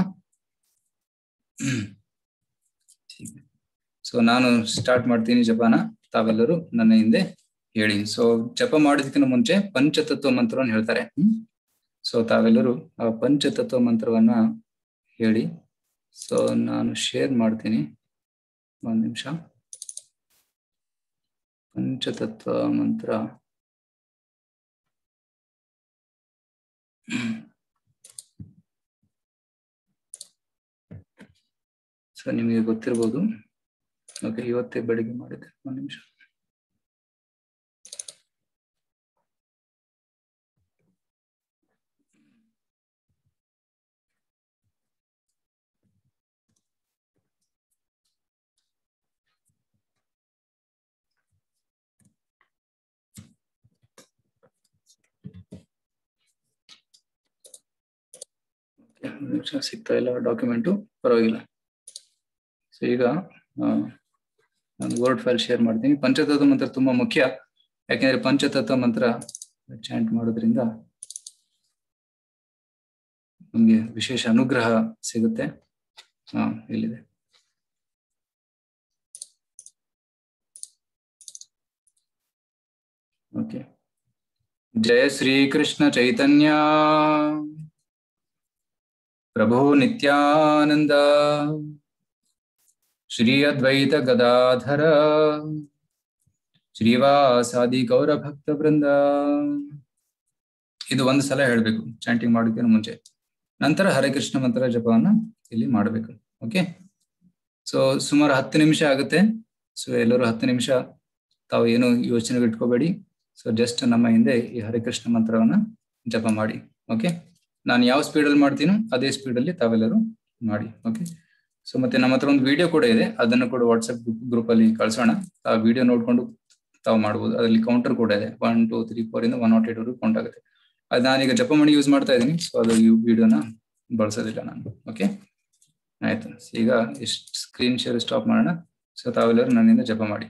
ಸೊ ನಾನು ಸ್ಟಾರ್ಟ್ ಮಾಡ್ತೀನಿ ಜಪನ, ತಾವೆಲ್ಲರೂ ನನ್ನ ಹಿಂದೆ ಹೇಳಿ. ಸೊ ಜಪ ಮಾಡೋದಕ್ಕಿಂತ ಮುಂಚೆ ಪಂಚತತ್ವ ಮಂತ್ರವನ್ನು ಹೇಳ್ತಾರೆ. ಸೊ ತಾವೆಲ್ಲರೂ ಆ ಪಂಚತತ್ವ ಮಂತ್ರವನ್ನ ಹೇಳಿ. ಸೊ ನಾನು ಶೇರ್ ಮಾಡ್ತೀನಿ, ಒಂದ್ ನಿಮಿಷ. ಪಂಚತತ್ವ ಮಂತ್ರ ಸೊ ನಿಮಗೆ ಗೊತ್ತಿರ್ಬೋದು. ಓಕೆ, ಇವತ್ತೇ ಬೆಳಿಗ್ಗೆ ಮಾಡಿದ್ದೆ. ಒಂದ್ ನಿಮಿಷ. ಸಿಗ್ತಾ ಇಲ್ಲ ಡಾಕ್ಯುಮೆಂಟು, ಪರವಾಗಿಲ್ಲ. ಸೊ ಈಗ ನಾನು ವರ್ಡ್ ಫೈಲ್ ಶೇರ್ ಮಾಡ್ತೀನಿ. ಪಂಚತತ್ವ ಮಂತ್ರ ತುಂಬಾ ಮುಖ್ಯ, ಯಾಕೆಂದ್ರೆ ಪಂಚತತ್ವ ಮಂತ್ರ ಚಾಂಟ್ ಮಾಡೋದ್ರಿಂದ ನಮ್ಗೆ ವಿಶೇಷ ಅನುಗ್ರಹ ಸಿಗುತ್ತೆ. ಇಲ್ಲಿದೆ. ಓಕೆ, ಜಯ ಶ್ರೀ ಕೃಷ್ಣ ಚೈತನ್ಯ ಪ್ರಭು ನಿತ್ಯಾನಂದ ಶ್ರೀ ಅದ್ವೈತ ಗದಾಧರ ಶ್ರೀವಾಸಾದಿ ಗೌರ ಭಕ್ತ ವೃಂದ. ಇದು ಒಂದು ಸಲ ಹೇಳ್ಬೇಕು ಚಾಂಟಿಂಗ್ ಮಾಡೋದಕ್ಕಿಂತ ಮುಂಚೆ. ನಂತರ ಹರೇ ಕೃಷ್ಣ ಮಂತ್ರ ಜಪವನ್ನ ಇಲ್ಲಿ ಮಾಡಬೇಕು. ಓಕೆ, ಸೊ ಸುಮಾರು 10 ನಿಮಿಷ ಆಗುತ್ತೆ. ಸೊ ಎಲ್ಲರೂ 10 ನಿಮಿಷ ತಾವು ಏನು ಯೋಚನೆಗೆ ಇಟ್ಕೋಬೇಡಿ. ಸೊ ಜಸ್ಟ್ ನಮ್ಮ ಹಿಂದೆ ಈ ಹರೇ ಕೃಷ್ಣ ಮಂತ್ರವನ್ನ ಜಪ ಮಾಡಿ. ಓಕೆ, ನಾನು ಯಾವ ಸ್ಪೀಡಲ್ಲಿ ಮಾಡ್ತೀನೋ ಅದೇ ಸ್ಪೀಡಲ್ಲಿ ತಾವೆಲ್ಲರೂ ಮಾಡಿ. ಓಕೆ, ಸೊ ಮತ್ತೆ ನಮ್ಮ ಹತ್ರ ಒಂದು ವಿಡಿಯೋ ಕೂಡ ಇದೆ, ಅದನ್ನು ಕೂಡ ವಾಟ್ಸ್ಆಪ್ ಗ್ರೂಪ್ ಅಲ್ಲಿ ಕಳ್ಸೋಣ. ಆ ವಿಡಿಯೋ ನೋಡ್ಕೊಂಡು ತಾವು ಮಾಡ್ಬೋದು. ಅದರಲ್ಲಿ ಕೌಂಟರ್ ಕೂಡ ಇದೆ, 1 2 3 4 ಇಂದ 108 ವರೆಗೂ ಕೌಂಟ್ ಆಗುತ್ತೆ. ಅದು ನಾನೀಗ ಜಪ ಮಾಡಿ ಯೂಸ್ ಮಾಡ್ತಾ ಇದ್ದೀನಿ. ಸೊ ಅದು ಈ ವಿಡಿಯೋನ ಬಳಸೋದಿಲ್ಲ ನಾನು. ಓಕೆ, ಆಯ್ತು. ಈಗ ಇಷ್ಟು ಸ್ಕ್ರೀನ್ ಶೇರ್ ಸ್ಟಾಪ್ ಮಾಡೋಣ. ಸೊ ತಾವೆಲ್ಲರೂ ನನ್ನಿಂದ ಜಪ ಮಾಡಿ.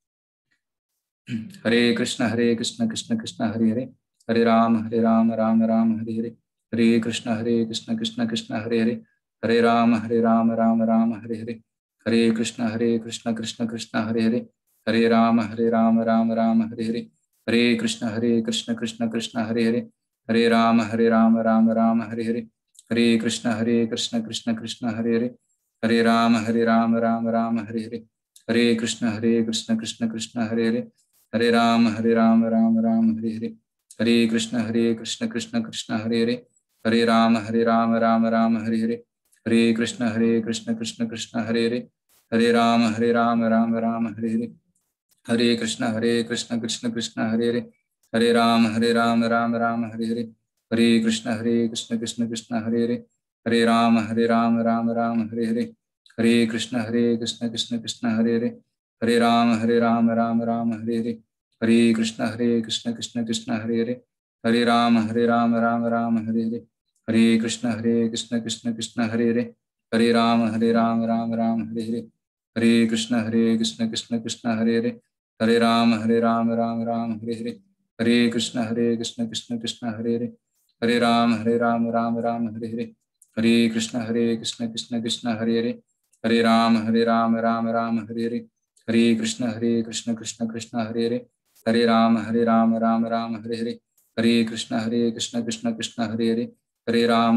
ಹರೇ ಕೃಷ್ಣ ಕೃಷ್ಣ ಕೃಷ್ಣ ಹರಿ ಹರೇ, ಹರೇ ರಾಮ ರಾಮ ರಾಮ ಹರಿ ಹರೇ, ಹರೇ ಕೃಷ್ಣ ಕೃಷ್ಣ ಕೃಷ್ಣ ಹರಿ ಹರೇ, ಹರೇ ರಾಮ ರಾಮ ರಾಮ ಹರಿ ಹರೇ, ಹರೇ ಕೃಷ್ಣ ಕೃಷ್ಣ ಕೃಷ್ಣ ಹರಿ ಹರೇ, ಹರೇ ರಾಮ ರಾಮ ರಾಮ ಹರಿ ಹರೇ, ಹರೇ ಕೃಷ್ಣ ಕೃಷ್ಣ ಕೃಷ್ಣ ಹರಿ ಹರೇ, हरे राम राम राम हरे हरे, हरे कृष्ण कृष्ण कृष्ण हरे हरे, हरे राम राम हरे हरे, हरे कृष्ण कृष्ण कृष्ण हरे हरे, हरे राम राम हरे हरे, हरे कृष्ण कृष्ण कृष्ण हरे हरे, हरे राम राम हरे हरे, हरे कृष्ण कृष्ण कृष्ण हरे हरे, हरे राम राम हरे हरे, हरे कृष्ण कृष्ण कृष्ण हरे हरे, हरे राम राम हरे हरे, हरे कृष्ण कृष्ण कृष्ण हरे हरे, हरे राम राम हरे हरे, हरे कृष्ण कृष्ण कृष्ण हरे हरे, हरे राम राम हरे हरे, हरे कृष्ण कृष्ण कृष्ण हरे हरे, हरे राम राम हरे हरे, हरे कृष्ण कृष्ण कृष्ण हरे हरे, हरे राम राम हरे हरे, हरे कृष्ण कृष्ण कृष्ण हरे हरे, हरे राम राम हरे हरे, हरे कृष्ण कृष्ण कृष्ण हरे हरे, हरे राम राम हरे हरे, हरे कृष्ण कृष्ण कृष्ण हरे हरे, हरे राम राम हरे हरे, हरे कृष्ण कृष्ण कृष्ण हरे हरे, हरे राम राम हरे हरे, हरे कृष्ण कृष्ण कृष्ण हरे हरे, हरे राम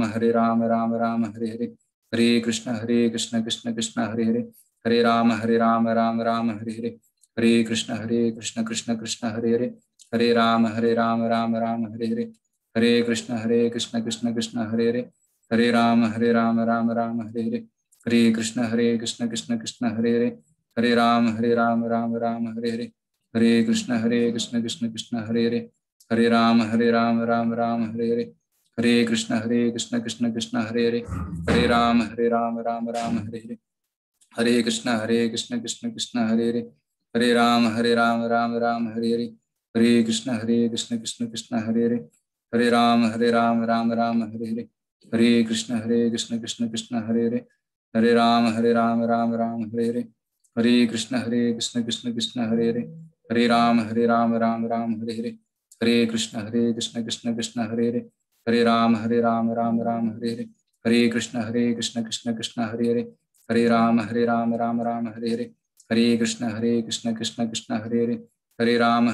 राम हरे हरे, हरे कृष्ण कृष्ण कृष्ण हरे हरे, हरे राम राम हरे हरे, हरे कृष्ण कृष्ण कृष्ण हरे हरे, हरे राम राम हरे हरे, हरे कृष्ण कृष्ण कृष्ण हरे हरे, हरे राम राम हरे हरे, हरे कृष्ण कृष्ण कृष्ण हरे हरे, हरे राम राम हरे हरे, हरे कृष्ण कृष्ण कृष्ण हरे हरे, हरे राम राम हरे हरे, हरे कृष्ण कृष्ण कृष्ण हरे हरे, हरे राम राम हरे हरे, हरे कृष्ण कृष्ण कृष्ण हरे हरे, हरे राम राम हरे हरे, हरे कृष्ण कृष्ण कृष्ण हरे हरे, हरे राम राम हरे हरे, हरे कृष्ण कृष्ण कृष्ण हरे हरे, हरे राम राम हरे हरे, हरे कृष्ण कृष्ण कृष्ण हरे हरे, हरे राम राम हरे हरे, हरे कृष्ण कृष्ण कृष्ण हरे हरे, हरे राम राम हरे हरे, हरे कृष्ण कृष्ण कृष्ण हरे हरे, हरे राम राम हरे हरे, हरे कृष्ण कृष्ण कृष्ण हरे हरे, हरे राम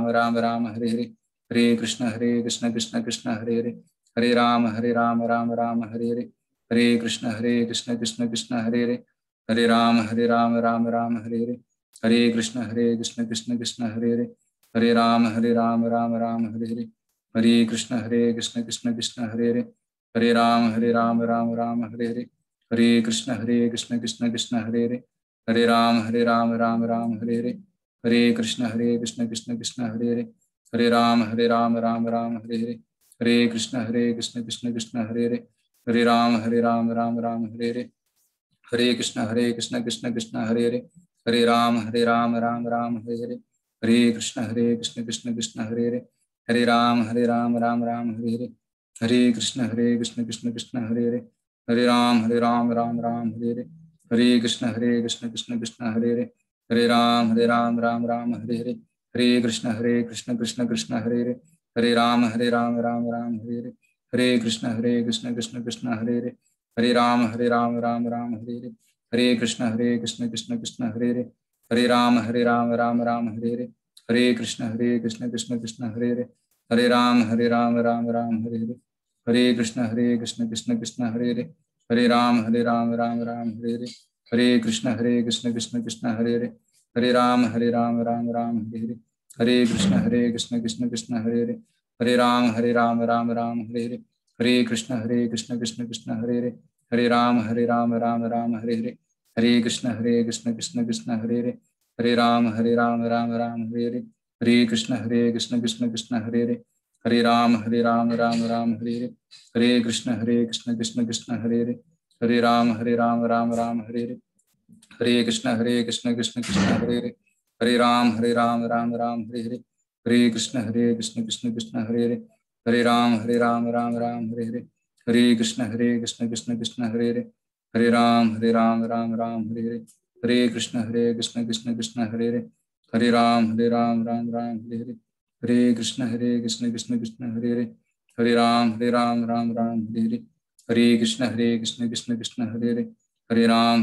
राम हरे हरे, हरे कृष्ण कृष्ण कृष्ण हरे हरे, हरे राम राम हरे हरे, हरे कृष्ण कृष्ण कृष्ण हरे हरे, हरे राम राम हरे हरे, हरे कृष्ण कृष्ण कृष्ण हरे हरे, हरे राम राम हरे हरे, हरे कृष्ण कृष्ण कृष्ण हरे हरे, हरे राम राम हरे हरे, हरे कृष्ण कृष्ण कृष्ण हरे हरे, हरे राम राम हरे हरे, हरे कृष्ण कृष्ण कृष्ण हरे हरे, हरे राम राम हरे हरे, हरे कृष्ण कृष्ण कृष्ण हरे हरे, हरे राम राम हरे हरे, हरे कृष्ण कृष्ण कृष्ण हरे हरे, हरे राम राम हरे हरे, हरे कृष्ण कृष्ण कृष्ण हरे हरे, हरे राम राम हरे हरे, हरे कृष्ण कृष्ण कृष्ण हरे हरे, हरे राम राम हरे हरे, हरे कृष्ण कृष्ण कृष्ण हरे हरे, हरे राम राम हरे हरे, हरे कृष्ण कृष्ण कृष्ण हरे हरे, हरे राम राम हरे हरे, हरे कृष्ण कृष्ण कृष्ण हरे हरे, हरे राम राम हरे हरे, हरे कृष्ण कृष्ण कृष्ण हरे हरे, हरे राम राम हरे हरे, हरे कृष्ण कृष्ण कृष्ण हरे हरे, हरे राम राम हरे हरे, हरे कृष्ण कृष्ण कृष्ण हरे हरे, हरे राम राम हरे हरे, हरे कृष्ण कृष्ण कृष्ण हरे हरे, हरे राम राम हरे हरे, हरे कृष्ण कृष्ण कृष्ण हरे हरे, हरे राम राम हरे हरे, हरे कृष्ण कृष्ण कृष्ण हरे हरे, हरे राम राम हरे हरे, हरे कृष्ण कृष्ण कृष्ण हरे हरे, हरे राम राम हरे हरे, हरे कृष्ण कृष्ण कृष्ण हरे हरे, हरे राम राम हरे हरे, हरे कृष्ण कृष्ण कृष्ण हरे हरे, हरे राम राम हरे हरे, हरे कृष्ण कृष्ण कृष्ण हरे हरे, हरे राम राम हरे हरे, हरे कृष्ण कृष्ण कृष्ण हरे हरे, हरे राम राम हरे हरे, हरे कृष्ण कृष्ण कृष्ण हरे हरे, हरे राम राम हरे हरे, हरे कृष्ण कृष्ण कृष्ण हरे हरे, हरे राम राम हरे हरे, हरे कृष्ण कृष्ण कृष्ण हरे हरे, हरे राम राम हरे हरे, हरे कृष्ण कृष्ण कृष्ण हरे हरे, हरे राम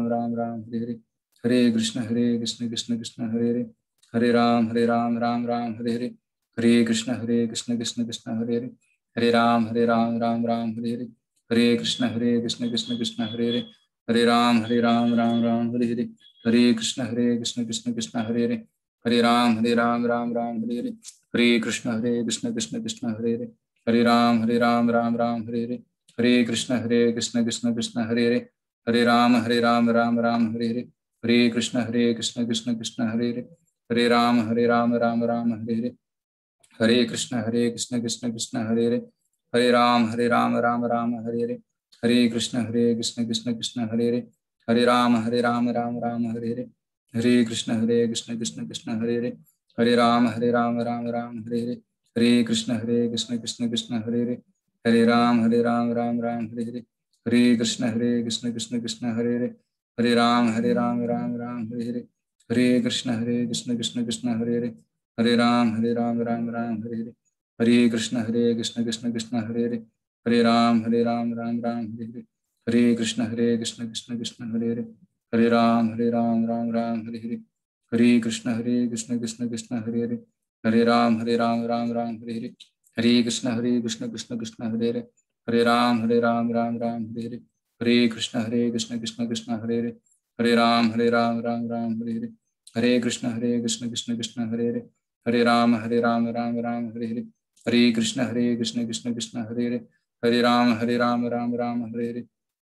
राम हरे हरे, हरे कृष्ण कृष्ण कृष्ण हरे हरे, हरे राम राम हरे हरे, हरे कृष्ण कृष्ण कृष्ण हरे हरे, हरे राम राम राम हरे हरे, हरे कृष्ण कृष्ण कृष्ण हरे हरे, हरे राम राम राम हरे हरे, हरे कृष्ण कृष्ण कृष्ण हरे हरे, हरे राम राम राम हरे हरे, हरे कृष्ण कृष्ण कृष्ण हरे हरे, हरे राम राम राम हरे हरे, हरे कृष्ण कृष्ण कृष्ण हरे हरे, हरे राम राम राम हरे हरे, हरे कृष्ण कृष्ण कृष्ण हरे हरे, हरे राम राम राम हरे हरे, हरे कृष्ण कृष्ण कृष्ण हरे हरे, हरे राम राम राम हरे हरे, हरे कृष्ण कृष्ण कृष्ण हरे हरे, हरे राम राम राम हरे हरे, हरे कृष्ण कृष्ण कृष्ण हरे हरे, हरे राम राम राम हरे हरे, हरे कृष्ण कृष्ण कृष्ण हरे हरे, हरे राम राम राम हरे हरे, हरे कृष्ण कृष्ण कृष्ण हरे हरे, हरे राम राम राम हरे हरे, हरे कृष्ण कृष्ण कृष्ण हरे हरे, हरे राम राम राम हरे हरे, हरे कृष्ण कृष्ण कृष्ण हरे हरे, हरे राम राम राम हरे हरे, हरे कृष्ण कृष्ण कृष्ण हरे हरे, हरे राम राम राम हरे हरे, हरे कृष्ण कृष्ण कृष्ण हरे हरे, हरे राम राम राम हरे हरे, हरे कृष्ण कृष्ण कृष्ण हरे हरे, हरे राम राम राम हरे हरे, हरे कृष्ण कृष्ण कृष्ण हरे हरे, हरे राम राम राम हरे हरे, हरे कृष्ण कृष्ण कृष्ण हरे हरे, हरे राम राम राम हरे हरे, हरे कृष्ण कृष्ण कृष्ण हरे हरे, हरे राम राम राम हरे हरे,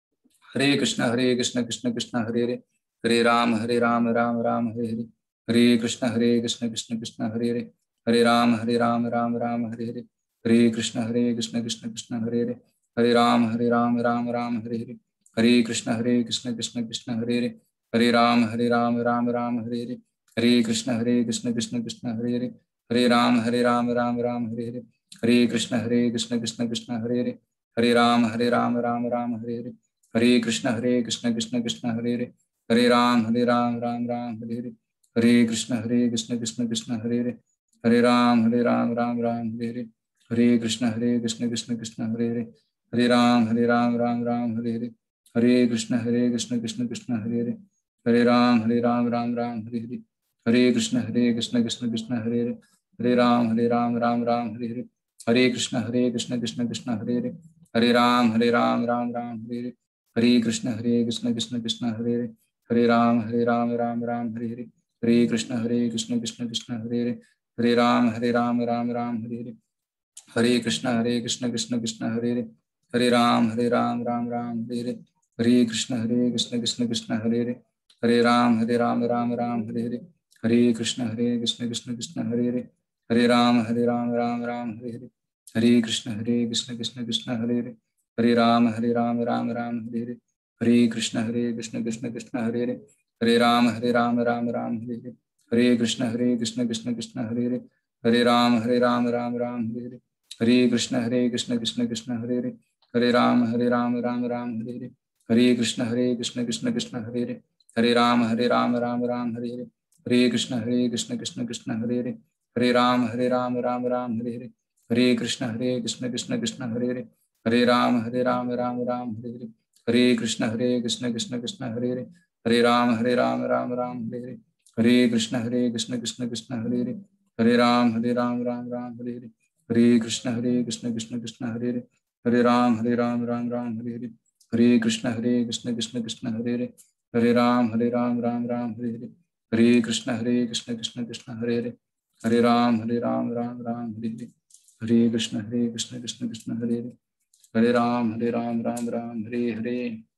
हरे कृष्ण कृष्ण कृष्ण हरे हरे, हरे राम राम राम हरे हरे, हरे कृष्ण कृष्ण कृष्ण हरे हरे, हरे राम राम राम हरे हरे, हरे कृष्ण कृष्ण कृष्ण हरे हरे, हरे राम राम राम हरे हरे, हरे कृष्ण कृष्ण कृष्ण हरे हरे, हरे राम राम राम हरे हरे, हरे कृष्ण कृष्ण कृष्ण हरे हरे, हरे राम राम राम हरे हरे, हरे कृष्ण कृष्ण कृष्ण हरे हरे, हरे राम राम राम हरे हरे, हरे कृष्ण कृष्ण कृष्ण हरे हरे, हरे राम राम राम हरे हरे, हरे कृष्ण कृष्ण कृष्ण हरे हरे, हरे राम राम राम हरे हरे, हरे कृष्ण कृष्ण कृष्ण हरे हरे, हरे राम राम राम हरे हरे, हरे कृष्ण कृष्ण कृष्ण हरे हरे, हरे राम राम राम हरे हरे, हरे कृष्ण कृष्ण कृष्ण हरे हरे, हरे राम राम राम हरे हरे, हरे कृष्ण कृष्ण कृष्ण हरे हरे, हरे राम राम राम हरे हरे, हरे कृष्ण कृष्ण कृष्ण हरे हरे, हरे राम राम राम हरे हरे, हरे कृष्ण कृष्ण कृष्ण हरे हरे, हरे राम राम राम हरे हरे, हरे कृष्ण कृष्ण कृष्ण हरे हरे, हरे राम राम राम हरे हरे, हरे कृष्ण कृष्ण कृष्ण हरे हरे, हरे राम राम राम हरे हरे, हरे कृष्ण कृष्ण कृष्ण हरे हरे, हरे राम राम राम हरे हरे, हरे कृष्ण कृष्ण कृष्ण हरे हरे, हरे राम राम राम हरे हरे, हरे कृष्ण कृष्ण कृष्ण हरे हरे, हरे राम राम राम हरे हरे, हरे कृष्ण कृष्ण कृष्ण हरे हरे, हरे राम राम राम हरे हरे, हरे कृष्ण कृष्ण कृष्ण हरे हरे, हरे राम राम राम हरे हरे, हरे कृष्ण कृष्ण कृष्ण हरे हरे, हरे राम राम राम हरे हरे, हरे कृष्ण कृष्ण कृष्ण हरे हरे, हरे राम राम राम हरे हरे, हरे कृष्ण कृष्ण कृष्ण हरे हरे, हरे राम राम राम हरे हरे, हरे कृष्ण कृष्ण कृष्ण हरे हरे, हरे राम राम राम हरे हरे, हरे कृष्ण कृष्ण कृष्ण हरे हरे, हरे राम राम राम हरे हरे, हरे कृष्ण कृष्ण कृष्ण हरे हरे, हरे राम राम राम हरे हरे, हरे कृष्ण कृष्ण कृष्ण हरे हरे, हरे राम राम राम हरे हरे, हरे कृष्ण कृष्ण कृष्ण हरे हरे, हरे राम राम राम हरे हरे, हरे कृष्ण कृष्ण कृष्ण हरे हरे, हरे राम राम राम हरे हरे,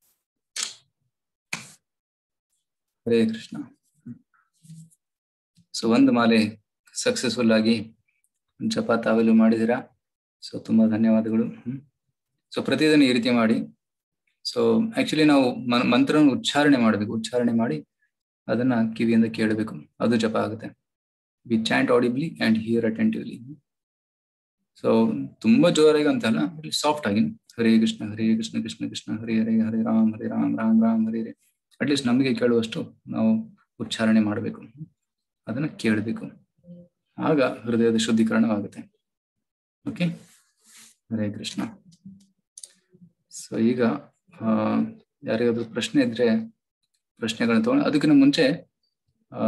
ಹರೇ ಕೃಷ್ಣ. ಸೊ ಒಂದು ಮಾಲೆ ಸಕ್ಸಸ್ಫುಲ್ ಆಗಿ ಜಪ ತಾವೆಲ್ಲೂ ಮಾಡಿದ್ದೀರಾ. ಸೊ ತುಂಬಾ ಧನ್ಯವಾದಗಳು. ಸೊ ಪ್ರತಿದಿನ ಈ ರೀತಿ ಮಾಡಿ. ಸೊ ಆಕ್ಚುಲಿ ನಾವು ಮಂತ್ರವನ್ನು ಉಚ್ಚಾರಣೆ ಮಾಡಬೇಕು, ಉಚ್ಚಾರಣೆ ಮಾಡಿ ಅದನ್ನ ಕಿವಿಯಿಂದ ಕೇಳಬೇಕು, ಅದು ಜಪ ಆಗುತ್ತೆ. We chant audibly and hear attentively. So ತುಂಬಾ ಜೋರಾಗಿ ಅಂತಲ್ಲ, ಸಾಫ್ಟ್ ಆಗಿ ಹರೇ ಕೃಷ್ಣ ಕೃಷ್ಣ ಕೃಷ್ಣ ಹರೇ ಹರೇ, ಹರೇ ರಾಮ್ ರಾಮ್ ರಾಮ್ ಹರೇ ಹರೇ. ಅಟ್ಲೀಸ್ಟ್ ನಮಗೆ ಕೇಳುವಷ್ಟು ನಾವು ಉಚ್ಚಾರಣೆ ಮಾಡಬೇಕು, ಅದನ್ನ ಕೇಳಬೇಕು, ಆಗ ಹೃದಯದ ಶುದ್ಧೀಕರಣವಾಗುತ್ತೆ. ಓಕೆ, ಹರೇ ಕೃಷ್ಣ. ಸೊ ಈಗ ಯಾರಿಗಾದ್ರೂ ಪ್ರಶ್ನೆ ಇದ್ರೆ ಪ್ರಶ್ನೆಗಳನ್ನ ತಗೊಂಡು, ಅದಕ್ಕಿಂತ ಮುಂಚೆ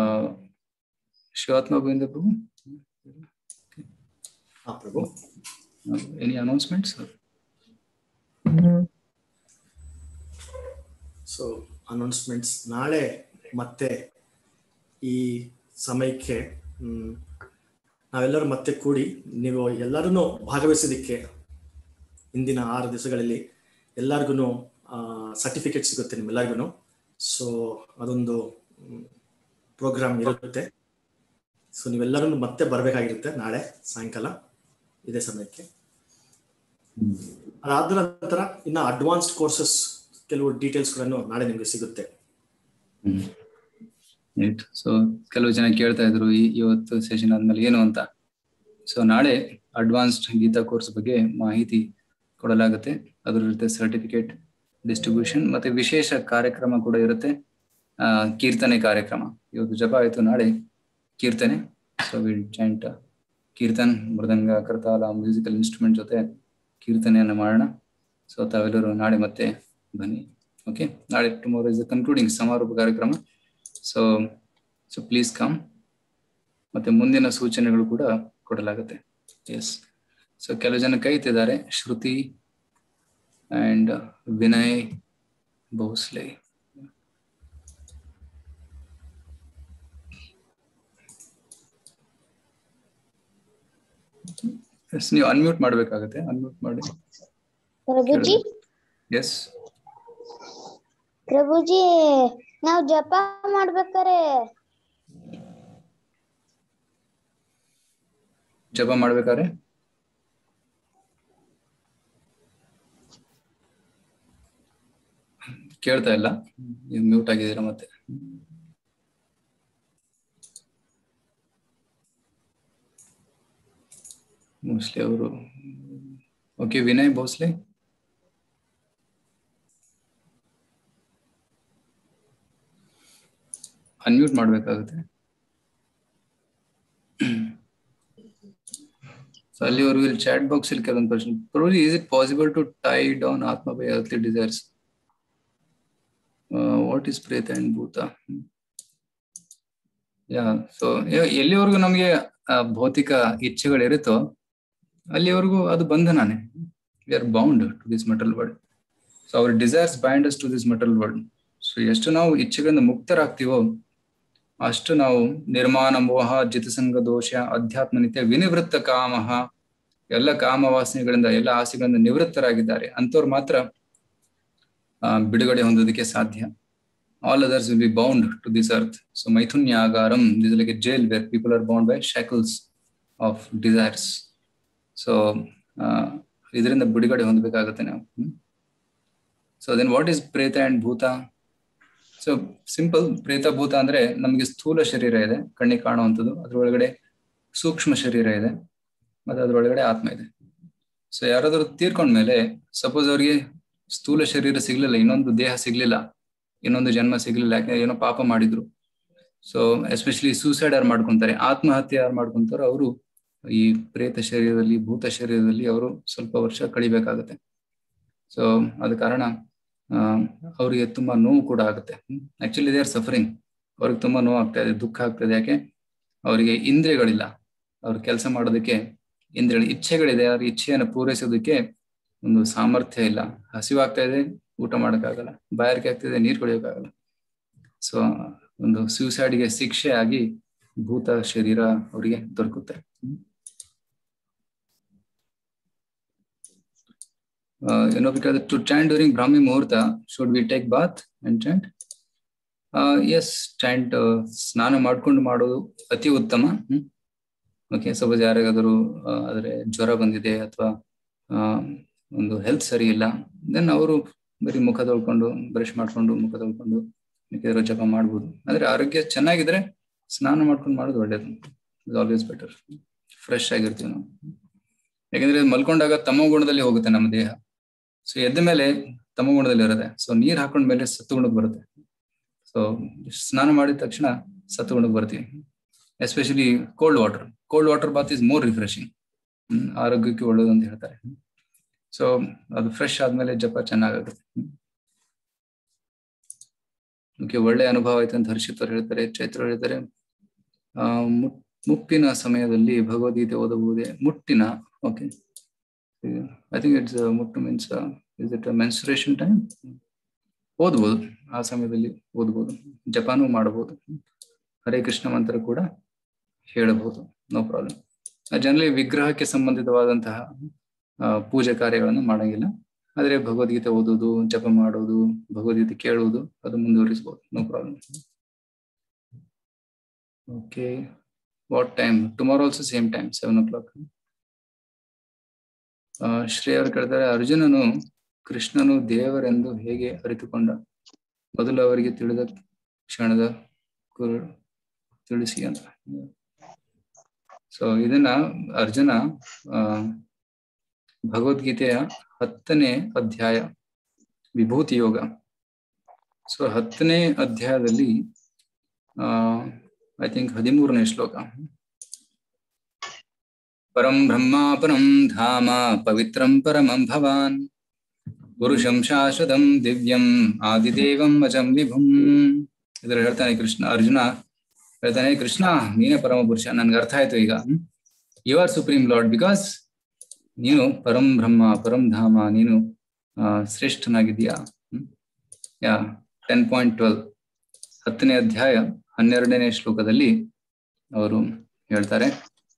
Shivatma Govinda Prabhu. Prabhu any announcements? So announcements, ನಾಳೆ ಮತ್ತೆ ಈ ಸಮಯಕ್ಕೆ ನಾವೆಲ್ಲರೂ ಮತ್ತೆ ಕೂಡಿ, ನೀವು ಎಲ್ಲರೂ ಭಾಗವಹಿಸೋದಕ್ಕೆ ಇಂದಿನ 6 ದಿವಸಗಳಲ್ಲಿ ಎಲ್ಲರಿಗೂ ಸರ್ಟಿಫಿಕೇಟ್ ಸಿಗುತ್ತೆ ನಿಮ್ಮೆಲ್ಲರಿಗೂ. ಸೊ ಅದೊಂದು ಪ್ರೋಗ್ರಾಮ್ ಇರುತ್ತೆ. ಸೊ ನೀವೆಲ್ಲರೂ ಮತ್ತೆ ಬರಬೇಕಾಗಿರುತ್ತೆ ನಾಳೆ ಸಾಯಂಕಾಲ ಇದೇ ಸಮಯಕ್ಕೆ. ಅದಾದ ನಂತರ ಇನ್ನು ಅಡ್ವಾನ್ಸ್ಡ್ ಕೋರ್ಸಸ್ ಕೆಲವು ಡೀಟೇಲ್ಸ್ಗಳನ್ನು ನಾಳೆ ನಿಮಗೆ ಸಿಗುತ್ತೆ. ಸೊ ಕೆಲವು ಜನ ಕೇಳ್ತಾ ಇದ್ರು ಇವತ್ತು ಸೆಷನ್ ಆದ್ಮೇಲೆ ಏನು ಅಂತ. ಸೊ ನಾಳೆ ಅಡ್ವಾನ್ಸ್ಡ್ ಗೀತಾ ಕೋರ್ಸ್ ಬಗ್ಗೆ ಮಾಹಿತಿ ಕೊಡಲಾಗುತ್ತೆ. ಅದ್ರ ಜೊತೆ ಸರ್ಟಿಫಿಕೇಟ್ ಡಿಸ್ಟ್ರಿಬ್ಯೂಷನ್ ಮತ್ತೆ ವಿಶೇಷ ಕಾರ್ಯಕ್ರಮ ಕೂಡ ಇರುತ್ತೆ. ಕೀರ್ತನೆ ಕಾರ್ಯಕ್ರಮ, ಇವತ್ತು ಜಪ ಆಯ್ತು, ನಾಳೆ ಕೀರ್ತನೆ. So will chant kirtan, mridanga, kartal, musical instrument ಜೊತೆ ಕೀರ್ತನೆಯನ್ನು ಮಾಡೋಣ. ಸೊ ತಾವೆಲ್ಲರೂ ನಾಳೆ ಮತ್ತೆ ಬನ್ನಿ. ಓಕೆ, ನಾಳೆ ಟುಮಾರೋ ಇಸ್ ದ ಕನ್ಕ್ಲೂಡಿಂಗ್ ಸಮಾರೋಪ ಕಾರ್ಯಕ್ರಮ. So please come. ಮತ್ತೆ ಮುಂದಿನ ಸೂಚನೆಗಳು ಕೂಡ ಕೊಡಲಾಗುತ್ತೆ. ಎಸ್, ಸೊ ಕೆಲವು ಜನ ಕೈ ಎತ್ತಿದ್ದಾರೆ, ಶ್ರುತಿ ಅಂಡ್ ವಿನಯ್ ಭೋಸ್ಲೆ. ಎಸ್, ನೀವು ಅನ್ಮ್ಯೂಟ್ ಮಾಡ್ಬೇಕಾಗತ್ತೆ, ಅನ್ಮ್ಯೂಟ್ ಮಾಡಿ. ಪ್ರಭುಜಿ, ಎಸ್ ಪ್ರಭುಜಿ, ನಾವು ಜಪ ಮಾಡ್ಬೇಕಾರೆ ಕೇಳ್ತಾ ಇಲ್ಲ, ನೀವು ಮ್ಯೂಟ್ ಆಗಿದ್ದೀರಾ ಮತ್ತೆ. ಮೋಸ್ಟ್ಲಿ ಅವರು. ಓಕೆ, ವಿನಯ್ ಭೋಸ್ಲೆ. ಅನ್ಮ್ಯೂಟ್ ಮಾಡ್ಬೇಕಾಗುತ್ತೆ. ಸೊ ಅಲ್ಲಿವರೆಗೂ ಇಲ್ಲಿ ಚಾಟ್ ಬಾಕ್ಸ್ ಅಲ್ಲಿ ಕೆಲವೊಂದು ಪ್ರಶ್ನೆ. Prabhuji, is it possible to tie down atma by earthly desires? What is preta and bhuta? So ಎಲ್ಲಿವರೆಗೂ ನಮ್ಗೆ ಭೌತಿಕ ಇಚ್ಛೆಗಳಿರುತ್ತೋ ಅಲ್ಲಿವರೆಗೂ ಅದು ಬಂಧನಾನೆ. We are bound to this metal world. So our desires bind us to this metal world. So ಎಷ್ಟು ನಾವು ಇಚ್ಛೆಗಳಿಂದ ಮುಕ್ತರಾಗ್ತೀವೋ ಅಷ್ಟು ನಾವು ನಿರ್ಮಾಣ ಮೋಹ ಜಿತಸಂಗ ದೋಷ ಅಧ್ಯಾತ್ಮ ನಿತ್ಯ ವಿನಿವೃತ್ತ ಕಾಮಹ, ಎಲ್ಲ ಕಾಮವಾಸನೆಗಳಿಂದ ಎಲ್ಲ ಆಸೆಗಳಿಂದ ನಿವೃತ್ತರಾಗಿದ್ದಾರೆ ಅಂಥವ್ರು ಮಾತ್ರ ಬಿಡುಗಡೆ ಹೊಂದೋದಕ್ಕೆ ಸಾಧ್ಯ. All others will be bound to this earth. So Maithunyagaram, this is like a jail where people are bound by shackles of desires. So ಇದರಿಂದ ಬಿಡುಗಡೆ ಹೊಂದಬೇಕಾಗುತ್ತೆ ನಾವು. So then what is preta and bhuta? So simple, ಪ್ರೇತ ಭೂತ ಅಂದ್ರೆ ನಮ್ಗೆ ಸ್ಥೂಲ ಶರೀರ ಇದೆ, ಕಣ್ಣಿಗೆ ಕಾಣುವಂಥದ್ದು. ಅದ್ರೊಳಗಡೆ ಸೂಕ್ಷ್ಮ ಶರೀರ ಇದೆ, ಮತ್ತೆ ಅದ್ರೊಳಗಡೆ ಆತ್ಮ ಇದೆ. ಸೊ ಯಾರಾದ್ರೂ ತೀರ್ಕೊಂಡ್ಮೇಲೆ, ಸಪೋಸ್ ಅವ್ರಿಗೆ ಸ್ಥೂಲ ಶರೀರ ಸಿಗ್ಲಿಲ್ಲ, ಇನ್ನೊಂದು ದೇಹ ಸಿಗ್ಲಿಲ್ಲ, ಇನ್ನೊಂದು ಜನ್ಮ ಸಿಗ್ಲಿಲ್ಲ, ಯಾಕಂದ್ರೆ ಏನೋ ಪಾಪ ಮಾಡಿದ್ರು. ಸೊ ಎಸ್ಪೆಷಲಿ ಸೂಸೈಡ್ ಯಾರು ಮಾಡ್ಕೊಂತಾರೆ, ಆತ್ಮಹತ್ಯೆ ಯಾರು ಮಾಡ್ಕೊಂತಾರೋ ಅವರು ಈ ಪ್ರೇತ ಶರೀರದಲ್ಲಿ, ಭೂತ ಶರೀರದಲ್ಲಿ ಅವರು ಸ್ವಲ್ಪ ವರ್ಷ ಕಳಿಬೇಕಾಗತ್ತೆ. ಸೊ ಅದ ಕಾರಣ ಅವರಿಗೆ ತುಂಬಾ ನೋವು ಕೂಡ ಆಗುತ್ತೆ. Actually they are suffering. ಅವ್ರಿಗೆ ತುಂಬಾ ನೋವು ಆಗ್ತಾ ಇದೆ, ದುಃಖ ಆಗ್ತದೆ. ಯಾಕೆ? ಅವರಿಗೆ ಇಂದ್ರಿಯಗಳಿಲ್ಲ, ಅವ್ರ ಕೆಲಸ ಮಾಡೋದಕ್ಕೆ ಇಂದ್ರಿಯಗಳು, ಇಚ್ಛೆಗಳಿದೆ, ಅವ್ರ ಇಚ್ಛೆಯನ್ನು ಪೂರೈಸೋದಕ್ಕೆ ಒಂದು ಸಾಮರ್ಥ್ಯ ಇಲ್ಲ. ಹಸಿವಾಗ್ತಾ ಇದೆ, ಊಟ ಮಾಡೋಕ್ಕಾಗಲ್ಲ, ಬಾಯಾರಿಕೆ ಆಗ್ತಿದೆ, ನೀರು ಕುಡಿಯೋಕ್ಕಾಗಲ್ಲ. ಸೊ ಒಂದು ಸೂಸೈಡ್ಗೆ ಶಿಕ್ಷೆ ಆಗಿ ಭೂತ ಶರೀರ ಅವರಿಗೆ ದೊರಕುತ್ತೆ. to chant during Brahmi Muhurta, should we take bath and chant? Yes, chant. ಸ್ನಾನ ಮಾಡ್ಕೊಂಡು ಮಾಡೋದು ಅತಿ ಉತ್ತಮ. ಓಕೆ, ಸಪೋಸ್ ಯಾರಿಗಾದರೂ ಆದ್ರೆ ಜ್ವರ ಬಂದಿದೆ ಅಥವಾ ಒಂದು ಹೆಲ್ತ್ ಸರಿ ಇಲ್ಲ, ದೆನ್ ಅವರು ಬರೀ ಮುಖ ತೊಳ್ಕೊಂಡು, ಬ್ರಷ್ ಮಾಡ್ಕೊಂಡು, ಮುಖ ತೊಳ್ಕೊಂಡು ಮಿಕ್ಕಿರೋ ಜಪ ಮಾಡ್ಬೋದು. ಆದ್ರೆ ಆರೋಗ್ಯ ಚೆನ್ನಾಗಿದ್ರೆ ಸ್ನಾನ ಮಾಡ್ಕೊಂಡು ಮಾಡೋದು ಒಳ್ಳೇದು. Is always better. ಫ್ರೆಶ್ ಆಗಿರ್ತೀವಿ ನಾವು. ಯಾಕಂದ್ರೆ ಮಲ್ಕೊಂಡಾಗ ತಮೋ ಗುಣದಲ್ಲಿ ಹೋಗುತ್ತೆ ನಮ್ಮ ದೇಹ. ಸೊ ಎದ್ದ ಮೇಲೆ ತಮೋ ಗುಣದಲ್ಲಿ ಇರುತ್ತೆ. ಸೊ ನೀರ್ ಹಾಕೊಂಡ್ಮೇಲೆ ಸತ್ತುಗುಣಕ್ಕೆ ಬರುತ್ತೆ. ಸೊ ಸ್ನಾನ ಮಾಡಿದ ತಕ್ಷಣ ಸತ್ತುಗುಣಕ್ಕೆ ಬರ್ತೀವಿ. Especially cold water bath is more refreshing. ಆರೋಗ್ಯಕ್ಕೆ ಒಳ್ಳೇದು ಅಂತ ಹೇಳ್ತಾರೆ. ಸೊ ಅದು ಫ್ರೆಶ್ ಆದ್ಮೇಲೆ ಜಪ ಚೆನ್ನಾಗುತ್ತೆ. ಓಕೆ, ಒಳ್ಳೆ ಅನುಭವ ಆಯ್ತು ಅಂತ ಹರ್ಷಿತ್ ಅವ್ರು ಹೇಳ್ತಾರೆ. ಚೈತ್ರ ಹೇಳ್ತಾರೆ, ಮುಪ್ಪಿನ ಸಮಯದಲ್ಲಿ ಭಗವದ್ಗೀತೆ ಓದಬಹುದೇ? ಮುಟ್ಟಿನ, okay, I think it's muttu means is it menstruation time. ಓದ್ಬೋದು, ಆ ಸಮಯದಲ್ಲಿ ಓದ್ಬೋದು, ಜಪಾನು ಮಾಡಬಹುದು, ಹರೇ ಕೃಷ್ಣ ಮಂತ್ರ ಕೂಡ ಹೇಳಬಹುದು, ನೋ ಪ್ರಾಬ್ಲಮ್. ಜನರಲಿ ವಿಗ್ರಹಕ್ಕೆ ಸಂಬಂಧಿತವಾದಂತಹ ಪೂಜೆ ಕಾರ್ಯಗಳನ್ನು ಮಾಡಂಗಿಲ್ಲ. ಆದ್ರೆ ಭಗವದ್ಗೀತೆ ಓದೋದು, ಜಪ ಮಾಡೋದು, ಭಗವದ್ಗೀತೆ ಕೇಳುವುದು ಅದು ಮುಂದುವರಿಸಬಹುದು, no problem. Okay, what time? Tomorrow also same time 7 o'clock. Shri ಅವರು ಕೇಳ್ತಾರೆ, ಅರ್ಜುನನು ಕೃಷ್ಣನು ದೇವರೆಂದು ಹೇಗೆ ಅರಿತುಕೊಂಡ? ಮೊದಲು ಅವರಿಗೆ ತಿಳಿದ ಕ್ಷಣದ ತಿಳಿಸಿ ಅಂತ. ಸೊ ಇದನ್ನ ಅರ್ಜುನ ಭಗವದ್ಗೀತೆಯ 10ನೇ ಅಧ್ಯಾಯ ವಿಭೂತಿ ಯೋಗ. ಸೊ 10ನೇ ಅಧ್ಯಾಯದಲ್ಲಿ ಐ ಥಿಂಕ್ 13ನೇ ಶ್ಲೋಕ. ಪರಂ ಬ್ರಹ್ಮ ಪರಂ ಧಾಮ ಪವಿತ್ರಂ ಪರಮಂ ಭವಾನ್ ಪುರುಷಂ ಶಾಶ್ವತಂ ದಿವ್ಯಂ ಆದಿದೇವಂ ಅಜಂ ವಿಭುಂ. ಇದ್ರ ಹೇಳ್ತಾನೆ ಕೃಷ್ಣ, ಅರ್ಜುನ ಹೇಳ್ತಾನೆ, ಕೃಷ್ಣ ನೀನೇ ಪರಮ ಪುರುಷ, ನನ್ಗೆ ಅರ್ಥ ಆಯ್ತು ಈಗ. You are supreme lord because ನೀನು ಪರಂ ಬ್ರಹ್ಮ ಪರಂ ಧಾಮ, ನೀನು ಶ್ರೇಷ್ಠನಾಗಿದ್ದೀಯಾ. 10.12 10ನೇ ಅಧ್ಯಾಯ 12ನೇ ಶ್ಲೋಕದಲ್ಲಿ ಅವರು ಹೇಳ್ತಾರೆ.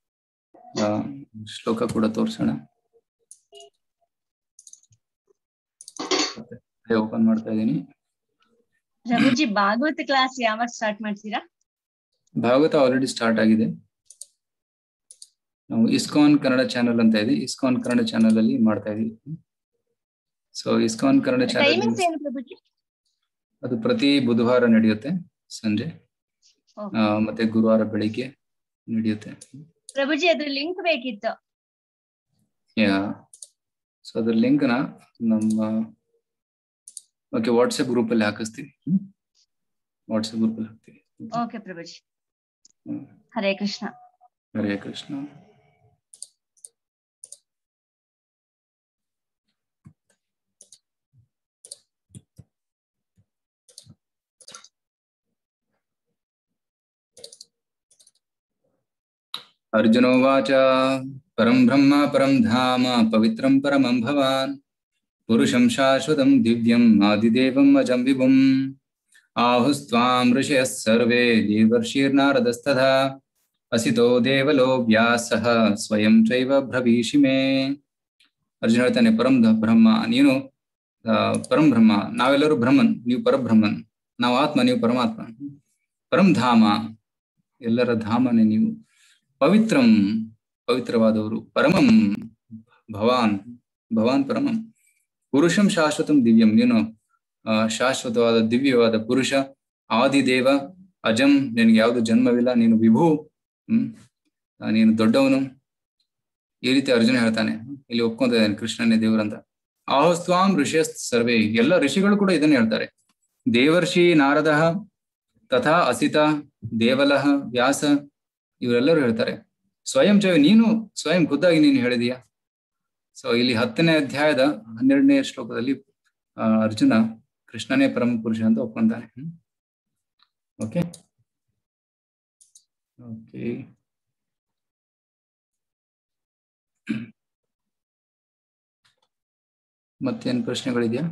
ಶ್ಲೋಕ ಕೂಡ ತೋರ್ಸೋಣ. ಓಪನ್ ಮಾಡ್ತಾ ಇದ್ದೀನಿ. ರಘುಜಿ, ಭಾಗವತ ಕ್ಲಾಸ್ ಯಾವಾಗ ಸ್ಟಾರ್ಟ್ ಮಾಡ್ತೀರಾ? ಭಾಗವತ ಆಲ್ರೆಡಿ ಸ್ಟಾರ್ಟ್ ಆಗಿದೆ. ನಾವು ಇಸ್ಕಾನ್ ಕನ್ನಡ ಚಾನೆಲ್ ಅಂತ ಇದೆ, ಇಸ್ಕಾನ್ ಕನ್ನಡ ಚಾನೆಲ್ ಅಲ್ಲಿ ಮಾಡ್ತಾ ಇದೀವಿ. ಸೊ ಇಸ್ಕಾನ್ ಕನ್ನಡ ಚಾನೆಲ್ ಅದು ಪ್ರತಿ ಬುಧವಾರ ನಡೆಯುತ್ತೆ ಸಂಜೆ, ಮತ್ತೆ ಗುರುವಾರ ಬೆಳಿಗ್ಗೆ ನಡೆಯುತ್ತೆ. ಪ್ರಭುಜಿ, ಅದ್ರ ಲಿಂಕ್ ಬೇಕಿತ್ತು. ಸೊ ಅದ್ರ ಲಿಂಕ್ ನ ನಮ್ಮ ವಾಟ್ಸ್ಆಪ್ ಗ್ರೂಪ್ ಅಲ್ಲಿ ಹಾಕಿಸ್ತೀವಿ. ವಾಟ್ಸ್ಆಪ್ ಗ್ರೂಪ್ ಅಲ್ಲಿ ಹಾಕ್ತೀವಿ. ಓಕೆ ಪ್ರಭುಜಿ. ಹರೇ ಕೃಷ್ಣ. ಹರೇ ಕೃಷ್ಣ. ಅರ್ಜುನೋವಾಚ ಪರಂ ಬ್ರಹ್ಮ ಪರಂ ಧಾಮ ಪವಿತ್ರಂ ಪರಮಂ ಭವಾನ್ ಪುರುಷಂ ಶಾಶ್ವತಂ ದಿವ್ಯಂ ಆದಿದೇವಂ ಅಜಂ ವಿಭುಂ ಆಹುಸ್ತ್ವಾಂ ಋಷಯಃ ಸರ್ವೇ ದೇವರ್ಷಿರ್ನಾರದಸ್ತಥಾ ಅಸಿತೋ ದೇವಲೋ ವ್ಯಾಸಃ ಸ್ವಯಂ ಚೈವ ಬ್ರವೀಷಿ ಮೇ. ಅರ್ಜುನ ಹೇಳ್ತಾನೆ, ಬ್ರಹ್ಮ ನೀನು ಪರಂ ಬ್ರಹ್ಮ, ನಾವೆಲ್ಲರೂ ಬ್ರಹ್ಮನ್, ನೀವು ಪರಬ್ರಹ್ಮನ್, ನಾವು ಆತ್ಮ, ನೀವು ಪರಮಾತ್ಮ. ಪರಂ ಧಾಮ, ಎಲ್ಲರ ಧಾಮನೆ ನೀವು. ಪವಿತ್ರಂ, ಪವಿತ್ರವಾದವರು. ಪರಮಂ, ಭವಾನ್, ಭವಾನ್ ಪರಮಂ. ಪುರುಷಂ ಶಾಶ್ವತಂ ದಿವ್ಯಂ, ನೀನು ಶಾಶ್ವತವಾದ ದಿವ್ಯವಾದ ಪುರುಷ. ಆದಿದೇವ ಅಜಂ, ನಿನಗೆ ಯಾವುದು ಜನ್ಮವಿಲ್ಲ, ನೀನು ವಿಭು, ನೀನು ದೊಡ್ಡವನು. ಈ ರೀತಿ ಅರ್ಜುನ ಹೇಳ್ತಾನೆ. ಇಲ್ಲಿ ಒಪ್ಕೊಂತ ಇದ್ದಾನೆ ಕೃಷ್ಣನೇ ದೇವರಂತ. ಆಹುಸ್ತ್ವಾಂ ಋಷಿಯ ಸರ್ವೇ, ಎಲ್ಲ ಋಷಿಗಳು ಕೂಡ ಇದನ್ನ ಹೇಳ್ತಾರೆ. ದೇವರ್ಷಿ ನಾರದ ತಥಾ ಅಸಿತ ದೇವಲಹ ವ್ಯಾಸ, ಇವರೆಲ್ಲರೂ ಹೇಳ್ತಾರೆ. ಸ್ವಯಂ ಚೈವ, ನೀನು ಸ್ವಯಂ ಖುದ್ದಾಗಿ ನೀನು ಹೇಳಿದೀಯಾ. ಸೊ ಇಲ್ಲಿ 10ನೇ ಅಧ್ಯಾಯದ 12ನೇ ಶ್ಲೋಕದಲ್ಲಿ ಅರ್ಜುನ ಕೃಷ್ಣನೇ ಪರಮ ಪುರುಷ ಅಂತ ಒಪ್ಕೊಂತಾನೆ. ಓಕೆ ಓಕೆ ಮತ್ತೇನು ಪ್ರಶ್ನೆಗಳಿದೆಯಾ?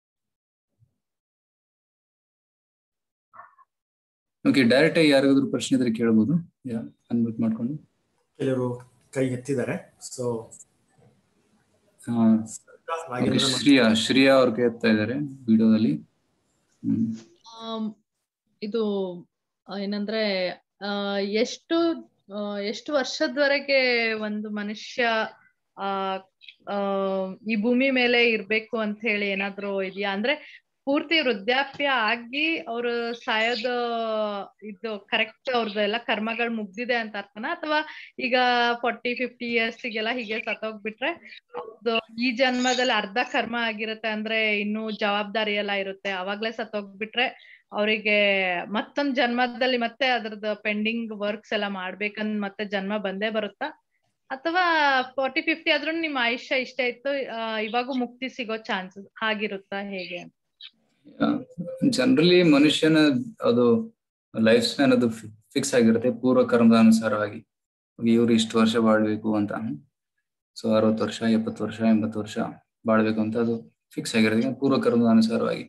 ಓಕೆ, ಡೈರೆಕ್ಟ್ ಆಗಿ ಯಾರಿಗಾದ್ರೂ ಪ್ರಶ್ನೆ ಇದ್ರೆ ಕೇಳಬಹುದು, ಅನ್ಮ್ಯೂಟ್ ಮಾಡ್ಕೊಂಡು. ಕೆಲವರು ಕೈ ಎತ್ತಿದ್ದಾರೆ. ಸೊ ಶ್ರೀಯಾ ಅವ್ರ ಕೈ ಎತ್ತಾ ಇದ್ದಾರೆ ವಿಡಿಯೋದಲ್ಲಿ. ಇದು ಏನಂದ್ರೆ ಎಷ್ಟು ವರ್ಷದವರೆಗೆ ಒಂದು ಮನುಷ್ಯ ಈ ಭೂಮಿ ಮೇಲೆ ಇರ್ಬೇಕು ಅಂತ ಹೇಳಿ ಏನಾದ್ರು ಇದೆಯಾ? ಅಂದ್ರೆ ಪೂರ್ತಿ ವೃದ್ಧಾಪ್ಯ ಆಗಿ ಅವ್ರು ಸಾಯೋದು ಇದು ಕರೆಕ್ಟ್, ಅವ್ರದ್ದು ಎಲ್ಲ ಕರ್ಮಗಳು ಮುಗ್ದಿದೆ ಅಂತ ಅರ್ಥನಾ? ಅಥವಾ ಈಗ 40-50 yearsಗೆಲ್ಲ ಹೀಗೆ ಸತ್ತೋಗ್ಬಿಟ್ರೆ ಅವ್ರದ್ದು ಈ ಜನ್ಮದಲ್ಲಿ ಅರ್ಧ ಕರ್ಮ ಆಗಿರುತ್ತೆ, ಅಂದ್ರೆ ಇನ್ನು ಜವಾಬ್ದಾರಿ ಎಲ್ಲ ಇರುತ್ತೆ, ಅವಾಗ್ಲೇ ಸತ್ತೋಗ್ಬಿಟ್ರೆ ಅವರಿಗೆ ಮತ್ತೊಂದ್ ಜನ್ಮದಲ್ಲಿ ಮತ್ತೆ ಅದ್ರದ್ದು ಪೆಂಡಿಂಗ್ ವರ್ಕ್ಸ್ ಎಲ್ಲ ಮಾಡ್ಬೇಕಂದ್ ಮತ್ತೆ ಜನ್ಮ ಬಂದೇ ಬರುತ್ತಾ? ಅಥವಾ 40-50 ಆದ್ರೂ ನಿಮ್ ಆಯುಷ್ಯ ಇಷ್ಟ ಇತ್ತು, ಇವಾಗೂ ಮುಕ್ತಿ ಸಿಗೋ ಚಾನ್ಸಸ್ ಹಾಗಿರುತ್ತಾ, ಹೇಗೆ? ಜನರಲಿ ಮನುಷ್ಯನ ಅದು ಲೈಫ್ ಸ್ಪ್ಯಾನ್ ಅದು ಫಿಕ್ಸ್ ಆಗಿರುತ್ತೆ ಪೂರ್ವ ಕರ್ಮದ ಅನುಸಾರವಾಗಿ. ಇವ್ರು ಇಷ್ಟು ವರ್ಷ ಬಾಳ್ಬೇಕು ಅಂತ. ಸೊ 60 ವರ್ಷ 70 ವರ್ಷ 80 ವರ್ಷ ಬಾಳ್ಬೇಕು ಅಂತ ಅದು ಫಿಕ್ಸ್ ಆಗಿರೋದು ಪೂರ್ವಕರ್ಮದ ಅನುಸಾರವಾಗಿ.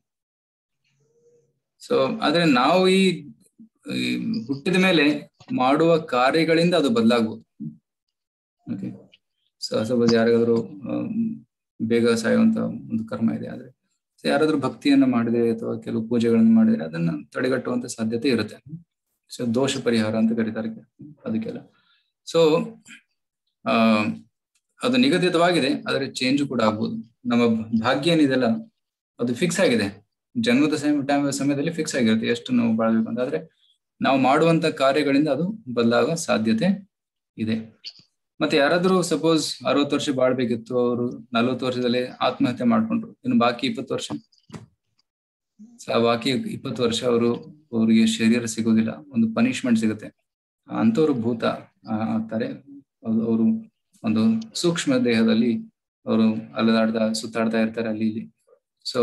ಸೊ ಆದ್ರೆ ನಾವು ಈ ಹುಟ್ಟಿದ ಮೇಲೆ ಮಾಡುವ ಕಾರ್ಯಗಳಿಂದ ಅದು ಬದಲಾಗ್ಬೋದು. ಓಕೆ, ಸೊ ಸಪೋಸ್ ಯಾರಿಗಾದ್ರೂ ಬೇಗ ಸಾಯುವಂತ ಒಂದು ಕರ್ಮ ಇದೆ, ಆದ್ರೆ ಯಾರಾದ್ರೂ ಭಕ್ತಿಯನ್ನ ಮಾಡಿದ್ರೆ ಅಥವಾ ಕೆಲವು ಪೂಜೆಗಳನ್ನು ಮಾಡಿದ್ರೆ ಅದನ್ನ ತಡೆಗಟ್ಟುವಂತ ಸಾಧ್ಯತೆ ಇರುತ್ತೆ. ಸೊ ದೋಷ ಪರಿಹಾರ ಅಂತ ಕರೀತಾರೆ ಅದಕ್ಕೆಲ್ಲ. ಸೊ ಅದು ನಿಗದಿತವಾಗಿದೆ, ಆದ್ರೆ ಚೇಂಜ್ ಕೂಡ ಆಗ್ಬೋದು. ನಮ್ಮ ಭಾಗ್ಯ ಏನಿದೆಲ್ಲ ಅದು ಫಿಕ್ಸ್ ಆಗಿದೆ, ಜನ್ಮದ ಸಮಯದಲ್ಲಿ ಫಿಕ್ಸ್ ಆಗಿರುತ್ತೆ ಎಷ್ಟು ನಾವು ಬಾಳ್ಬೇಕು ಅಂತ. ಆದ್ರೆ ನಾವು ಮಾಡುವಂತ ಕಾರ್ಯಗಳಿಂದ ಅದು ಬದಲಾಗೋ ಸಾಧ್ಯತೆ ಇದೆ. ಮತ್ತೆ ಯಾರಾದ್ರೂ ಸಪೋಸ್ 60 ವರ್ಷ ಬಾಳ್ಬೇಕಿತ್ತು, ಅವರು 40 ವರ್ಷದಲ್ಲಿ ಆತ್ಮಹತ್ಯೆ ಮಾಡ್ಕೊಂಡ್ರು, ಇನ್ನು ಬಾಕಿ 20 ವರ್ಷ, ಬಾಕಿ 20 ವರ್ಷ ಅವ್ರಿಗೆ ಶರೀರ ಸಿಗೋದಿಲ್ಲ, ಒಂದು ಪನಿಷ್ಮೆಂಟ್ ಸಿಗುತ್ತೆ. ಅಂತವ್ರು ಭೂತ ಆಗ್ತಾರೆ. ಅವರು ಒಂದು ಸೂಕ್ಷ್ಮ ದೇಹದಲ್ಲಿ ಅವರು ಸುತ್ತಾಡ್ತಾ ಇರ್ತಾರೆ ಅಲ್ಲಿ ಇಲ್ಲಿ. ಸೊ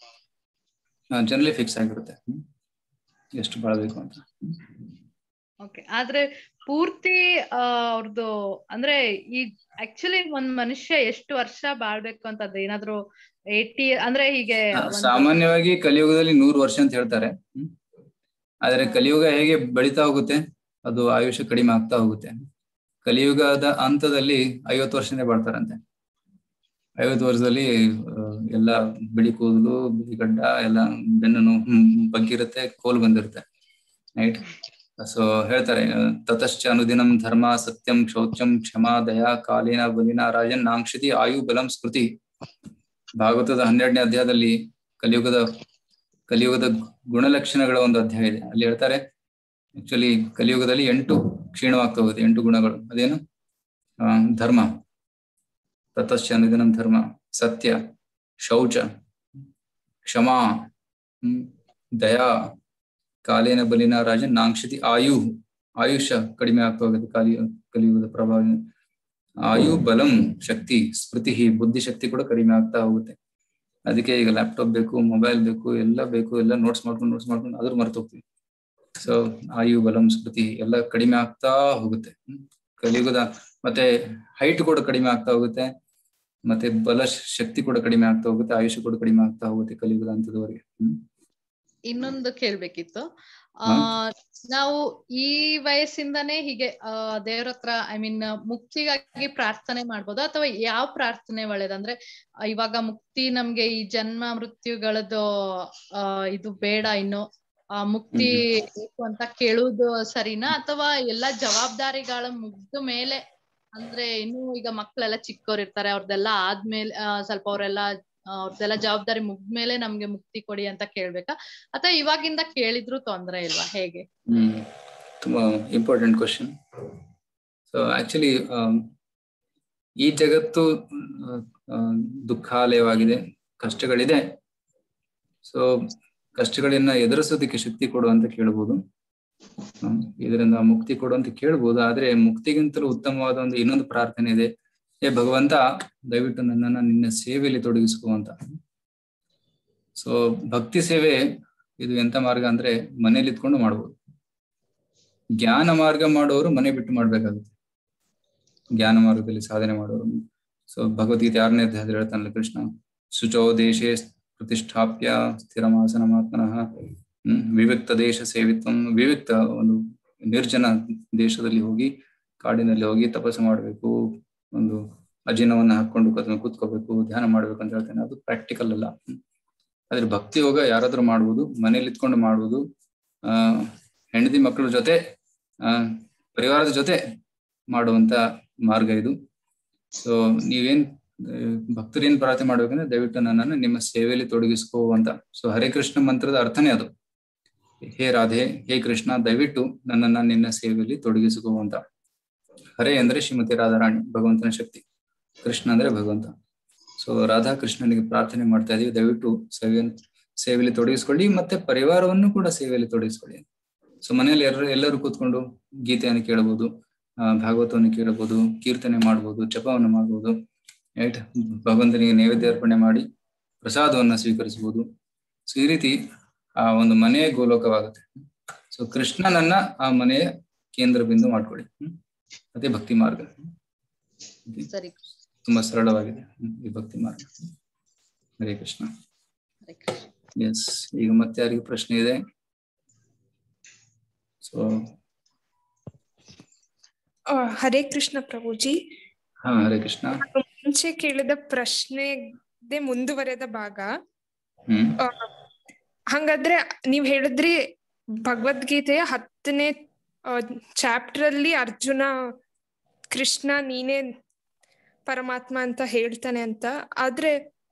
ಜನರಲಿ ಫಿಕ್ಸ್ ಆಗಿರುತ್ತೆ ಎಷ್ಟು ಬಾಳ್ಬೇಕು ಅಂತ. ಓಕೆ, ಆದ್ರೆ ಪೂರ್ತಿ ಅವ್ರದ್ದು ಅಂದ್ರೆ ಈ ಆಕ್ಚುಲಿ ಒಂದ್ ಮನುಷ್ಯ ಎಷ್ಟು ವರ್ಷ ಬಾಳ್ಬೇಕು ಅಂತ ಏನಾದ್ರು 80 ಅಂದ್ರೆ ಹೀಗೆ ಸಾಮಾನ್ಯವಾಗಿ ಕಲಿಯುಗದಲ್ಲಿ 100 ವರ್ಷ ಅಂತ ಹೇಳ್ತಾರೆ. ಆದ್ರೆ ಕಲಿಯುಗ ಹೇಗೆ ಬೆಳಿತಾ ಹೋಗುತ್ತೆ ಅದು ಆಯುಷ್ಯ ಕಡಿಮೆ ಆಗ್ತಾ ಹೋಗುತ್ತೆ. ಕಲಿಯುಗದ ಹಂತದಲ್ಲಿ 50 ವರ್ಷನೇ ಬಾಳ್ತಾರಂತೆ. 50 ವರ್ಷದಲ್ಲಿ ಎಲ್ಲ ಬಿಳಿ ಕೂದಲು, ಬಿಳಿ ಗಡ್ಡ, ಎಲ್ಲ ಬೆನ್ನು ಬಗ್ಗಿರುತ್ತೆ, ಕೋಲ್ ಬಂದಿರುತ್ತೆ, ರೈಟ್. ಸೊ ಹೇಳ್ತಾರೆ, ತತಶ್ಚ ಅನುದಿನಂ ಧರ್ಮ ಸತ್ಯಂ ಶೌಚಂ ಕ್ಷಮಾ ದಯಾ ಕಾಲಿನ ಬಲಿನ ರಾಜನ್ ನಾಂಕ್ಷಿತಿ ಆಯು ಬಲಂ ಸ್ಮೃತಿ. ಭಾಗವತದ 12ನೇ ಅಧ್ಯಾಯದಲ್ಲಿ ಕಲಿಯುಗದ ಗುಣಲಕ್ಷಣಗಳ ಒಂದು ಅಧ್ಯಾಯ ಇದೆ. ಅಲ್ಲಿ ಹೇಳ್ತಾರೆ ಆಕ್ಚುಲಿ ಕಲಿಯುಗದಲ್ಲಿ 8 ಕ್ಷೀಣವಾಗ್ತಾ ಹೋಗುತ್ತೆ, 8 ಗುಣಗಳು. ಅದೇನು? ಧರ್ಮ, ತತಶ್ಚ ಅನುದಿನಂ ಧರ್ಮ, ಸತ್ಯ, ಶೌಚ, ಕ್ಷಮಾ, ದಯಾ, ಕಾಲೇನ ಬಲಿನ ರಾಜನ್ ನಾಂಕ್ಷಿತಿ ಆಯುಷ್ಯ ಕಡಿಮೆ ಆಗ್ತಾ ಹೋಗುತ್ತೆ ಕಲಿಯುಗದ ಪ್ರಭಾವ. ಆಯು ಬಲಂ ಶಕ್ತಿ ಸ್ಮೃತಿ, ಬುದ್ಧಿಶಕ್ತಿ ಕೂಡ ಕಡಿಮೆ ಆಗ್ತಾ ಹೋಗುತ್ತೆ. ಅದಕ್ಕೆ ಈಗ ಲ್ಯಾಪ್ಟಾಪ್ ಬೇಕು, ಮೊಬೈಲ್ ಬೇಕು, ಎಲ್ಲ ನೋಟ್ಸ್ ಮಾಡ್ಕೊಂಡು ಅದ್ರ ಮರ್ತು ಹೋಗ್ತೀವಿ. ಸೊ ಆಯು ಬಲಂ ಸ್ಮೃತಿ ಎಲ್ಲ ಕಡಿಮೆ ಆಗ್ತಾ ಹೋಗುತ್ತೆ ಕಲಿಯುಗದ. ಮತ್ತೆ ಹೈಟ್ ಕೂಡ ಕಡಿಮೆ ಆಗ್ತಾ ಹೋಗುತ್ತೆ, ಮತ್ತೆ ಬಲ ಶಕ್ತಿ ಕೂಡ ಕಡಿಮೆ ಆಗ್ತಾ ಹೋಗುತ್ತೆ, ಆಯುಷ್ಯ ಕೂಡ ಕಡಿಮೆ ಆಗ್ತಾ ಹೋಗುತ್ತೆ ಕಲಿಯುಗದ ಹಂತದವರೆಗೆ. ಇನ್ನೊಂದು ಕೇಳ್ಬೇಕಿತ್ತು. ನಾವು ಈ ವಯಸ್ಸಿಂದಾನೇ ಹೀಗೆ ದೇವ್ರ ಹತ್ರ ಮುಕ್ತಿಗಾಗಿ ಪ್ರಾರ್ಥನೆ ಮಾಡ್ಬೋದು, ಅಥವಾ ಯಾವ ಪ್ರಾರ್ಥನೆ ಒಳ್ಳೇದಂದ್ರೆ ಇವಾಗ ಮುಕ್ತಿ ನಮ್ಗೆ ಈ ಜನ್ಮ ಮೃತ್ಯುಗಳದ್ದು ಇದು ಬೇಡ, ಇನ್ನು ಮುಕ್ತಿ ಬೇಕು ಅಂತ ಕೇಳುವುದು ಸರಿನಾ, ಅಥವಾ ಎಲ್ಲಾ ಜವಾಬ್ದಾರಿಗಳ ಮುಗ್ದ ಮೇಲೆ, ಅಂದ್ರೆ ಇನ್ನು ಈಗ ಮಕ್ಳೆಲ್ಲ ಚಿಕ್ಕವ್ರು ಇರ್ತಾರೆ, ಅವ್ರದ್ದೆಲ್ಲ ಆದ್ಮೇಲೆ ಸ್ವಲ್ಪ ಅವ್ರದ್ದೆಲ್ಲ ಜವಾಬ್ದಾರಿ ಮುಗ್ದ್ಮೇಲೆ ನಮ್ಗೆ ಮುಕ್ತಿ ಕೊಡಿ ಅಂತ ಕೇಳ್ಬೇಕಾ, ಅಥವಾ ಇವಾಗಿಂದ ಕೇಳಿದ್ರು ತೊಂದ್ರೆ ಇಲ್ವಾ, ಹೇಗೆ? ತುಂಬಾ ಇಂಪಾರ್ಟೆಂಟ್ ಕ್ವಶನ್. ಸೊ ಆಕ್ಚುಲಿ ಈ ಜಗತ್ತು ದುಃಖಾಲಯವಾಗಿದೆ, ಕಷ್ಟಗಳಿದೆ. ಸೊ ಕಷ್ಟಗಳನ್ನ ಎದುರಿಸೋದಕ್ಕೆ ಶಕ್ತಿ ಕೊಡು ಅಂತ ಕೇಳ್ಬೋದು, ಇದರಿಂದ ಮುಕ್ತಿ ಕೊಡು ಅಂತ ಕೇಳ್ಬೋದು. ಆದ್ರೆ ಮುಕ್ತಿಗಿಂತಲೂ ಉತ್ತಮವಾದ ಇನ್ನೊಂದು ಪ್ರಾರ್ಥನೆ ಇದೆ. ಭಗವಂತ ದಯವಿಟ್ಟು ನನ್ನನ್ನ ನಿನ್ನ ಸೇವೆಯಲ್ಲಿ ತೊಡಗಿಸ್ಕೋ ಅಂತ. ಸೊ ಭಕ್ತಿ ಸೇವೆ ಇದು ಎಂತ ಮಾರ್ಗ ಅಂದ್ರೆ ಮನೇಲಿ ಇದ್ಕೊಂಡು ಮಾಡ್ಬೋದು. ಜ್ಞಾನ ಮಾರ್ಗ ಮಾಡೋರು ಮನೆ ಬಿಟ್ಟು ಮಾಡ್ಬೇಕಾಗುತ್ತೆ, ಜ್ಞಾನ ಮಾರ್ಗದಲ್ಲಿ ಸಾಧನೆ ಮಾಡೋರು. ಸೊ ಭಗವದ್ಗೀತೆ 6ನೇ ಅಧ್ಯಾಯದಲ್ಲಿ ಹೇಳ್ತಾನಲ್ಲ ಕೃಷ್ಣ, ಶುಚೋ ದೇಶೇ ಪ್ರತಿಷ್ಠಾಪ್ಯ ಸ್ಥಿರಮಾಸನಮಾತ್ಮನಃ ವಿವಿಕ್ತ ದೇಶ ಸೇವಿತ್ವಂ. ವಿವಿಕ್ತ ಒಂದು ನಿರ್ಜನ ದೇಶದಲ್ಲಿ ಹೋಗಿ, ಕಾಡಿನಲ್ಲಿ ಹೋಗಿ ತಪಸ್ಸು ಮಾಡ್ಬೇಕು, ಒಂದು ಅಜಿನವನ್ನ ಹಾಕೊಂಡು ಕೂತ್ಕೋಬೇಕು, ಧ್ಯಾನ ಮಾಡ್ಬೇಕು ಅಂತ ಹೇಳ್ತೇನೆ. ಅದು ಪ್ರಾಕ್ಟಿಕಲ್ ಅಲ್ಲ. ಆದ್ರೆ ಭಕ್ತಿ ಯೋಗ ಯಾರಾದ್ರೂ ಮಾಡ್ಬೋದು, ಮನೇಲಿ ಇತ್ಕೊಂಡು ಮಾಡ್ಬೋದು, ಹೆಂಡತಿ ಮಕ್ಕಳ ಜೊತೆ ಪರಿವಾರದ ಜೊತೆ ಮಾಡುವಂತ ಮಾರ್ಗ ಇದು. ಸೊ ನೀವೇನ್ ಭಕ್ತರೇನ್ ಪ್ರಾರ್ಥನೆ ಮಾಡ್ಬೇಕಂದ್ರೆ ದಯವಿಟ್ಟು ನನ್ನನ್ನು ನಿಮ್ಮ ಸೇವೆಯಲ್ಲಿ ತೊಡಗಿಸ್ಕೋ ಅಂತ. ಸೊ ಹರೇ ಕೃಷ್ಣ ಮಂತ್ರದ ಅರ್ಥನೇ ಅದು. ಹೇ ರಾಧೆ, ಹೇ ಕೃಷ್ಣ, ದಯವಿಟ್ಟು ನನ್ನನ್ನ ನಿನ್ನ ಸೇವೆಯಲ್ಲಿ ತೊಡಗಿಸ್ಕೋ ಅಂತ. ಹರೇ ಅಂದ್ರೆ ಶ್ರೀಮತಿ ರಾಧಾರಾಣಿ, ಭಗವಂತನ ಶಕ್ತಿ. ಕೃಷ್ಣ ಅಂದ್ರೆ ಭಗವಂತ. ಸೊ ರಾಧಾ ಕೃಷ್ಣನಿಗೆ ಪ್ರಾರ್ಥನೆ ಮಾಡ್ತಾ ಇದೀವಿ, ದಯವಿಟ್ಟು ಸೇವೆಯಲ್ಲಿ ತೊಡಗಿಸ್ಕೊಳ್ಳಿ, ಮತ್ತೆ ಪರಿವಾರವನ್ನು ಕೂಡ ಸೇವೆಯಲ್ಲಿ ತೊಡಗಿಸ್ಕೊಳ್ಳಿ. ಸೊ ಮನೆಯಲ್ಲಿ ಎಲ್ಲರೂ ಕೂತ್ಕೊಂಡು ಗೀತೆಯನ್ನು ಕೇಳಬಹುದು, ಭಾಗವತವನ್ನು ಕೇಳಬಹುದು, ಕೀರ್ತನೆ ಮಾಡ್ಬೋದು, ಜಪವನ್ನು ಮಾಡ್ಬೋದು, ರೈಟ್. ಭಗವಂತನಿಗೆ ನೈವೇದ್ಯ ಅರ್ಪಣೆ ಮಾಡಿ ಪ್ರಸಾದವನ್ನ ಸ್ವೀಕರಿಸಬಹುದು. ಸೊ ಈ ರೀತಿ ಆ ಒಂದು ಮನೆಯ ಗೋಲೋಕವಾಗುತ್ತೆ. ಸೊ ಕೃಷ್ಣನನ್ನ ಆ ಮನೆಯ ಕೇಂದ್ರ ಬಿಂದು ಮಾಡ್ಕೊಳ್ಳಿ, ಅದೇ ಭಕ್ತಿ ಮಾರ್ಗ. ಸರಿ. ತುಂಬಾ ಸರಳವಾಗಿದೆ ಈ ಭಕ್ತಿ ಮಾರ್ಗ. ಹರೇ ಕೃಷ್ಣ. ಎಸ್, ಈಗ ಮತ್ತೆ ಯಾರಿಗೂ ಪ್ರಶ್ನೆ ಇದೆ? ಸೊ ಹರೇ ಕೃಷ್ಣ ಪ್ರಭುಜಿ. ಹಾ, ಹರೇ ಕೃಷ್ಣ. ಮುಂಚೆ ಕೇಳಿದ ಪ್ರಶ್ನೆಗೆ ಮುಂದುವರೆದ ಭಾಗ. ಹಂಗಾದ್ರೆ ನೀವ್ ಹೇಳಿದ್ರಿ ಭಗವದ್ಗೀತೆಯ 10ನೇ ಚಾಪ್ಟರ್ ಅಲ್ಲಿ ಅರ್ಜುನ ಕೃಷ್ಣ ನೀನೇ ಪರಮಾತ್ಮ ಅಂತ ಹೇಳ್ತಾನೆ ಅಂತ. ಆದ್ರೆ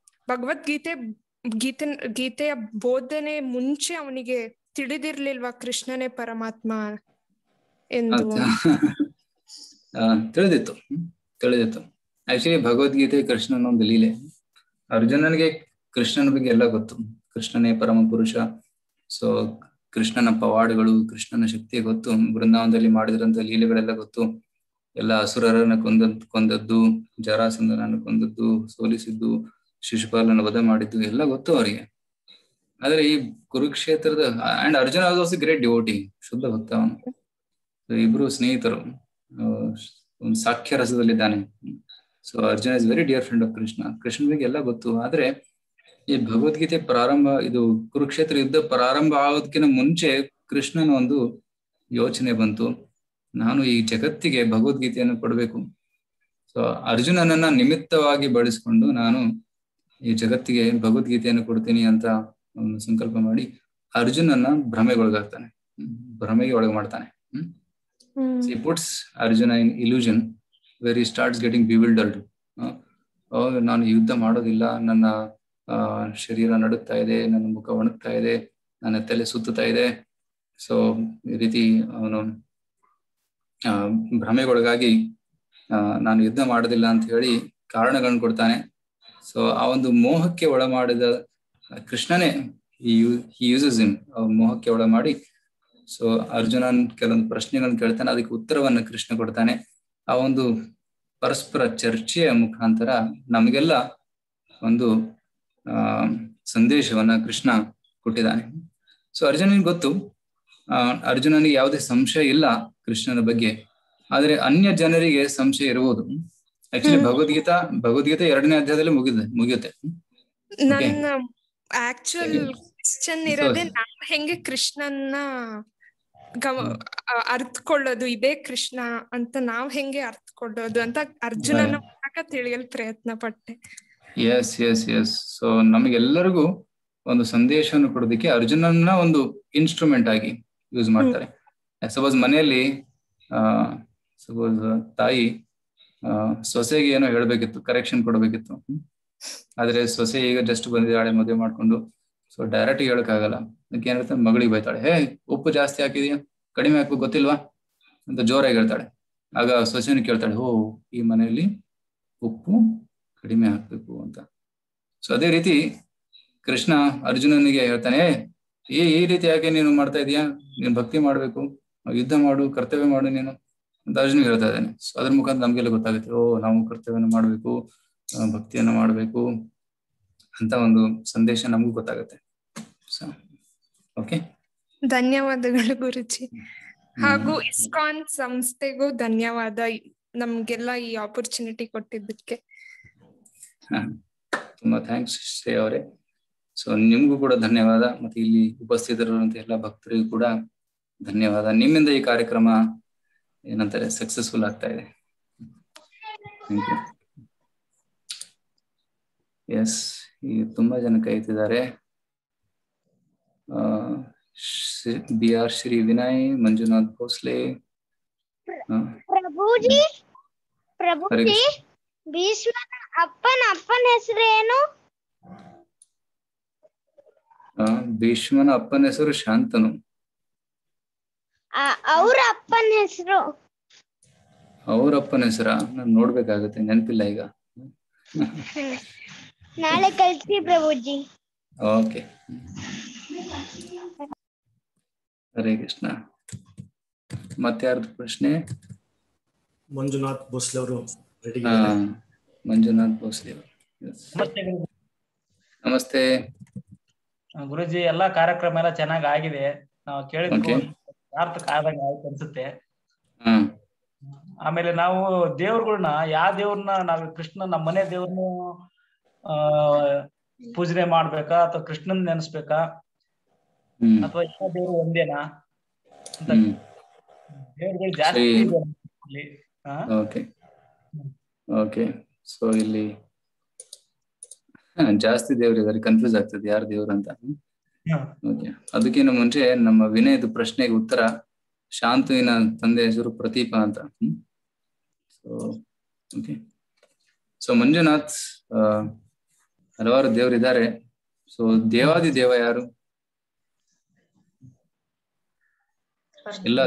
ಗೀತೆಯ ಬೋಧನೆ ಮುಂಚೆ ಅವನಿಗೆ ತಿಳಿದಿರ್ಲಿಲ್ವಾ ಕೃಷ್ಣನೇ ಪರಮಾತ್ಮ ಎಂದು? ತಿಳಿದಿತ್ತು. ಆಕ್ಚುಲಿ ಭಗವದ್ಗೀತೆ ಕೃಷ್ಣನ ಒಂದು ಲೀಲೆ. ಅರ್ಜುನನಿಗೆ ಕೃಷ್ಣನ ಬಗ್ಗೆ ಎಲ್ಲ ಗೊತ್ತು. ಕೃಷ್ಣನೇ ಪರಮ ಪುರುಷ. ಸೊ ಕೃಷ್ಣನ ಪವಾಡಗಳು, ಕೃಷ್ಣನ ಶಕ್ತಿ ಗೊತ್ತು. ಬೃಂದಾವನದಲ್ಲಿ ಮಾಡಿದ್ರಂತ ಲೀಲೆಗಳೆಲ್ಲ ಗೊತ್ತು. ಎಲ್ಲ ಅಸುರರನ್ನ ಕೊಂದದ್ದು, ಜರಾಸಂಧನನ್ನು ಕೊಂದದ್ದು, ಸೋಲಿಸಿದ್ದು, ಶಿಶುಪಾಲನ ವಧ ಮಾಡಿದ್ದು ಎಲ್ಲ ಗೊತ್ತು ಅವರಿಗೆ. ಆದ್ರೆ ಈ ಕುರುಕ್ಷೇತ್ರದ and Arjuna was also great devotee, ಶುದ್ಧ ಭಕ್ತ ಅವನು. ಇಬ್ರು ಸ್ನೇಹಿತರು, ಒಂದು ಸಾಖ್ಯ ರಸದಲ್ಲಿದ್ದಾನೆ. So Arjuna is very dear friend of Krishna. ಕೃಷ್ಣನಿಗೆ ಎಲ್ಲ ಗೊತ್ತು. ಆದ್ರೆ ಈ ಭಗವದ್ಗೀತೆ ಪ್ರಾರಂಭ, ಇದು ಕುರುಕ್ಷೇತ್ರ ಯುದ್ಧ ಪ್ರಾರಂಭ ಆಗೋದಕ್ಕಿಂತ ಮುಂಚೆ ಕೃಷ್ಣನ ಒಂದು ಯೋಚನೆ ಬಂತು, ನಾನು ಈ ಜಗತ್ತಿಗೆ ಭಗವದ್ಗೀತೆಯನ್ನು ಕೊಡಬೇಕು. ಸೊ ಅರ್ಜುನನನ್ನ ನಿಮಿತ್ತವಾಗಿ ಬಳಸಿಕೊಂಡು ನಾನು ಈ ಜಗತ್ತಿಗೆ ಭಗವದ್ಗೀತೆಯನ್ನು ಕೊಡ್ತೀನಿ ಅಂತ ಒಂದು ಸಂಕಲ್ಪ ಮಾಡಿ ಅರ್ಜುನನ ಭ್ರಮೆಗೊಳಗಾಗ್ತಾನೆ, ಭ್ರಮೆಗೆ ಒಳಗೆ ಮಾಡ್ತಾನೆ. He puts Arjuna in illusion where he starts getting bewildered. ನಾನು ಯುದ್ಧ ಮಾಡೋದಿಲ್ಲ, ನನ್ನ ಶರೀರ ನಡುಗ್ತಾ ಇದೆ, ನನ್ನ ಮುಖ ಒಣಗ್ತಾ ಇದೆ, ನನ್ನ ತಲೆ ಸುತ್ತುತ್ತಾ ಇದೆ. ಸೊ ಈ ರೀತಿ ಅವನು ಭ್ರಮೆಗೊಳಗಾಗಿ ನಾನು ಯುದ್ಧ ಮಾಡೋದಿಲ್ಲ ಅಂತ ಹೇಳಿ ಕಾರಣಗಳನ್ನು ಕೊಡ್ತಾನೆ. ಸೊ ಆ ಒಂದು ಮೋಹಕ್ಕೆ ಒಳ ಮಾಡಿದ ಕೃಷ್ಣನೇ he uses him, ಮೋಹಕ್ಕೆ ಒಳ ಮಾಡಿ. ಸೊ ಅರ್ಜುನನ್ ಕೆಲವೊಂದು ಪ್ರಶ್ನೆಗಳನ್ನು ಕೇಳ್ತಾನೆ, ಅದಕ್ಕೆ ಉತ್ತರವನ್ನು ಕೃಷ್ಣ ಕೊಡ್ತಾನೆ. ಆ ಒಂದು ಪರಸ್ಪರ ಚರ್ಚೆಯ ಮುಖಾಂತರ ನಮಗೆಲ್ಲ ಒಂದು ಸಂದೇಶವನ್ನ ಕೃಷ್ಣ ಕೊಟ್ಟಿದ್ದಾನೆ. ಸೊ ಅರ್ಜುನನಿಗೆ ಗೊತ್ತು, ಅರ್ಜುನನಿಗೆ ಯಾವುದೇ ಸಂಶಯ ಇಲ್ಲ ಕೃಷ್ಣನ ಬಗ್ಗೆ. ಆದ್ರೆ ಅನ್ಯ ಜನರಿಗೆ ಸಂಶಯ ಇರಬಹುದು. ಆಕ್ಚುಲಿ ಭಗವದ್ಗೀತೆ 2ನೇ ಅಧ್ಯಾಯದಲ್ಲಿ ಮುಗಿಯುತ್ತೆ. ನನ್ನ ಆಕ್ಚುಯಲ್ ಕ್ವೆಶ್ಚನ್ ಇರೋದೇ ನಾವ್ ಹೆಂಗೆ ಕೃಷ್ಣನ್ನ ಅರ್ಥಕೊಳ್ಳೋದು, ಇದೇ ಕೃಷ್ಣ ಅಂತ ನಾವ್ ಹೆಂಗೆ ಅರ್ಥಕೊಳ್ಳೋದು ಅಂತ ಅರ್ಜುನನ ಮೂಲಕ ತಿಳಿಯಲು ಪ್ರಯತ್ನ ಪಟ್ಟೆ. ಎಸ್ ಎಸ್ ಎಸ್ ಸೊ ನಮಗೆಲ್ಲರಿಗೂ ಒಂದು ಸಂದೇಶವನ್ನು ಕೊಡೋದಕ್ಕೆ ಅರ್ಜುನನ್ನ ಒಂದು ಇನ್ಸ್ಟ್ರೂಮೆಂಟ್ ಆಗಿ ಯೂಸ್ ಮಾಡ್ತಾರೆ. ಸಪೋಸ್ ಮನೆಯಲ್ಲಿ ಸಪೋಸ್ ತಾಯಿ ಸೊಸೆಗೆ ಏನೋ ಹೇಳ್ಬೇಕಿತ್ತು, ಕರೆಕ್ಷನ್ ಕೊಡ್ಬೇಕಿತ್ತು. ಆದ್ರೆ ಸೊಸೆ ಈಗ ಜಸ್ಟ್ ಬಂದಿದ್ದಾಳೆ ಮದುವೆ ಮಾಡ್ಕೊಂಡು. ಸೊ ಡೈರೆಕ್ಟ್ ಹೇಳಕ್ಕಾಗಲ್ಲ. ಅದಕ್ಕೆ ಏನಿರುತ್ತೆ, ಮಗಳಿಗೆ ಬೈತಾಳೆ, ಹೇ ಉಪ್ಪು ಜಾಸ್ತಿ ಹಾಕಿದೀಯಾ, ಕಡಿಮೆ ಹಾಕ್ಬೇಕು ಗೊತ್ತಿಲ್ವಾ ಅಂತ ಜೋರಾಗಿ ಹೇಳ್ತಾಳೆ. ಆಗ ಸೊಸೆನ ಕೇಳ್ತಾಳೆ, ಓ ಈ ಮನೆಯಲ್ಲಿ ಉಪ್ಪು ಕಡಿಮೆ ಹಾಕ್ಬೇಕು ಅಂತ. ಸೊ ಅದೇ ರೀತಿ ಕೃಷ್ಣ ಅರ್ಜುನನಿಗೆ ಹೇಳ್ತಾನೆ, ಈ ರೀತಿ ಯಾಕೆ ನೀನು ಮಾಡ್ತಾ ಇದೀಯಾ, ನೀನು ಭಕ್ತಿ ಮಾಡ್ಬೇಕು, ಯುದ್ಧ ಮಾಡು, ಕರ್ತವ್ಯ ಮಾಡು ನೀನು ಅಂತ ಅರ್ಜುನಿಗೆ ಹೇಳ್ತಾ ಇದ್ದಾನೆ. ಸೊ ಅದ್ರ ಮುಖಾಂತರ ನಮ್ಗೆಲ್ಲ ಗೊತ್ತಾಗುತ್ತೆ, ಓ ನಾವು ಕರ್ತವ್ಯನ ಮಾಡ್ಬೇಕು, ಭಕ್ತಿಯನ್ನ ಮಾಡ್ಬೇಕು ಅಂತ ಒಂದು ಸಂದೇಶ ನಮಗೂ ಗೊತ್ತಾಗುತ್ತೆ. ಸೊ ಓಕೆ, ಧನ್ಯವಾದಗಳು ಗುರುಜಿ. ಹಾಗೂ ಇಸ್ಕಾನ್ ಸಂಸ್ಥೆಗೂ ಧನ್ಯವಾದ, ನಮ್ಗೆಲ್ಲ ಈ ಆಪರ್ಚುನಿಟಿ ಕೊಟ್ಟಿದ್ದಕ್ಕೆ. ತುಂಬಾ ಥ್ಯಾಂಕ್ಸ್ ಶ್ರೇಯ ಅವರೇ. ಸೊ ನಿಮ್ಗೂ ಕೂಡ ಧನ್ಯವಾದ, ಮತ್ತೆ ಇಲ್ಲಿ ಉಪಸ್ಥಿತರಿರುವಂತ ಎಲ್ಲ ಭಕ್ತರಿಗೂ ಕೂಡ ಧನ್ಯವಾದ. ನಿಮ್ಮಿಂದ ಈ ಕಾರ್ಯಕ್ರಮ ಏನಂತಾರೆ ಸಕ್ಸಸ್ಫುಲ್ ಆಗ್ತಾ ಇದೆ. Thank you. ಎಸ್, ಈ ತುಂಬಾ ಜನ ಕೈ ಎತ್ತಿದ್ದಾರೆ. BR ಶ್ರೀ ವಿನಯ್, ಮಂಜುನಾಥ್ ಭೋಸ್ಲೆ. ಪ್ರಭುಜಿ ಭೀಷ್ಮನ ಅಪ್ಪನ ಹೆಸರೇನು? ಭೀಷ್ಮನ ಅಪ್ಪನ ಹೆಸರು ಶಾಂತನು. ಅವ್ರ ಅಪ್ಪನ ಹೆಸರು? ಅವ್ರ ಅಪ್ಪನ ಹೆಸರ ನಾನು ನೋಡ್ಬೇಕಾಗತ್ತೆ, ನೆನಪಿಲ್ಲ ಈಗ. ನಾಳೆ ಕಳ್ಸಿ ಪ್ರಭುಜಿ. ಓಕೆ, ಹರೇ ಕೃಷ್ಣ. ಮತ್ತೆ ಯಾರ್ದು ಪ್ರಶ್ನೆ? ಮಂಜುನಾಥ್ ಭೋಸ್ಲೆ ಅವರು ರೆಡಿ? ಮಂಜುನಾಥ್ ಭೋಸ್ಲೆ ಅವರು. ನಮಸ್ತೆ ಗುರುಜಿ. ಎಲ್ಲಾ ಕಾರ್ಯಕ್ರಮ ಎಲ್ಲ ಚೆನ್ನಾಗಿ ಆಗಿದೆ. ನಾವು ಕೇಳಿದ್ವಿ, ಸಾರ್ಥಕ ಆದಂಗ ಆಯ್ತು ಅನ್ಸುತ್ತೆ. ಆಮೇಲೆ ನಾವು ದೇವ್ರುಗಳನ್ನ ಯಾವ ದೇವ್ರನ್ನ ನಾವ್ ಕೃಷ್ಣ ನಮ್ಮ ಮನೆ ದೇವ್ರನ್ನ ಪೂಜನೆ ಮಾಡ್ಬೇಕಾ ಅಥವಾ ಕೃಷ್ಣನ್ ನೆನೆಸ್ಬೇಕಾ ಅಥವಾ ಯಾವ ದೇವ್ರು ಒಂದೇನಾ ಅಂತ ದೇವ್ರುಗಳು ಜಾಸ್ತಿ ಓಕೆ ಓಕೆ. ಸೊ ಇಲ್ಲಿ ಜಾಸ್ತಿ ದೇವ್ರು ಇದಾರೆ, ಕನ್ಫ್ಯೂಸ್ ಆಗ್ತದೆ ಯಾರು ದೇವ್ರು ಅಂತ. ಓಕೆ, ಅದಕ್ಕಿಂತ ಮುಂಚೆ ನಮ್ಮ ವಿನಯದ ಪ್ರಶ್ನೆಗೆ ಉತ್ತರ, ಶಾಂತುವಿನ ತಂದೆ ಹೆಸರು ಪ್ರದೀಪ ಅಂತ. ಸೊ ಓಕೆ, ಸೊ ಮಂಜುನಾಥ್, ಹಲವಾರು ದೇವರಿದ್ದಾರೆ. ಸೊ ದೇವಾದಿ ದೇವ ಯಾರು? ಎಲ್ಲ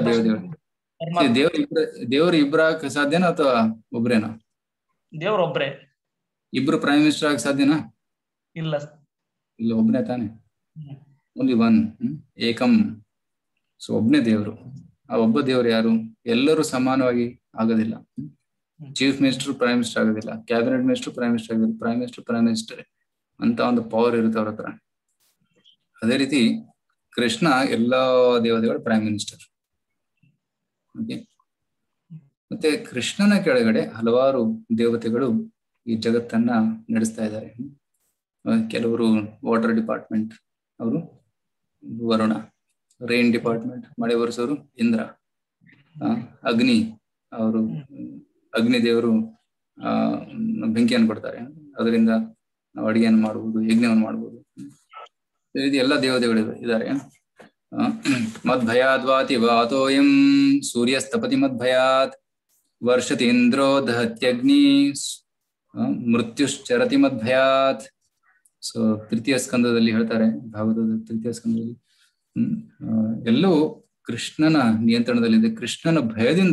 ದೇವರು ಇಬ್ರಾಗ ಸಾಧ್ಯನಾ ಅಥವಾ ಒಬ್ರೇನಾ? ದೇವ್ರೊಬ್ರೆ. ಇಬ್ರು ಪ್ರೈಮ್ ಮಿನಿಸ್ಟರ್ ಆಗ ಸಾಧ್ಯನಾ? ಇಲ್ಲ, ಒಬ್ನೇ ತಾನೆ, ಓನ್ಲಿ ಒನ್, ಏಕಂ. ಸೊ ಒಬ್ನೇ ದೇವರು. ಆ ಒಬ್ಬ ದೇವರು ಯಾರು? ಎಲ್ಲರೂ ಸಮಾನವಾಗಿ ಆಗೋದಿಲ್ಲ. ಚೀಫ್ ಮಿನಿಸ್ಟರ್ ಪ್ರೈಮ್ ಮಿನಿಸ್ಟರ್ ಆಗೋದಿಲ್ಲ, ಕ್ಯಾಬಿನೆಟ್ ಮಿನಿಸ್ಟರ್ ಪ್ರೈಮ್ ಮಿನಿಸ್ಟರ್ ಆಗೋದಿಲ್ಲ, ಪ್ರೈಮ್ ಮಿನಿಸ್ಟರ್ ಅಂತ ಒಂದು ಪವರ್ ಇರುತ್ತೆ ಅವ್ರ ಹತ್ರ. ಅದೇ ರೀತಿ ಕೃಷ್ಣ ಎಲ್ಲಾ ದೇವತೆಗಳ ಪ್ರೈಮ್ ಮಿನಿಸ್ಟರ್. ಓಕೆ, ಮತ್ತೆ ಕೃಷ್ಣನ ಕೆಳಗಡೆ ಹಲವಾರು ದೇವತೆಗಳು ಈ ಜಗತ್ತನ್ನ ನಡೆಸ್ತಾ ಇದ್ದಾರೆ. ಕೆಲವರು ವಾಟರ್ ಡಿಪಾರ್ಟ್ಮೆಂಟ್ ಅವರು ವರುಣ, ರೈನ್ ಡಿಪಾರ್ಟ್ಮೆಂಟ್ ಮಳೆ ಬರೆಸೋರು ಇಂದ್ರ, ಅಗ್ನಿ ಅವರು ಅಗ್ನಿ ದೇವರು ಬೆಂಕಿಯನ್ನು ಕೊಡ್ತಾರೆ, ಅದರಿಂದ ನಾವು ಅಡಿಗೆಯನ್ನು ಮಾಡಬಹುದು, ಯಜ್ಞವನ್ನು ಮಾಡಬಹುದು. ಎಲ್ಲ ದೇವತೆಗಳು ಇದ್ದಾರೆ. ಮದ್ಭಯಾದ್ ವಾತಿ ವಾತೋಯಂ ಸೂರ್ಯಸ್ತಪತಿ ಮದ್ಭಯಾತ್ ವರ್ಷತಿ ಇಂದ್ರೋ ದಹತ್ಯಗ್ನಿ ಮೃತ್ಯುಶ್ಚರತಿ ಮದ್ಭಯಾತ್. ಸೊ ತೃತೀಯ ಸ್ಕಂದದಲ್ಲಿ ಹೇಳ್ತಾರೆ, ಭಾಗವತದ ತೃತೀಯ ಸ್ಕಂದದಲ್ಲಿ ಎಲ್ಲವೂ ಕೃಷ್ಣನ ನಿಯಂತ್ರಣದಲ್ಲಿದೆ. ಕೃಷ್ಣನ ಭಯದಿಂದ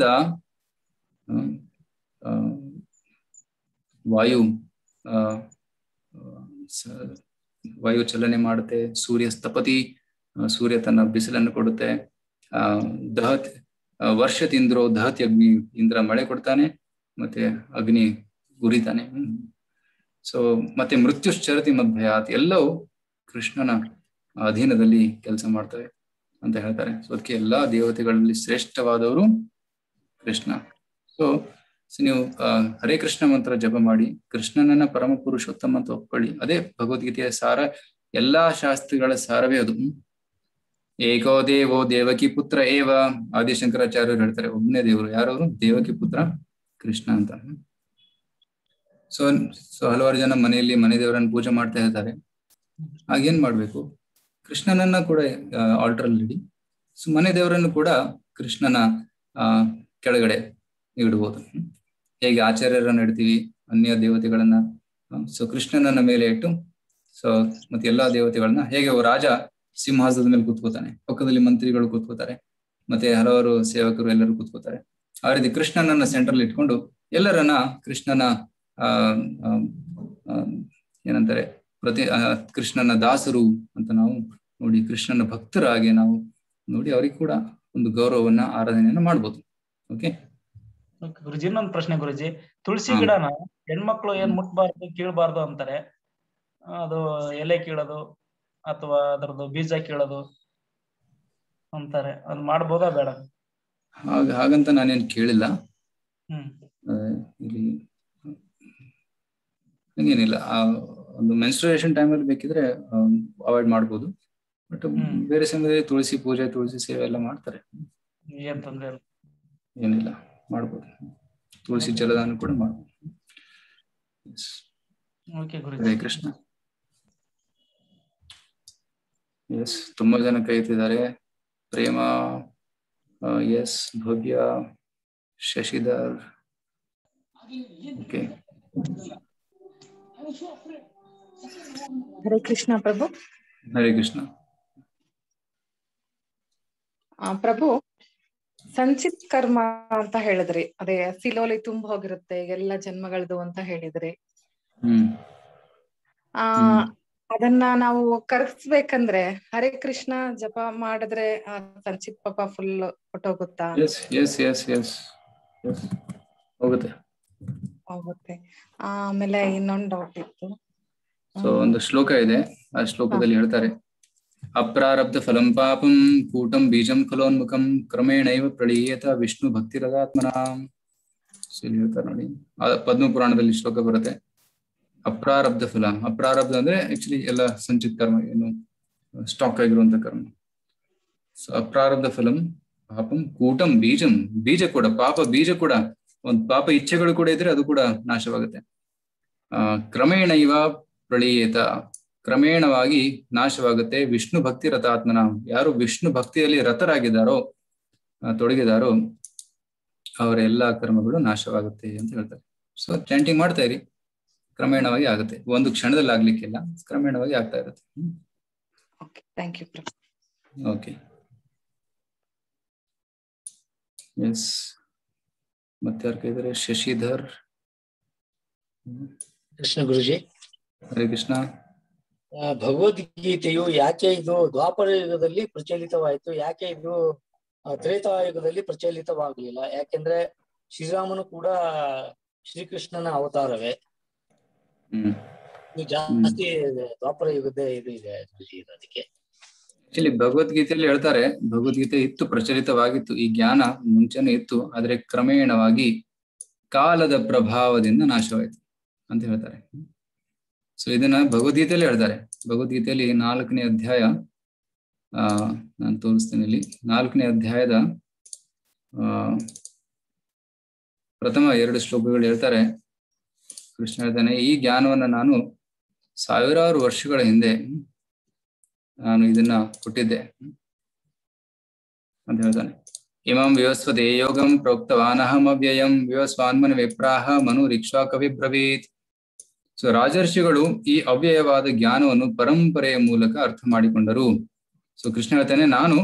ವಾಯು ಚಲನೆ ಮಾಡುತ್ತೆ, ಸೂರ್ಯ ಸ್ಥಪತಿ, ಸೂರ್ಯ ತನ್ನ ಬಿಸಿಲನ್ನು ಕೊಡುತ್ತೆ, ವರ್ಷದಿಂದ್ರೋ ದಹತಿ ಅಗ್ನಿ, ಇಂದ್ರ ಮಳೆ ಕೊಡ್ತಾನೆ, ಮತ್ತೆ ಅಗ್ನಿ ಉರಿತಾನೆ. ಸೊ ಮತ್ತೆ ಮೃತ್ಯುಶ್ಚರತಿ ಮದ್ಭಯಾತ್, ಎಲ್ಲವೂ ಕೃಷ್ಣನ ಅಧೀನದಲ್ಲಿ ಕೆಲಸ ಮಾಡ್ತವೆ ಅಂತ ಹೇಳ್ತಾರೆ. ಸೊ ಅದಕ್ಕೆ ಎಲ್ಲಾ ದೇವತೆಗಳಲ್ಲಿ ಶ್ರೇಷ್ಠವಾದವರು ಕೃಷ್ಣ. ಸೊ ನೀವು ಹರೇ ಕೃಷ್ಣ ಮಂತ್ರ ಜಪ ಮಾಡಿ ಕೃಷ್ಣನನ್ನ ಪರಮ ಪುರುಷೋತ್ತಮ ಅಂತ ಒಪ್ಕೊಳ್ಳಿ. ಅದೇ ಭಗವದ್ಗೀತೆಯ ಸಾರ, ಎಲ್ಲಾ ಶಾಸ್ತ್ರಗಳ ಸಾರವೇ ಅದು. ಏಕೋ ದೇವೋ ದೇವಕಿ ಪುತ್ರ ಏವ, ಆದಿಶಂಕರಾಚಾರ್ಯರು ಹೇಳ್ತಾರೆ ಒಬ್ಬನೇ ದೇವರು. ಯಾರವರು? ದೇವಕಿ ಪುತ್ರ ಕೃಷ್ಣ ಅಂತ. ಸೊ ಹಲವಾರು ಜನ ಮನೆಯಲ್ಲಿ ಮನೆ ದೇವರನ್ನ ಪೂಜೆ ಮಾಡ್ತಾ ಇರ್ತಾರೆ. ಆಗೇನ್ ಮಾಡ್ಬೇಕು? ಕೃಷ್ಣನನ್ನ ಕೂಡ ಆಲ್ಟರ್ ಇಡಿ. ಸೊ ಮನೆ ದೇವರನ್ನು ಕೂಡ ಕೃಷ್ಣನ ಕೆಳಗಡೆ ಇಡ್ಬೋದು. ಹೇಗೆ ಆಚಾರ್ಯರನ್ನ ಇಡ್ತೀವಿ, ಅನ್ಯ ದೇವತೆಗಳನ್ನ, ಸೊ ಕೃಷ್ಣನನ್ನ ಮೇಲೆ ಇಟ್ಟು, ಸೊ ಮತ್ತೆ ಎಲ್ಲಾ ದೇವತೆಗಳನ್ನ, ಹೇಗೆ ರಾಜ ಸಿಂಹಾಸನದ ಮೇಲೆ ಕೂತ್ಕೋತಾನೆ, ಪಕ್ಕದಲ್ಲಿ ಮಂತ್ರಿಗಳು ಕೂತ್ಕೋತಾರೆ, ಮತ್ತೆ ಹಲವಾರು ಸೇವಕರು ಎಲ್ಲರೂ ಕೂತ್ಕೋತಾರೆ, ಆ ರೀತಿ ಕೃಷ್ಣನನ್ನ ಸೆಂಟ್ರಲ್ ಇಟ್ಕೊಂಡು ಎಲ್ಲರನ್ನ ಕೃಷ್ಣನ ಏನಂತಾರೆ ಕೃಷ್ಣನ ದಾಸರು ಅಂತ ನಾವು ನೋಡಿ, ಕೃಷ್ಣನ ಭಕ್ತರಾಗಿ ನಾವು ನೋಡಿ ಅವ್ರಿಗೆ ಕೂಡ ಒಂದು ಗೌರವವನ್ನ, ಆರಾಧನೆಯನ್ನ ಮಾಡ್ಬೋದು. ಓಕೆ ಗುರುಜಿ, ಇನ್ನೊಂದು ಪ್ರಶ್ನೆ ಗುರುಜಿ. ತುಳಸಿ ಗಿಡನ ಹೆಣ್ಮಕ್ಳು ಏನ್ ಮುಟ್ಬಾರ್ದು, ಕೀಳ್ಬಾರ್ದು ಅಂತಾರೆ. ಅದು ಎಲೆ ಕೀಳೋದು ಅಥವಾ ಅದರದ್ದು ಬೀಜ ಕೀಳೋದು ಅಂತಾರೆ, ಅದ್ ಮಾಡ್ಬೋದಾ ಬೇಡ? ಹಾಗಂತ ನಾನೇನ್ ಕೇಳಿಲ್ಲ. ಇಲ್ಲಿ ಹಂಗೇನಿಲ್ಲ, ಒಂದು ಮೆನ್ಸ್ಟ್ರುಯೇಷನ್ ಟೈಮಲ್ಲಿ ಬೇಕಿದ್ರೆ ಅವಾಯ್ಡ್ ಮಾಡ್ಬೋದು. ಬಟ್ ಬೇರೆ ಸಮಯದಲ್ಲಿ ತುಳಸಿ ಪೂಜೆ, ತುಳಸಿ ಸೇವೆ ಎಲ್ಲ ಮಾಡ್ತಾರೆ, ಏನ್ ತೊಂದ್ರೆ ಇಲ್ಲ, ಏನಿಲ್ಲ, ಮಾಡ್ಬೋದು. ತುಳಸಿ ಜಲದಾನ ಕೂಡ ಮಾಡ್ಬೋದು. ಹರೇ ಕೃಷ್ಣ. ಎಸ್, ತುಂಬಾ ಜನ ಕೈ ಎತ್ತಿದ್ದಾರೆ. ಪ್ರೇಮ, ಎಸ್, ಭವ್ಯ, ಶಶಿಧರ್. ಓಕೆ, ಹರೇ ಕೃಷ್ಣ ಪ್ರಭು. ಹರೇ ಕೃಷ್ಣ ಪ್ರಭು. ಸಂಚಿತ್ ಕರ್ಮ ಅಂತ ಹೇಳಿದ್ರಿ, ಅದೇ ಸಿಲೋಲಿ ತುಂಬ ಹೋಗಿರುತ್ತೆ ಎಲ್ಲ ಜನ್ಮಗಳದು ಅಂತ ಹೇಳಿದ್ರಿ. ಅದನ್ನ ನಾವು ಕರ್ಸ್ಬೇಕಂದ್ರೆ ಹರೇ ಕೃಷ್ಣ ಜಪ ಮಾಡಿದ್ರೆ ಸಂಚಿತ್ ಪಾಪ ಫುಲ್ ಹೊಟ್ಟೋಗುತ್ತಾ? ಹೋಗುತ್ತೆ. ಆಮೇಲೆ ಇನ್ನೊಂದು ಡೌಟ್ ಇತ್ತು. ಸೊ ಒಂದು ಶ್ಲೋಕ ಇದೆ, ಆ ಶ್ಲೋಕದಲ್ಲಿ ಹೇಳ್ತಾರೆ, ಅಪ್ರಾರಬ್ಧ ಫಲಂ ಪಾಪಂ ಕೂಟಂ ಬೀಜಂ ಫಲೋನ್ಮುಖಂ ಕ್ರಮೇಣೈವ ಪ್ರಳೀಯತ ವಿಷ್ಣು ಭಕ್ತಿರದಾತ್ಮನ. ಹೇಳ್ತಾರೆ ನೋಡಿ, ಪದ್ಮ ಪುರಾಣದಲ್ಲಿ ಶ್ಲೋಕ ಬರುತ್ತೆ. ಅಪ್ರಾರಬ್ಧ ಫಲ, ಅಪ್ರಾರಬ್ಧ ಅಂದ್ರೆ ಆಕ್ಚುಲಿ ಎಲ್ಲ ಸಂಚಿತ್ ಕರ್ಮ, ಏನು ಸ್ಟಾಕ್ ಆಗಿರುವಂತ ಕರ್ಮ. ಸೊ ಅಪ್ರಾರಬ್ಧ ಫಲಂ ಪಾಪಂ ಕೂಟಂ ಬೀಜಂ, ಬೀಜ ಕೂಡ ಪಾಪ ಬೀಜ ಕೂಡ, ಒಂದು ಪಾಪ ಇಚ್ಛೆಗಳು ಕೂಡ ಇದ್ರೆ ಅದು ಕೂಡ ನಾಶವಾಗುತ್ತೆ. ಕ್ರಮೇಣ ಇವ ಪ್ರಳೀಯತ, ಕ್ರಮೇಣವಾಗಿ ನಾಶವಾಗುತ್ತೆ. ವಿಷ್ಣು ಭಕ್ತಿ ರಥಾತ್ಮನ, ಯಾರು ವಿಷ್ಣು ಭಕ್ತಿಯಲ್ಲಿ ರಥರಾಗಿದ್ದಾರೋ, ತೊಡಗಿದಾರೋ ಅವರ ಎಲ್ಲಾ ಕರ್ಮಗಳು ನಾಶವಾಗುತ್ತೆ ಅಂತ ಹೇಳ್ತಾರೆ. ಸೊ ಚಾಂಟಿಂಗ್ ಮಾಡ್ತಾ ಇರಿ, ಕ್ರಮೇಣವಾಗಿ ಆಗುತ್ತೆ. ಒಂದು ಕ್ಷಣದಲ್ಲಿ ಆಗ್ಲಿಕ್ಕಿಲ್ಲ, ಕ್ರಮೇಣವಾಗಿ ಆಗ್ತಾ ಇರುತ್ತೆ. Okay, yes. ಮತ್ತೆ ಯಾರು ಕೇಳಿದರೆ? ಶಶಿಧರ್. ಕೃಷ್ಣ ಗುರುಜಿ. ಹರೇ ಕೃಷ್ಣ. ಭಗವದ್ಗೀತೆಯು ಯಾಕೆ ಇದು ದ್ವಾಪರ ಯುಗದಲ್ಲಿ ಪ್ರಚಲಿತವಾಯಿತು, ಯಾಕೆ ಇದು ತ್ರೇತಾಯುಗದಲ್ಲಿ ಪ್ರಚಲಿತವಾಗಲಿಲ್ಲ? ಯಾಕೆಂದ್ರೆ ಶ್ರೀರಾಮನು ಕೂಡ ಶ್ರೀಕೃಷ್ಣನ ಅವತಾರವೇ. ಜಾಸ್ತಿ ದ್ವಾಪರ ಯುಗದ ಇದು ಇದೆ ಅದಕ್ಕೆ. ಆಕ್ಚುಲಿ ಭಗವದ್ಗೀತೆಯಲ್ಲಿ ಹೇಳ್ತಾರೆ, ಭಗವದ್ಗೀತೆ ಇತ್ತು, ಪ್ರಚಲಿತವಾಗಿತ್ತು, ಈ ಜ್ಞಾನ ಮುಂಚೆನೆ ಇತ್ತು, ಆದ್ರೆ ಕ್ರಮೇಣವಾಗಿ ಕಾಲದ ಪ್ರಭಾವದಿಂದ ನಾಶವಾಯಿತು ಅಂತ ಹೇಳ್ತಾರೆ. ಸೊ ಇದನ್ನ ಭಗವದ್ಗೀತೆಯಲ್ಲಿ ಹೇಳ್ತಾರೆ. ಭಗವದ್ಗೀತೆಯಲ್ಲಿ 4ನೇ ಅಧ್ಯಾಯ, ನಾನು ತೋರಿಸ್ತೇನೆ ಇಲ್ಲಿ. 4ನೇ ಅಧ್ಯಾಯದ ಪ್ರಥಮ 2 ಶ್ಲೋಕಗಳು ಹೇಳ್ತಾರೆ. ಕೃಷ್ಣ ಹೇಳ್ತಾನೆ, ಈ ಜ್ಞಾನವನ್ನ ನಾನು ಸಾವಿರಾರು ವರ್ಷಗಳ ಹಿಂದೆ ನಾನು ಇದನ್ನ ಕೊಟ್ಟಿದ್ದೆ ಅಂತ ಹೇಳ್ತಾನೆ. ಇಮಂ ವಿವಸ್ವತೆ ಯೋಗಂ ಪ್ರೋಕ್ತವಾನಹಂ ಅವ್ಯಯಂ ವಿವಸ್ವಾನ್ಮನ ವಿಪ್ರಾಹ ಮನು ರಿಕ್ಷಾ ಕವಿ ಬ್ರವೀತ್. ಸೊ ರಾಜರ್ಷಿಗಳು ಈ ಅವ್ಯಯವಾದ ಜ್ಞಾನವನ್ನು ಪರಂಪರೆಯ ಮೂಲಕ ಅರ್ಥ ಮಾಡಿಕೊಂಡರು. ಸೊ ಕೃಷ್ಣ ಹೇಳ್ತಾನೆ, ನಾನು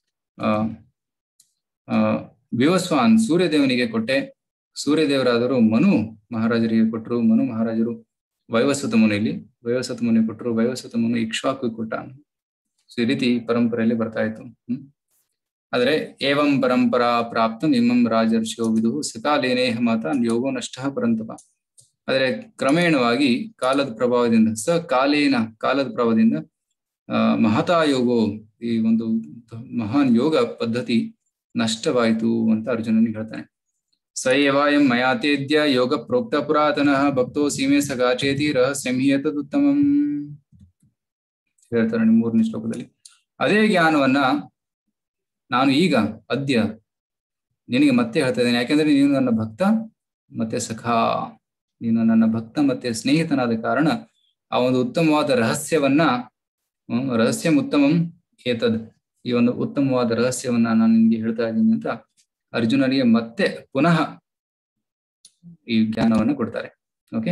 ವಿವಸ್ವಾನ್ ಸೂರ್ಯದೇವನಿಗೆ ಕೊಟ್ಟೆ, ಸೂರ್ಯದೇವರಾದರು ಮನು ಮಹಾರಾಜರಿಗೆ ಕೊಟ್ಟರು, ಮನು ಮಹಾರಾಜರು ವೈವಸ್ವತ ಮುನಿಯಲ್ಲಿ, ವೈವಸ್ವತ ಮುನಿ ಕೊಟ್ಟರು, ವೈವಸ್ವತ ಮುನಿ ಇಕ್ಷ್ವಾಕು ಕೊಟ್ಟ. ಸೊ ಈ ರೀತಿ ಪರಂಪರೆಯಲ್ಲಿ ಬರ್ತಾ ಇತ್ತು. ಆದ್ರೆ ಏವಂ ಪರಂಪರಾ ಪ್ರಾಪ್ತಂ ಇಮಂ ರಾಜರ್ಷಿಯೋ ವಿದುಹು ಸಕಾಲೇನೇಹ ಮಾತ ಯೋಗೋ ನಷ್ಟ ಪರಂತಪ. ಆದರೆ ಕ್ರಮೇಣವಾಗಿ ಕಾಲದ ಪ್ರಭಾವದಿಂದ, ಕಾಲದ ಪ್ರಭಾವದಿಂದ ಮಹತಾ ಯೋಗೋ, ಈ ಒಂದು ಮಹಾನ್ ಯೋಗ ಪದ್ಧತಿ ನಷ್ಟವಾಯಿತು ಅಂತ ಅರ್ಜುನನಿಗೆ ಹೇಳ್ತಾನೆ. ಸಯವಾಯಂ ಮಯಾತೇದ್ಯ ಯೋಗ ಪ್ರೋಕ್ತ ಪುರಾತನಃ ಭಕ್ತೋ ಸೀಮೆ ಸಗಾಚೇತಿ ರಹಸ್ಯಂ ಹಿ ಯತದುತ್ತಮಂ ಹೇಳ್ತಾರೆ 3ನೇ ಶ್ಲೋಕದಲ್ಲಿ. ಅದೇ ಜ್ಞಾನವನ್ನ ನಾನು ಈಗ ಅದ್ಯ ನಿನಗೆ ಮತ್ತೆ ಹೇಳ್ತಾ ಇದ್ದೇನೆ. ಯಾಕೆಂದ್ರೆ ನೀನು ನನ್ನ ಭಕ್ತ ಮತ್ತೆ ಸಖಾ, ನೀನು ನನ್ನ ಭಕ್ತ ಮತ್ತೆ ಸ್ನೇಹಿತನಾದ ಕಾರಣ ಆ ಒಂದು ಉತ್ತಮವಾದ ರಹಸ್ಯವನ್ನ, ರಹಸ್ಯಂ ಉತ್ತಮಂ ಏತದ್, ಈ ಒಂದು ಉತ್ತಮವಾದ ರಹಸ್ಯವನ್ನ ನಾನು ನಿನ್ಗೆ ಹೇಳ್ತಾ ಇದ್ದೀನಿ ಅಂತ ಅರ್ಜುನನಿಗೆ ಮತ್ತೆ ಪುನಃ ಈ ಜ್ಞಾನವನ್ನು ಕೊಡ್ತಾರೆ. Okay,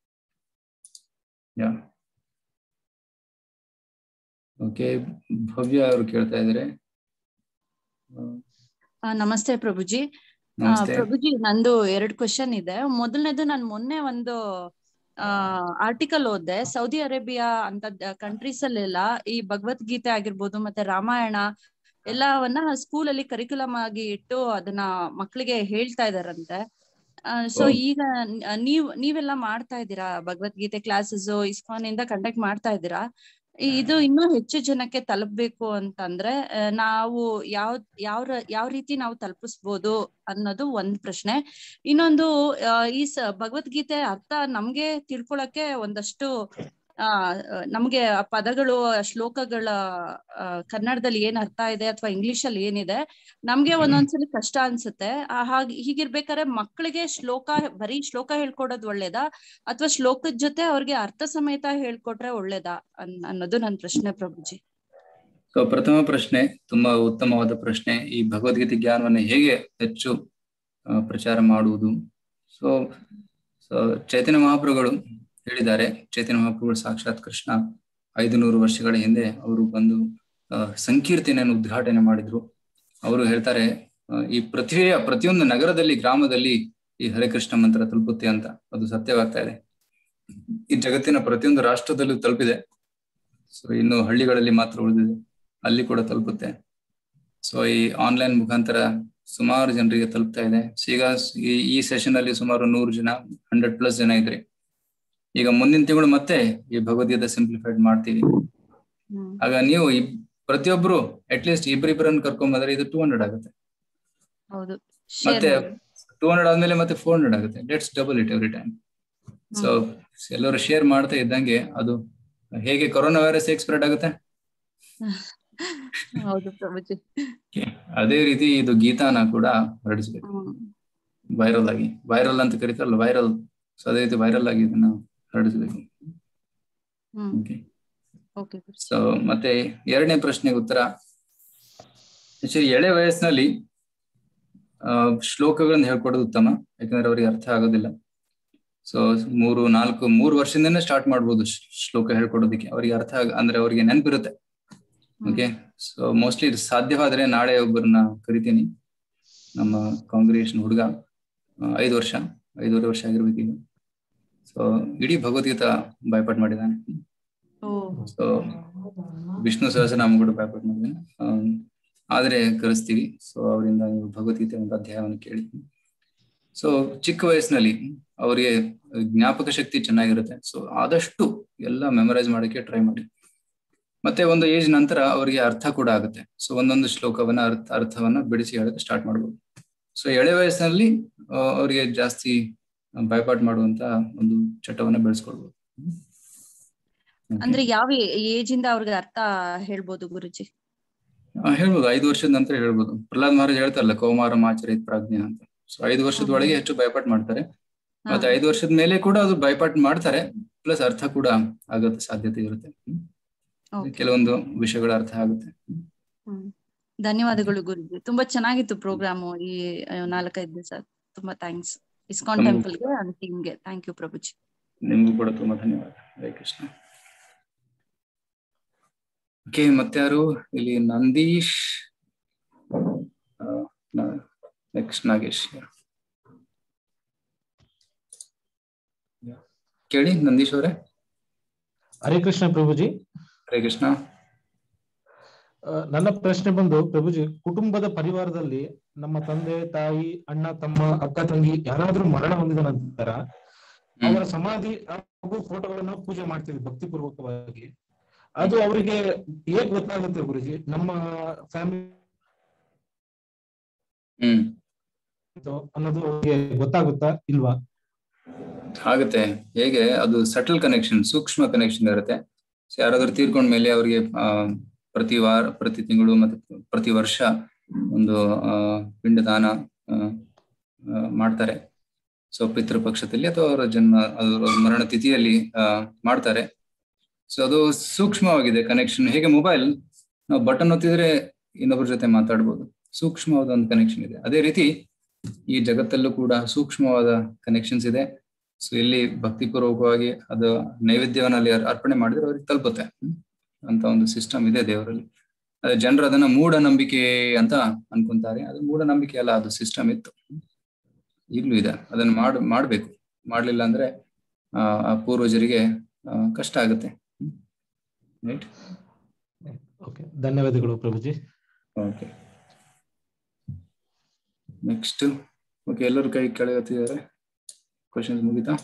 okay. ಭವ್ಯ ಅವರು ಕೇಳ್ತಾ ಇದ್ದಾರೆ. ನಮಸ್ತೆ ಪ್ರಭುಜಿ. ಪ್ರಭುಜಿ, ನಂದು 2 ಕ್ವಶನ್ ಇದೆ. ಮೊದಲನೇದು, ನಾನು ಮೊನ್ನೆ ಒಂದು ಆರ್ಟಿಕಲ್ ಓದ್ದೆ. ಸೌದಿ ಅರೇಬಿಯಾ ಅಂತ ಕಂಟ್ರೀಸ್ ಅಲ್ಲೆಲ್ಲ ಈ ಭಗವದ್ಗೀತೆ ಆಗಿರ್ಬೋದು ಮತ್ತೆ ರಾಮಾಯಣ ಎಲ್ಲವನ್ನ ಸ್ಕೂಲಲ್ಲಿ ಕರಿಕ್ಯುಲಮ್ ಆಗಿ ಇಟ್ಟು ಅದನ್ನ ಮಕ್ಕಳಿಗೆ ಹೇಳ್ತಾ ಇದಾರಂತೆ. ಸೊ ಈಗ ನೀವೆಲ್ಲ ಮಾಡ್ತಾ ಇದ್ದೀರಾ ಭಗವದ್ಗೀತೆ ಕ್ಲಾಸಸ್, ಇಸ್ಕಾನ್ ಇಂದ ಕಂಡಕ್ಟ್ ಮಾಡ್ತಾ ಇದ್ದೀರಾ. ಇದು ಇನ್ನೂ ಹೆಚ್ಚು ಜನಕ್ಕೆ ತಲುಪಬೇಕು ಅಂತಂದ್ರೆ ನಾವು ಯಾವ ರೀತಿ ನಾವು ತಲುಪಿಸ್ಬೋದು ಅನ್ನೋದು ಒಂದ್ ಪ್ರಶ್ನೆ. ಇನ್ನೊಂದು, ಈ ಭಗವದ್ಗೀತೆ ಅರ್ಥ ನಮ್ಗೆ ತಿಳ್ಕೊಳಕ್ಕೆ ಒಂದಷ್ಟು ನಮ್ಗೆ ಆ ಪದಗಳು, ಶ್ಲೋಕಗಳ ಕನ್ನಡದಲ್ಲಿ ಏನ್ ಅರ್ಥ ಇದೆ ಅಥವಾ ಇಂಗ್ಲಿಷ್ ಅಲ್ಲಿ ಏನಿದೆ ನಮ್ಗೆ ಒಂದೊಂದ್ಸಲಿ ಕಷ್ಟ ಅನ್ಸುತ್ತೆ. ಹೀಗಿರ್ಬೇಕಾದ್ರೆ ಮಕ್ಕಳಿಗೆ ಬರೀ ಶ್ಲೋಕ ಹೇಳ್ಕೊಡೋದು ಒಳ್ಳೇದಾ ಅಥವಾ ಶ್ಲೋಕದ ಜೊತೆ ಅವ್ರಿಗೆ ಅರ್ಥ ಸಮೇತ ಹೇಳ್ಕೊಟ್ರೆ ಒಳ್ಳೇದಾ ಅನ್ನೋದು ನನ್ನ ಪ್ರಶ್ನೆ ಪ್ರಭುಜಿ. ಸೊ ಪ್ರಥಮ ಪ್ರಶ್ನೆ ತುಂಬಾ ಉತ್ತಮವಾದ ಪ್ರಶ್ನೆ. ಈ ಭಗವದ್ಗೀತೆ ಜ್ಞಾನವನ್ನು ಹೇಗೆ ಹೆಚ್ಚು ಪ್ರಚಾರ ಮಾಡುವುದು? ಸೊ ಚೈತನ್ಯ ಮಹಾಪ್ರಭುಗಳು ಹೇಳಿದ್ದಾರೆ. ಚೈತನ್ಯ ಮಹಾಪ್ರಭುಗಳು ಸಾಕ್ಷಾತ್ ಕೃಷ್ಣ 500 ವರ್ಷಗಳ ಹಿಂದೆ ಅವರು ಬಂದು ಸಂಕೀರ್ತನೆಯನ್ನು ಉದ್ಘಾಟನೆ ಮಾಡಿದ್ರು. ಅವರು ಹೇಳ್ತಾರೆ, ಈ ಪೃಥ್ವಿಯ ಪ್ರತಿಯೊಂದು ನಗರದಲ್ಲಿ, ಗ್ರಾಮದಲ್ಲಿ ಈ ಹರೇ ಕೃಷ್ಣ ಮಂತ್ರ ತಲುಪುತ್ತೆ ಅಂತ. ಅದು ಸತ್ಯವಾಗ್ತಾ ಇದೆ. ಈ ಜಗತ್ತಿನ ಪ್ರತಿಯೊಂದು ರಾಷ್ಟ್ರದಲ್ಲೂ ತಲುಪಿದೆ. ಸೊ ಇನ್ನು ಹಳ್ಳಿಗಳಲ್ಲಿ ಮಾತ್ರ ಉಳಿದಿದೆ, ಅಲ್ಲಿ ಕೂಡ ತಲುಪುತ್ತೆ. ಸೊ ಈ ಆನ್ಲೈನ್ ಮುಖಾಂತರ ಸುಮಾರು ಜನರಿಗೆ ತಲುಪ್ತಾ ಇದೆ. ಈಗ ಈ ಸೆಷನ್ ಅಲ್ಲಿ ಸುಮಾರು 100 ಜನ, 100+ ಜನ ಇದ್ರಿ. ಈಗ ಮುಂದಿನ ತಿಂಗಳು ಮತ್ತೆ ಈ ಭಗವದ್ಗೀತೆ ಸಿಂಪ್ಲಿಫೈಡ್ ಮಾಡ್ತೀವಿ. ಆಗ ನೀವು ಪ್ರತಿಯೊಬ್ರು ಅಟ್ಲೀಸ್ಟ್ ಇಬ್ಬರಿಬ್ಬರನ್ನು ಕರ್ಕೊಂಡ್ ಇದು 200 ಆಗುತ್ತೆ. ಹೌದು, ಮತ್ತೆ 200 ಆದ್ಮೇಲೆ ಮತ್ತೆ 400 ಆಗುತ್ತೆ. Let's double it every time. So ಎಲ್ಲರೂ ಶೇರ್ ಮಾಡ್ತಾ ಇದ್ದಂಗೆ ಅದು ಹೇಗೆ ಕೊರೋನಾ ವೈರಸ್ ಹೇಗೆ ಸ್ಪ್ರೆಡ್ ಆಗುತ್ತೆ, ಹೌದು ಪ್ರಭುಜಿ. ಅದೇ ರೀತಿ ಇದು ಗೀತಾನ ಕೂಡ ಹರಡಿಸ್ಬೇಕು ವೈರಲ್ ಆಗಿ. ವೈರಲ್ ಅಂತ ಕರೀತಾರಲ್ಲ, ವೈರಲ್. ಸೊ ಅದೇ ರೀತಿ ವೈರಲ್ ಆಗಿ ಇದನ್ನ ಹರಡಿಸ್ಬೇಕು. ಸೊ ಮತ್ತೆ ಎರಡನೇ ಪ್ರಶ್ನೆಗೆ ಉತ್ತರ, ಎಳೆ ವಯಸ್ಸಿನಲ್ಲಿ ಶ್ಲೋಕಗಳನ್ನ ಹೇಳ್ಕೊಡೋದು ಉತ್ತಮ, ಯಾಕಂದ್ರೆ ಅವ್ರಿಗೆ ಅರ್ಥ ಆಗೋದಿಲ್ಲ. ಸೊ 3 ವರ್ಷದಿಂದನೇ ಸ್ಟಾರ್ಟ್ ಮಾಡ್ಬೋದು ಶ್ಲೋಕ ಹೇಳ್ಕೊಡೋದಕ್ಕೆ. ಅವ್ರಿಗೆ ಅರ್ಥ ಅಂದ್ರೆ ಅವ್ರಿಗೆ ನೆನಪಿರುತ್ತೆ. ಓಕೆ, ಸೊ ಮೋಸ್ಟ್ಲಿ ಸಾಧ್ಯವಾದ್ರೆ ನಾಳೆ ಒಬ್ಬರನ್ನ ಕರಿತೀನಿ, ನಮ್ಮ ಕಾಂಗ್ರಿಗೇಷನ್ ಹುಡುಗ, 5 ವರ್ಷ ಆಗಿರ್ಬೇಕು ಈಗ. ಸೊ ಇಡೀ ಭಗವದ್ಗೀತಾ ಬಾಯ್ಪಾಟ್ ಮಾಡಿದ್ದಾನೆ. ಸೊ ವಿಷ್ಣು ಸಹಸ್ರನಾಮ ಕೂಡ ಬಾಯ್ಪಾಟ್ ಮಾಡಿದ್ದಾನೆ. ಆದ್ರೆ ಕರೆಸ್ತೀವಿ. ಸೊ ಅವರಿಂದ ನೀವು ಭಗವದ್ಗೀತೆ ಒಂದು ಅಧ್ಯಾಯವನ್ನು ಕೇಳಿ. ಸೊ ಚಿಕ್ಕ ವಯಸ್ಸಿನಲ್ಲಿ ಅವರಿಗೆ ಜ್ಞಾಪಕ ಶಕ್ತಿ ಚೆನ್ನಾಗಿರುತ್ತೆ. ಸೊ ಆದಷ್ಟು ಎಲ್ಲ ಮೆಮರೈಸ್ ಮಾಡೋಕೆ ಟ್ರೈ ಮಾಡಿ. ಮತ್ತೆ ಒಂದು ಏಜ್ ನಂತರ ಅವರಿಗೆ ಅರ್ಥ ಕೂಡ ಆಗುತ್ತೆ. ಸೊ ಒಂದೊಂದು ಶ್ಲೋಕವನ್ನ ಅರ್ಥವನ್ನ ಬಿಡಿಸಿ ಹೇಳಕ್ಕೆ ಸ್ಟಾರ್ಟ್ ಮಾಡ್ಬೋದು. ಸೊ ಎಳೆ ವಯಸ್ಸಿನಲ್ಲಿ ಅವರಿಗೆ ಜಾಸ್ತಿ ಬಾಯ್ಪಾಟ್ ಮಾಡುವಂತ ಒಂದು ಚಟವನ್ನ ಬೆಳೆಸ್ಕೊಳ್ಬೋದು. ಅಂದ್ರೆ ಯಾವ ಏಜ್ ಇಂದ ಅವ್ರಿಗೆ ಅರ್ಥ ಹೇಳ್ಬೋದು ಗುರುಜಿ? ಹೇಳ್ಬೋದು, 5 ವರ್ಷದ ನಂತರ ಹೇಳ್ಬೋದು. ಪ್ರಹ್ಲಾದ್ ಮಹಾರಾಜ್ ಹೇಳ್ತಾರಲ್ಲ, ಕೌಮಾರ ಆಚರಿತ್ ಪ್ರಾಜ್ಞೆ ಅಂತ. ಸೊ 5 ವರ್ಷದ ಒಳಗೆ ಹೆಚ್ಚು ಬಾಯ್ಪಾಟ್ ಮಾಡ್ತಾರೆ. ಮತ್ತೆ 5 ವರ್ಷದ ಮೇಲೆ ಕೂಡ ಅದು ಬಾಯ್ಪಾಟ್ ಮಾಡ್ತಾರೆ, ಪ್ಲಸ್ ಅರ್ಥ ಕೂಡ ಆಗತ್ತೆ, ಸಾಧ್ಯತೆ ಇರುತ್ತೆ. ಕೆಲವೊಂದು ವಿಷಯಗಳ ಅರ್ಥ ಆಗುತ್ತೆ. ಧನ್ಯವಾದಗಳು ಗುರುಜಿ, ತುಂಬಾ ಚೆನ್ನಾಗಿತ್ತು ಪ್ರೋಗ್ರಾಮು ಈ 4-5 ದಿವಸ. ತುಂಬಾ ಥ್ಯಾಂಕ್ಸ್ ಇಸ್ಕಾನ್ ಟೆಂಪಲ್ಗೆ ಅಂಡ್ ಟೀಮ್ಗೆ. Thank you Prabhuji. ನಿಮ್ಗೂ ಕೂಡ ತುಂಬಾ ಧನ್ಯವಾದ. ಹರೇ ಕೃಷ್ಣ. ಓಕೆ, ಮತ್ತೆ ಯಾರು ಇಲ್ಲಿ? ನಂದೀಶ್, ನೆಕ್ಸ್ಟ್ ನಾಗೇಶ್. ಕೇಳಿ ನಂದೀಶ್ ಅವರೇ. ಹರೇ ಕೃಷ್ಣ ಪ್ರಭುಜಿ. ಹರೇ ಕೃಷ್ಣ. ನನ್ನ ಪ್ರಶ್ನೆ ಬಂದು ಪ್ರಭುಜಿ, ಕುಟುಂಬದ ಪರಿವಾರದಲ್ಲಿ ನಮ್ಮ ತಂದೆ ತಾಯಿ ಅಣ್ಣ ತಮ್ಮ ಅಕ್ಕ ತಂಗಿ ಯಾರಾದ್ರೂ ಮರಣ ಹೊಂದಿದ ನಂತರ ಅವರ ಸಮಾಧಿ ಹಾಗೂ ಫೋಟೋಗಳನ್ನ ಪೂಜೆ ಮಾಡ್ತೀವಿ ಭಕ್ತಿ ಪೂರ್ವಕವಾಗಿ. ಅದು ಅವರಿಗೆ ಹೇಗ್ ಗೊತ್ತಾಗುತ್ತೆ ಗುರುಜಿ? ನಮ್ಮ ಫ್ಯಾಮಿಲಿ ಅನ್ನೋದು ಅವ್ರಿಗೆ ಗೊತ್ತಾಗುತ್ತಾ ಇಲ್ವಾ? ಆಗುತ್ತೆ. ಹೇಗೆ ಅದು ಸಟಲ್ ಕನೆಕ್ಷನ್, ಸೂಕ್ಷ್ಮ ಕನೆಕ್ಷನ್ ಇರುತ್ತೆ. ಯಾರಾದ್ರೂ ತೀರ್ಕೊಂಡ ಮೇಲೆ ಅವ್ರಿಗೆ ಪ್ರತಿ ತಿಂಗಳು ಮತ್ತೆ ಪ್ರತಿ ವರ್ಷ ಒಂದು ಪಿಂಡದಾನ ಮಾಡ್ತಾರೆ. ಸೊ ಪಿತೃ ಪಕ್ಷದಲ್ಲಿ ಅಥವಾ ಅವರ ಅವರ ಮರಣ ತಿಥಿಯಲ್ಲಿ ಮಾಡ್ತಾರೆ. ಸೊ ಅದು ಸೂಕ್ಷ್ಮವಾಗಿದೆ ಕನೆಕ್ಷನ್. ಹೇಗೆ ಮೊಬೈಲ್ ನಾವು ಬಟನ್ ಒತ್ತಿದ್ರೆ ಇನ್ನೊಬ್ಬರ ಜೊತೆ ಮಾತಾಡ್ಬೋದು, ಸೂಕ್ಷ್ಮವಾದ ಒಂದು ಕನೆಕ್ಷನ್ ಇದೆ. ಅದೇ ರೀತಿ ಈ ಜಗತ್ತಲ್ಲೂ ಕೂಡ ಸೂಕ್ಷ್ಮವಾದ ಕನೆಕ್ಷನ್ಸ್ ಇದೆ. ಸೊ ಇಲ್ಲಿ ಭಕ್ತಿಪೂರ್ವಕವಾಗಿ ಅದು ನೈವೇದ್ಯವನ್ನ ಅಲ್ಲಿ ಅರ್ಪಣೆ ಮಾಡಿದ್ರೆ ಅವ್ರಿಗೆ ತಲುಪುತ್ತೆ ಅಂತ ಒಂದು ಸಿಸ್ಟಮ್ ಇದೆ ದೇವರಲ್ಲಿ. ಅದೇ ಜನರು ಅದನ್ನ ಮೂಢನಂಬಿಕೆ ಅಂತ ಅನ್ಕೊಂತಾರೆ. ಅದು ಮೂಢನಂಬಿಕೆ ಅಲ್ಲ, ಅದು ಸಿಸ್ಟಮ್ ಇತ್ತು, ಈಗಲೂ ಇದೆ. ಅದನ್ನ ಮಾಡ್ಬೇಕು. ಮಾಡ್ಲಿಲ್ಲ ಅಂದ್ರೆ ಆ ಪೂರ್ವಜರಿಗೆ ಕಷ್ಟ ಆಗುತ್ತೆ. ರೈಟ್? ಓಕೆ, ಧನ್ಯವಾದಗಳು ಪ್ರಭುಜಿ. Okay, next. ಓಕೆ, ಎಲ್ಲರೂ ಕೈ ಕೆಳಗತ್ತಿದ್ದಾರೆ. ಕ್ವಶನ್ಸ್ ಮುಗಿತಾ?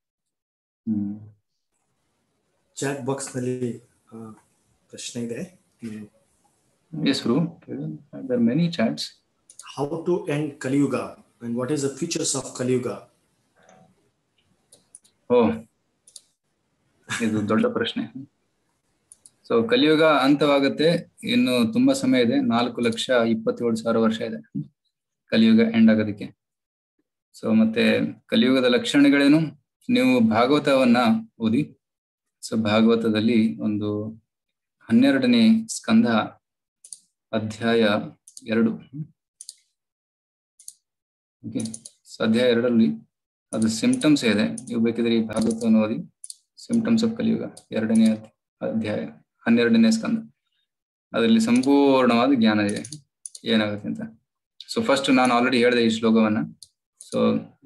ಚಾಟ್ ಬಾಕ್ಸ್ ನಲ್ಲಿ ಪ್ರಶ್ನೆ ಇದೆ. Yes, Guru. There are many chats. How to end Kali Yuga and what is the features of Kali Yuga? Oh, ಇದು ದೊಡ್ಡ ಪ್ರಶ್ನೆ. ಸೊ ಕಲಿಯುಗ ಅಂತವಾಗುತ್ತೆ, ಇನ್ನು ತುಂಬಾ ಸಮಯ ಇದೆ. 4,27,000 ವರ್ಷ ಇದೆ ಕಲಿಯುಗ ಎಂಡ್ ಆಗೋದಕ್ಕೆ. ಸೊ ಮತ್ತೆ ಕಲಿಯುಗದ ಲಕ್ಷಣಗಳೇನು? ನೀವು ಭಾಗವತವನ್ನ ಓದಿ. ಸೊ ಭಾಗವತದಲ್ಲಿ ಒಂದು 12ನೇ ಸ್ಕಂಧ ಅಧ್ಯಾಯ 2. ಓಕೆ, ಸೊ ಅಧ್ಯಾಯ 2ರಲ್ಲಿ ಅದು ಸಿಂಪ್ಟಮ್ಸ್ ಇದೆ. ನೀವು ಬೇಕಿದ್ರೆ ಈ ಭಾಗವತವನ್ನು ಓದಿ. ಸಿಂಪ್ಟಮ್ಸ್ ಆಫ್ ಕಲಿಯುಗ 2ನೇ ಅಧ್ಯಾಯ 12ನೇ ಸ್ಕಂದ. ಅದರಲ್ಲಿ ಸಂಪೂರ್ಣವಾದ ಜ್ಞಾನ ಇದೆ ಏನಾಗುತ್ತೆ ಅಂತ. ಸೊ ಫಸ್ಟ್ ನಾನು ಆಲ್ರೆಡಿ ಹೇಳಿದೆ ಈ ಶ್ಲೋಕವನ್ನ. ಸೊ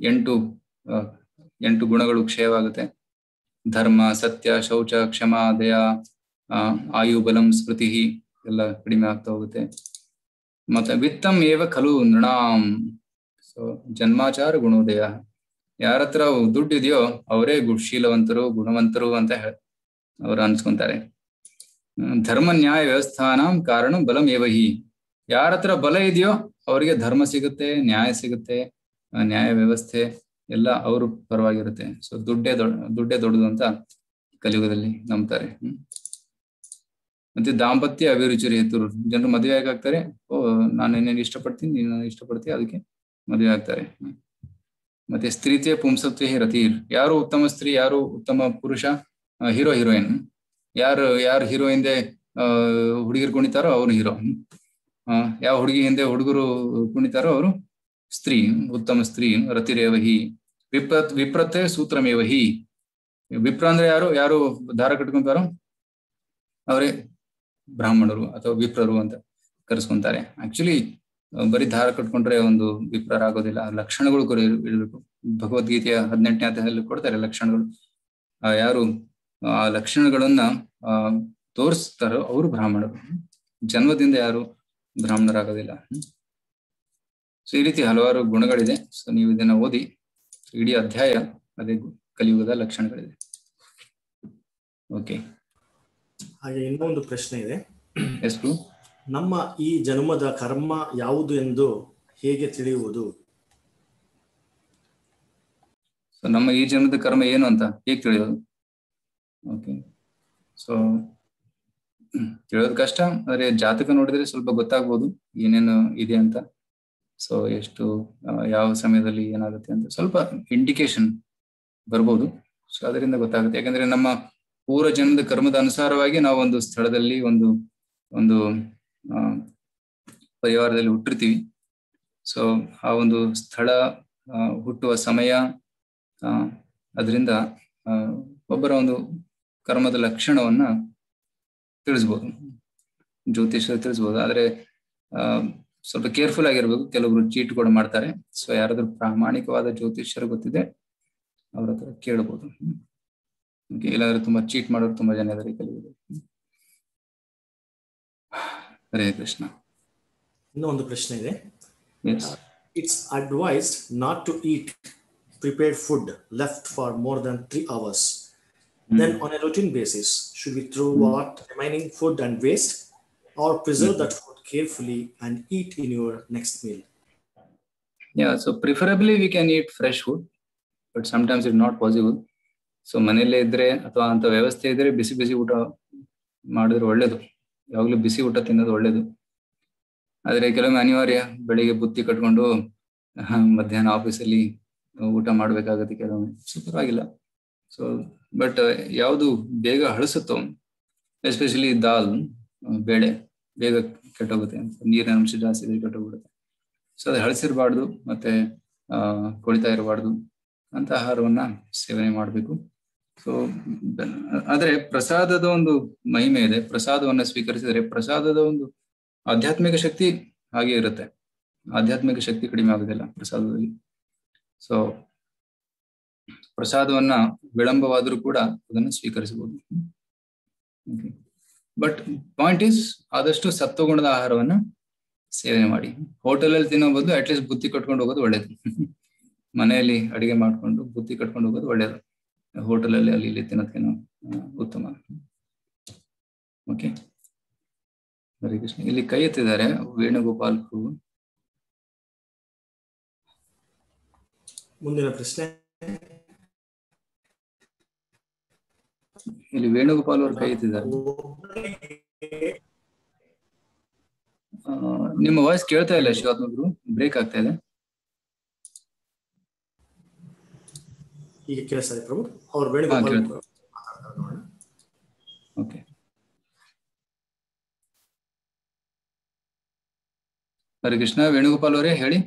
8 ಗುಣಗಳು ಕ್ಷಯವಾಗುತ್ತೆ. ಧರ್ಮ, ಸತ್ಯ, ಶೌಚ, ಕ್ಷಮ, ದಯ, ಆಯು, ಬಲಂ, ಸ್ಮೃತಿ ಎಲ್ಲ ಕಡಿಮೆ ಆಗ್ತಾ ಹೋಗುತ್ತೆ. ಮತ್ತೆ ವಿತ್ತಂ ಏವ ಖಲು ನೃಣಾಂ. ಸೊ ಜನ್ಮಾಚಾರ ಗುಣೋದಯ. ಯಾರ ಹತ್ರ ದುಡ್ಡು ಇದೆಯೋ ಅವರೇ ಶೀಲವಂತರು, ಗುಣವಂತರು ಅಂತ ಅವ್ರು ಅನ್ಸ್ಕೊಂತಾರೆ. ಧರ್ಮ ನ್ಯಾಯ ವ್ಯವಸ್ಥಾನಂ ಕಾರಣ ಬಲಂ ಏವಹಿ. ಯಾರ ಹತ್ರ ಬಲ ಇದೆಯೋ ಅವರಿಗೆ ಧರ್ಮ ಸಿಗುತ್ತೆ, ನ್ಯಾಯ ಸಿಗುತ್ತೆ, ನ್ಯಾಯ ವ್ಯವಸ್ಥೆ ಎಲ್ಲ ಅವ್ರ ಪರವಾಗಿರುತ್ತೆ. ಸೊ ದುಡ್ಡೇ ದೊಡ್ಡದು ಅಂತ ಕಲಿಯುಗದಲ್ಲಿ ನಂಬ್ತಾರೆ. ಮತ್ತೆ ದಾಂಪತ್ಯ ಅಭಿರುಚಿ ಹೇತುರು, ಜನರು ಮದುವೆ ಆಗ್ತಾರೆ. ನಾನು ನಿನ್ನ ಇಷ್ಟಪಡ್ತೀನಿ, ನೀನು ಇಷ್ಟಪಡ್ತೀಯ, ಅದಕ್ಕೆ ಮದುವೆ ಆಗ್ತಾರೆ. ಮತ್ತೆ ಸ್ತ್ರೀತ್ವೇ ಪುಂಸತ್ವೇ ರತೀರ್, ಯಾರು ಉತ್ತಮ ಸ್ತ್ರೀ, ಯಾರು ಉತ್ತಮ ಪುರುಷ, ಹೀರೋ ಹೀರೋಯಿನ್. ಯಾರು ಹೀರೋ ಹಿಂದೆ ಹುಡುಗಿರು ಕುಣಿತಾರೋ ಅವನು ಹೀರೋ. ಯಾವ ಹುಡುಗಿ ಹಿಂದೆ ಹುಡುಗರು ಕುಣಿತಾರೋ ಅವರು ಸ್ತ್ರೀ, ಉತ್ತಮ ಸ್ತ್ರೀ. ರತಿರೇವಹಿ ವಿಪ್ರತೆ ಸೂತ್ರಮೇವಹಿ. ವಿಪ್ರ ಅಂದ್ರೆ ಯಾರು ದಾರ ಕಟ್ಕೊಂತಾರೋ ಅವರೇ ಬ್ರಾಹ್ಮಣರು ಅಥವಾ ವಿಪ್ರರು ಅಂತ ಕರೆಸ್ಕೊಂತಾರೆ. ಆಕ್ಚುಲಿ ಬರೀ ದಾರ ಕಟ್ಕೊಂಡ್ರೆ ಒಂದು ವಿಪ್ರರಾಗೋದಿಲ್ಲ, ಲಕ್ಷಣಗಳು ಇರಬೇಕು. ಭಗವದ್ಗೀತೆಯ 18ನೇ ಅಧ್ಯಾಯದಲ್ಲಿ ಕೊಡ್ತಾರೆ ಲಕ್ಷಣಗಳು. ಯಾರು ಆ ಲಕ್ಷಣಗಳನ್ನ ತೋರಿಸ್ತಾರೋ ಅವರು ಬ್ರಾಹ್ಮಣರು. ಜನ್ಮದಿಂದ ಯಾರು ಬ್ರಾಹ್ಮಣರಾಗೋದಿಲ್ಲ. ಸೊ ಈ ರೀತಿ ಹಲವಾರು ಗುಣಗಳಿದೆ. ಸೊ ನೀವು ಇದನ್ನ ಓದಿ, ಇಡೀ ಅಧ್ಯಾಯ ಅದೇ ಕಲಿಯುಗದ ಲಕ್ಷಣಗಳಿದೆ. ಓಕೆ, ಹಾಗೆ ಇನ್ನೊಂದು ಪ್ರಶ್ನೆ ಇದೆ. ಎಷ್ಟು ನಮ್ಮ ಈ ಜನ್ಮದ ಕರ್ಮ ಯಾವುದು ಎಂದು ಹೇಗೆ ತಿಳಿಯುವುದು? ಸೊ ನಮ್ಮ ಈ ಜನ್ಮದ ಕರ್ಮ ಏನು ಅಂತ ಹೇಗೆ ತಿಳಿಯೋದು? ಓಕೆ, ಸೊ ತಿಳಿಯೋದು ಕಷ್ಟ, ಆದ್ರೆ ಜಾತಕ ನೋಡಿದ್ರೆ ಸ್ವಲ್ಪ ಗೊತ್ತಾಗ್ಬೋದು ಏನೇನು ಇದೆ ಅಂತ. ಸೊ ಎಷ್ಟು ಯಾವ ಸಮಯದಲ್ಲಿ ಏನಾಗುತ್ತೆ ಅಂತ ಸ್ವಲ್ಪ ಇಂಡಿಕೇಶನ್ ಬರ್ಬೋದು. ಸೊ ಅದರಿಂದ ಗೊತ್ತಾಗುತ್ತೆ. ಯಾಕಂದ್ರೆ ನಮ್ಮ ಪೂರ್ವ ಜನ್ಮದ ಕರ್ಮದ ಅನುಸಾರವಾಗಿ ನಾವು ಒಂದು ಸ್ಥಳದಲ್ಲಿ ಒಂದು ಪರಿವಾರದಲ್ಲಿ ಹುಟ್ಟಿರ್ತೀವಿ. ಸೊ ಆ ಒಂದು ಸ್ಥಳ, ಹುಟ್ಟುವ ಸಮಯ, ಅದರಿಂದ ಒಬ್ಬರ ಒಂದು ಕರ್ಮದ ಲಕ್ಷಣವನ್ನ ತಿಳಿಸ್ಬೋದು, ಜ್ಯೋತಿಷ ತಿಳಿಸ್ಬೋದು. ಆದ್ರೆ ಸ್ವಲ್ಪ ಕೇರ್ಫುಲ್ ಆಗಿರ್ಬೇಕು. ಕೆಲವರು ಚೀಟ್ ಕೂಡ ಮಾಡ್ತಾರೆ. ಸೊ ಯಾರಾದ್ರೂ ಪ್ರಾಮಾಣಿಕವಾದ ಜ್ಯೋತಿಷ್ಯರು ಗೊತ್ತಿದೆ ಅವ್ರ ಹತ್ರ ಕೇಳಬಹುದು. ಇಲ್ಲಾಂದ್ರೆ ತುಂಬಾ ಚೀಟ್ ಮಾಡೋರು ತುಂಬಾ ಜನ ಇದ್ದಾರೆ ಕಲಿಯುವುದು. ಹರೇ ಕೃಷ್ಣ. ಇನ್ನೊಂದು ಪ್ರಶ್ನೆ ಇದೆ. It's advised not to eat prepared food left for more than 3 hours. Then on a routine basis, should we throw what remaining food and waste, or preserve that food carefully and eat in your next meal? Yeah, so preferably we can eat fresh food, but sometimes it's not possible. So ಮನೆಯಲ್ಲೇ ಇದ್ರೆ ಅಥವಾ ಅಂತ ವ್ಯವಸ್ಥೆ ಇದ್ರೆ ಬಿಸಿ ಊಟ ಮಾಡಿದ್ರೆ ಒಳ್ಳೇದು. ಯಾವಾಗಲೂ ಬಿಸಿ ಊಟ ತಿನ್ನೋದು ಒಳ್ಳೇದು. ಆದ್ರೆ ಕೆಲವೊಮ್ಮೆ ಅನಿವಾರ್ಯ, ಬೆಳಿಗ್ಗೆ ಬುತ್ತಿ ಕಟ್ಕೊಂಡು ಮಧ್ಯಾಹ್ನ ಆಫೀಸಲ್ಲಿ ಊಟ ಮಾಡ್ಬೇಕಾಗತ್ತೆ ಕೆಲವೊಮ್ಮೆ. ಸೊ ಪರವಾಗಿಲ್ಲ. ಸೊ ಬಟ್ ಯಾವುದು ಬೇಗ ಹಳಸುತ್ತೋ, ಎಸ್ಪೆಷಲಿ ದಾಲ್, ಬೇಳೆ ಬೇಗ ಕೆಟ್ಟೋಗುತ್ತೆ, ನೀರಿನ ಅಂಶ ಜಾಸ್ತಿ ಇದ್ರೆ ಕೆಟ್ಟೋಗ್ಬಿಡುತ್ತೆ. ಸೊ ಅದು ಹಳಸಿರಬಾರ್ದು, ಮತ್ತೆ ಕೊಳಿತಾ ಇರಬಾರ್ದು ಅಂತ ಆಹಾರವನ್ನ ಸೇವನೆ ಮಾಡಬೇಕು. ಸೊ ಆದ್ರೆ ಪ್ರಸಾದದ ಒಂದು ಮಹಿಮೆ ಇದೆ. ಪ್ರಸಾದವನ್ನ ಸ್ವೀಕರಿಸಿದ್ರೆ ಪ್ರಸಾದದ ಒಂದು ಆಧ್ಯಾತ್ಮಿಕ ಶಕ್ತಿ ಹಾಗೆ ಇರುತ್ತೆ. ಆಧ್ಯಾತ್ಮಿಕ ಶಕ್ತಿ ಕಡಿಮೆ ಆಗುದಿಲ್ಲ ಪ್ರಸಾದದಲ್ಲಿ. ಸೊ ಪ್ರಸಾದವನ್ನ ವಿಳಂಬವಾದರೂ ಕೂಡ ಅದನ್ನು ಸ್ವೀಕರಿಸಬಹುದು. ಬಟ್ ಪಾಯಿಂಟ್ ಇಸ್, ಆದಷ್ಟು ಸತ್ವಗುಣದ ಆಹಾರವನ್ನ ಸೇವನೆ ಮಾಡಿ. ಹೋಟೆಲಲ್ಲಿ ತಿನ್ನೋ ಬದಲು ಅಟ್ಲೀಸ್ಟ್ ಬುತ್ತಿ ಕಟ್ಕೊಂಡು ಹೋಗೋದು ಒಳ್ಳೇದು. ಮನೆಯಲ್ಲಿ ಅಡಿಗೆ ಮಾಡ್ಕೊಂಡು ಬುತ್ತಿ ಕಟ್ಕೊಂಡು ಹೋಗೋದು ಒಳ್ಳೇದು. ಹೋಟೆಲಲ್ಲಿ ಅಲ್ಲಿ ಇಲ್ಲಿ ತಿನ್ನೋದಕ್ಕೇನೋ ಉತ್ತಮ. ಓಕೆ, ಹರೇ ಕೃಷ್ಣ. ಇಲ್ಲಿ ಕೈ ಎತ್ತಿದ್ದಾರೆ ವೇಣುಗೋಪಾಲ್. ಮುಂದಿನ ಪ್ರಶ್ನೆ. ಇಲ್ಲಿ ವೇಣುಗೋಪಾಲ್ ಅವರು ಕೈ ಎತ್ತಿದ್ದಾರೆ. ನಿಮ್ಮ ವಾಯ್ಸ್ ಕೇಳ್ತಾ ಇಲ್ಲ ಶಿವಾತ್ಮಕರು, ಬ್ರೇಕ್ ಆಗ್ತಾ ಇದೆ. ಈಗ ಕೇಳಿಸ್ತಾ ಇದೆ ಪ್ರಭು. ಅವ್ರು ವೇಣುಗೋಪಾಲ್. ಓಕೆ, ಹರೇ ಕೃಷ್ಣ. ವೇಣುಗೋಪಾಲ್ ಅವರೇ ಹೇಳಿ.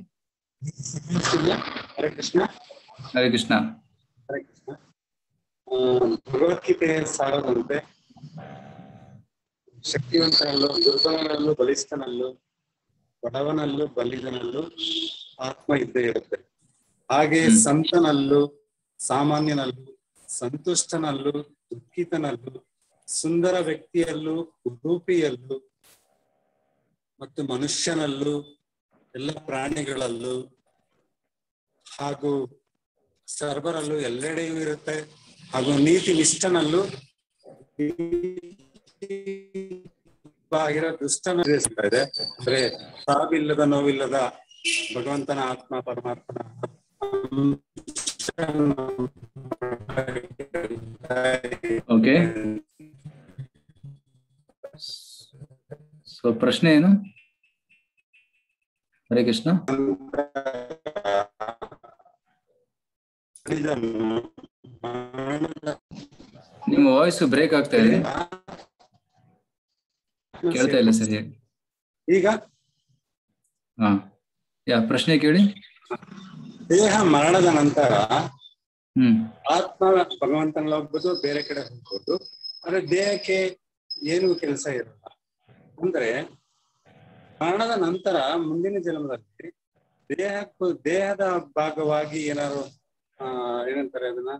ಹರೇ ಕೃಷ್ಣ. ಹರೇ ಕೃಷ್ಣ. ಹರೇ ಕೃಷ್ಣ. ಭಗವದ್ಗೀತೆ ಸಾರದಂತೆ ಶಕ್ತಿವಂತನಲ್ಲೂ ದುರ್ಬಲನಲ್ಲೂ ಬಲಿಷ್ಠನಲ್ಲೂ ಬಡವನಲ್ಲೂ ಬಲ್ಲಿದನಲ್ಲೂ ಆತ್ಮ ಇದ್ದೇ ಇರುತ್ತೆ. ಹಾಗೆ ಸಂತನಲ್ಲೂ ಸಾಮಾನ್ಯನಲ್ಲೂ ಸಂತುಷ್ಟನಲ್ಲೂ ದುಃಖಿತನಲ್ಲೂ ಸುಂದರ ವ್ಯಕ್ತಿಯಲ್ಲೂ ಕುರೂಪಿಯಲ್ಲೂ ಮತ್ತು ಮನುಷ್ಯನಲ್ಲೂ ಎಲ್ಲ ಪ್ರಾಣಿಗಳಲ್ಲೂ ಹಾಗೂ ಸರ್ವರಲ್ಲೂ ಎಲ್ಲೆಡೆಯೂ ಇರುತ್ತೆ. ಹಾಗೂ ನೀತಿ ನಿಷ್ಠನಲ್ಲೂ ಆಗಿರೋ ದುಷ್ಟನ ಇದೆ. ಅಂದ್ರೆ ಸಾವಿಲ್ಲದ ನೋವಿಲ್ಲದ ಭಗವಂತನ ಆತ್ಮ ಪರಮಾತ್ಮನ ಓಕೆ. ಸೊ ಪ್ರಶ್ನೆ ಏನು? ಹರೇ ಕೃಷ್ಣ. ನಿಮ್ಮ ವಾಯ್ಸ್ ಬ್ರೇಕ್ ಆಗ್ತಾ ಇದೆ, ಕೇಳ್ತಾ ಇಲ್ಲ ಸರಿಯಾಗಿ. ಈಗ ಪ್ರಶ್ನೆ ಕೇಳಿ. ದೇಹ ಮರಣದ ನಂತರ ಆತ್ಮ ಭಗವಂತನಲ್ಲಿ ಹೋಗ್ಬೋದು, ಬೇರೆ ಕಡೆ ಹೋಗ್ಬೋದು. ಆದ್ರೆ ದೇಹಕ್ಕೆ ಏನು ಕೆಲಸ ಇರಲ್ಲ. ಅಂದ್ರೆ ಮರಣದ ನಂತರ ಮುಂದಿನ ಜನ್ಮದಲ್ಲಿ ದೇಹದ ಭಾಗವಾಗಿ ಏನಾದ್ರು ಏನಂತಾರೆ ಅದನ್ನ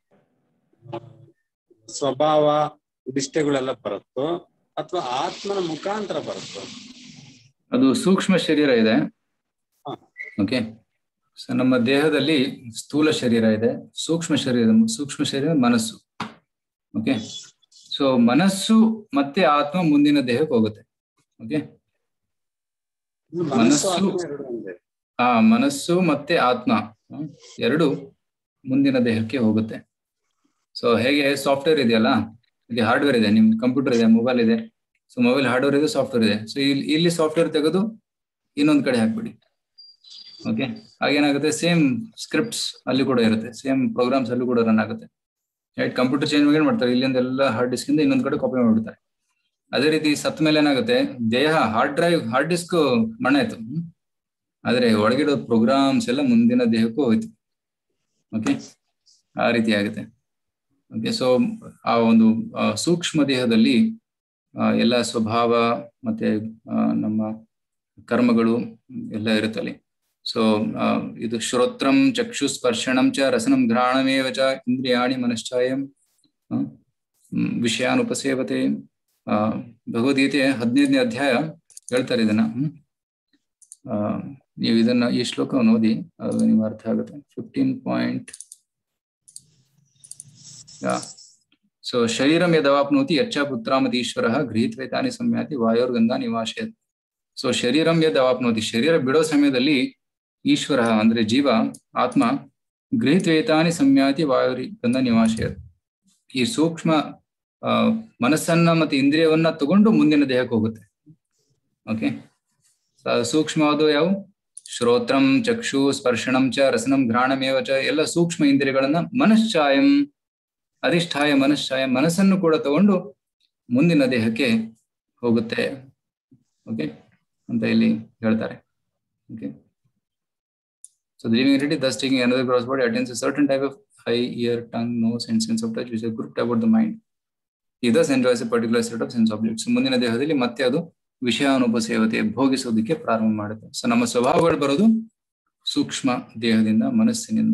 ಸ್ವಭಾವ ನಿಷ್ಠೆಗಳೆಲ್ಲ ಬರುತ್ತೋ ಅಥವಾ ಆತ್ಮನ ಮುಖಾಂತರ ಬರುತ್ತೋ? ಅದು ಸೂಕ್ಷ್ಮ ಶರೀರ ಇದೆ. ಓಕೆ. ಸೊ ನಮ್ಮ ದೇಹದಲ್ಲಿ ಸ್ಥೂಲ ಶರೀರ ಇದೆ, ಸೂಕ್ಷ್ಮ ಶರೀರ ಮನಸ್ಸು. ಓಕೆ. ಸೊ ಮನಸ್ಸು ಮತ್ತೆ ಆತ್ಮ ಮುಂದಿನ ದೇಹಕ್ಕೆ ಹೋಗುತ್ತೆ. ಓಕೆ. ಮನಸ್ಸು ಮತ್ತೆ ಆತ್ಮ ಎರಡು ಮುಂದಿನ ದೇಹಕ್ಕೆ ಹೋಗುತ್ತೆ. ಸೊ ಹೇಗೆ ಸಾಫ್ಟ್ವೇರ್ ಇದೆಯಲ್ಲ, ಇಲ್ಲಿ ಹಾರ್ಡ್ವೇರ್ ಇದೆ, ನಿಮ್ ಕಂಪ್ಯೂಟರ್ ಇದೆ, ಮೊಬೈಲ್ ಇದೆ. ಸೊ ಮೊಬೈಲ್ ಹಾರ್ಡ್ವೇರ್ ಇದೆ, ಸಾಫ್ಟ್ವೇರ್ ಇದೆ. ಸೊ ಇಲ್ಲಿ ಸಾಫ್ಟ್ವೇರ್ ತೆಗೆದು ಇನ್ನೊಂದ್ ಕಡೆ ಹಾಕ್ಬಿಡಿ. ಓಕೆ. ಹಾಗೇನಾಗುತ್ತೆ, ಸೇಮ್ ಸ್ಕ್ರಿಪ್ಟ್ಸ್ ಅಲ್ಲಿ ಕೂಡ ಇರುತ್ತೆ, ಸೇಮ್ ಪ್ರೋಗ್ರಾಮ್ಸ್ ಅಲ್ಲಿ ಕೂಡ ರನ್ ಆಗುತ್ತೆ. ರೈಟ್. ಕಂಪ್ಯೂಟರ್ ಚೇಂಜ್ ಏನ್ ಮಾಡ್ತಾರೆ, ಇಲ್ಲಿಂದ ಎಲ್ಲ ಹಾರ್ಡ್ ಡಿಸ್ಕ್ ಇಂದ ಇನ್ನೊಂದ್ ಕಡೆ ಕಾಪಿ ಮಾಡ್ಬಿಡ್ತಾರೆ. ಅದೇ ರೀತಿ ಸತ್ ಮೇಲೆ ಏನಾಗುತ್ತೆ, ದೇಹ ಹಾರ್ಡ್ ಡಿಸ್ಕ್ ಮಣ್ಣಾಯ್ತು, ಆದ್ರೆ ಒಳಗಿಡೋ ಪ್ರೋಗ್ರಾಮ್ಸ್ ಎಲ್ಲ ಮುಂದಿನ ದೇಹಕ್ಕೂ ಹೋಯ್ತು. ಓಕೆ. ಆ ರೀತಿ ಆಗುತ್ತೆ. ಓಕೆ. ಸೊ ಆ ಒಂದು ಸೂಕ್ಷ್ಮ ದೇಹದಲ್ಲಿ ಎಲ್ಲ ಸ್ವಭಾವ ಮತ್ತೆ ನಮ್ಮ ಕರ್ಮಗಳು ಎಲ್ಲ ಇರುತ್ತಲ್ಲಿ. ಸೊ ಇದು ಶ್ರೋತ್ರಂ ಚಕ್ಷು ಸ್ಪರ್ಶಣಂ ಚ ರಸನಂ ಘ್ರಾಣಮೇವ ಚ ಇಂದ್ರಿಯಾಣಿ ಮನಶ್ಚಾಯಂ ವಿಷಯಾನುಪಸೇವತೆ. ಭಗವದ್ಗೀತೆ 15ನೇ ಅಧ್ಯಾಯ ಹೇಳ್ತಾರೆ ಇದನ್ನ. ನೀವು ಇದನ್ನ ಈ ಶ್ಲೋಕವನ್ನು ಓದಿ, ಅದು ನಿಮ್ಗೆ ಅರ್ಥ ಆಗುತ್ತೆ. 15 ಸೊ ಶರೀರಂ ಯದವಾಪ್ನೋತಿ ಯಚ್ಚ ಪುತ್ರಾಮತೀಶ್ವರಃ ಗೃಹೀತ್ವೇತಾನಿ ಸಂಯಾತಿ ವಾಯೋರ್ಗಂಧ ನಿವಾಶಯತ್. ಸೊ ಶರೀರಂ ಯದವಾಪ್ನೋತಿ, ಶರೀರ ಬಿಡೋ ಸಮಯದಲ್ಲಿ ಈಶ್ವರ ಅಂದ್ರೆ ಜೀವ ಆತ್ಮ ಗೃಹೀತ್ವೇತಾನಿ ಸಂಯಾತಿ ವಾಯೋರ್ಗಂಧ ನಿವಾಶಯತ್. ಈ ಸೂಕ್ಷ್ಮ ಮನಸ್ಸನ್ನ ಮತ್ತೆ ಇಂದ್ರಿಯವನ್ನ ತಗೊಂಡು ಮುಂದಿನ ದೇಹಕ್ಕೆ ಹೋಗುತ್ತೆ. ಓಕೆ. ಸೂಕ್ಷ್ಮವಾದ ಯಾವ? ಶ್ರೋತ್ರಂ ಚಕ್ಷು ಸ್ಪರ್ಶಣಂ ಚ ರಸನಂ ಘ್ರಾಣಮೇವ ಚ, ಎಲ್ಲ ಸೂಕ್ಷ್ಮ ಇಂದ್ರಿಯಗಳನ್ನ ಮನಶ್ಚಾಯಂ ಅಧಿಷ್ಠಾಯ ಮನಶ್ಚಾಯ, ಮನಸ್ಸನ್ನು ಕೂಡ ತಗೊಂಡು ಮುಂದಿನ ದೇಹಕ್ಕೆ ಹೋಗುತ್ತೆ. ಓಕೆ ಅಂತ ಇಲ್ಲಿ ಹೇಳ್ತಾರೆ. Okay. So the living entity thus taking another gross body attains a certain type of eye, ear, tongue, nose and sense of touch which is grouped about the mind. He thus enjoys a particular set of sense objects. ಮುಂದಿನ ದೇಹದಲ್ಲಿ ಮತ್ತೆ ಅದು ವಿಷಯಾನುಪಸೇವತೆ ಭೋಗಿಸೋದಕ್ಕೆ ಪ್ರಾರಂಭ ಮಾಡುತ್ತೆ. So ನಮ್ಮ ಸ್ವಭಾವಗಳು ಬರೋದು ಸೂಕ್ಷ್ಮ ದೇಹದಿಂದ, ಮನಸ್ಸಿನಿಂದ.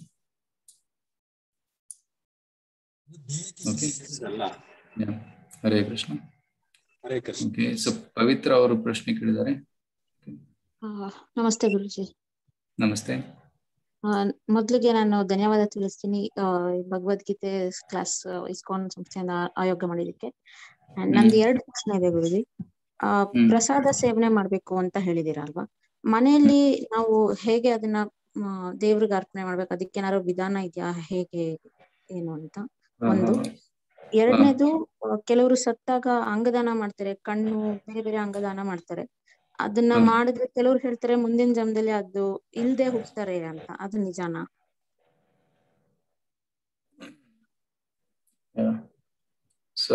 ಹರೇ ಕೃಷ್ಣ. ಹರೇ ಕೃಷ್ಣ. ಓಕೆ. ಸೊ ಪವಿತ್ರ ಅವರು ಪ್ರಶ್ನೆ ಕೇಳಿದ್ದಾರೆ. ನಮಸ್ತೆ ಗುರುಜಿ. ನಮಸ್ತೆ. ಮೊದ್ಲಿಗೆ ನಾನು ಧನ್ಯವಾದ ತಿಳಿಸ್ತೀನಿ ಭಗವದ್ಗೀತೆ ಕ್ಲಾಸ್ ಇಸ್ಕಾನ್ ಸಂಸ್ಥೆಯಿಂದ ಆಯೋಗ ಮಾಡಿದಕ್ಕೆ. ನಮ್ದು 2 ಪ್ರಶ್ನೆ ಇದೆ ಗುರುಜಿ. ಪ್ರಸಾದ ಸೇವನೆ ಮಾಡ್ಬೇಕು ಅಂತ ಹೇಳಿದೀರಾ ಅಲ್ವಾ, ಮನೆಯಲ್ಲಿ ನಾವು ಹೇಗೆ ಅದನ್ನ ದೇವ್ರಿಗೆ ಅರ್ಪಣೆ ಮಾಡ್ಬೇಕು, ಅದಕ್ಕೇನಾದ್ರು ವಿಧಾನ ಇದೆಯಾ, ಹೇಗೆ ಏನು ಅಂತ ಒಂದು. 2ನೇದು, ಕೆಲವರು ಸತ್ತಾಗ ಅಂಗದಾನ ಮಾಡ್ತಾರೆ, ಕಣ್ಣು ಬೇರೆ ಬೇರೆ ಅಂಗದಾನ ಮಾಡ್ತಾರೆ. ಅದನ್ನ ಮಾಡಿದ್ರೆ ಕೆಲವ್ರು ಹೇಳ್ತಾರೆ ಮುಂದಿನ ಜನ್ಮದಲ್ಲಿ ಅದು ಇಲ್ದೆ ಹುಡ್ತಾರೆ ಅಂತ, ಅದು ನಿಜಾನಾ? ಸೊ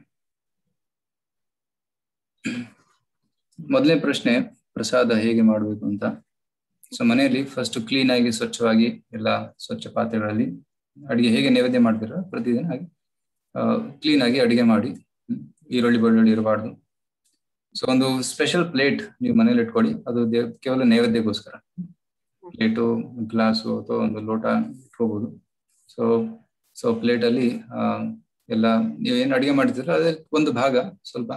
ಮೊದಲನೇ ಪ್ರಶ್ನೆ, ಪ್ರಸಾದ ಹೇಗೆ ಮಾಡ್ಬೇಕು ಅಂತ. ಸೊ ಮನೆಯಲ್ಲಿ ಫಸ್ಟ್ ಕ್ಲೀನ್ ಆಗಿ ಸ್ವಚ್ಛವಾಗಿ ಎಲ್ಲ ಸ್ವಚ್ಛ ಪಾತ್ರೆಗಳಲ್ಲಿ ಅಡಿಗೆ ಹೇಗೆ ನೈವೇದ್ಯ ಮಾಡ್ತೀರ ಪ್ರತಿದಿನ ಹಾಗೆ ಕ್ಲೀನ್ ಆಗಿ ಅಡಿಗೆ ಮಾಡಿ, ಈರುಳ್ಳಿ ಬೆಳ್ಳುಳ್ಳಿ ಇರಬಾರ್ದು. ಸೊ ಒಂದು ಸ್ಪೆಷಲ್ ಪ್ಲೇಟ್ ನೀವು ಮನೇಲಿ ಇಟ್ಕೊಳ್ಳಿ, ಅದು ಕೇವಲ ನೈವೇದ್ಯಕ್ಕೋಸ್ಕರ. ಪ್ಲೇಟು, ಗ್ಲಾಸು ಅಥವಾ ಒಂದು ಲೋಟ ಇಟ್ಕೋಬಹುದು. ಸೊ ಪ್ಲೇಟಲ್ಲಿ ಎಲ್ಲ ನೀವೇನು ಅಡಿಗೆ ಮಾಡ್ತಿದ್ರ ಅದೇ ಒಂದು ಭಾಗ ಸ್ವಲ್ಪ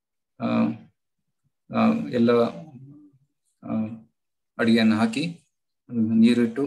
ಎಲ್ಲ ಅಡಿಗೆಯನ್ನು ಹಾಕಿ ನೀರಿಟ್ಟು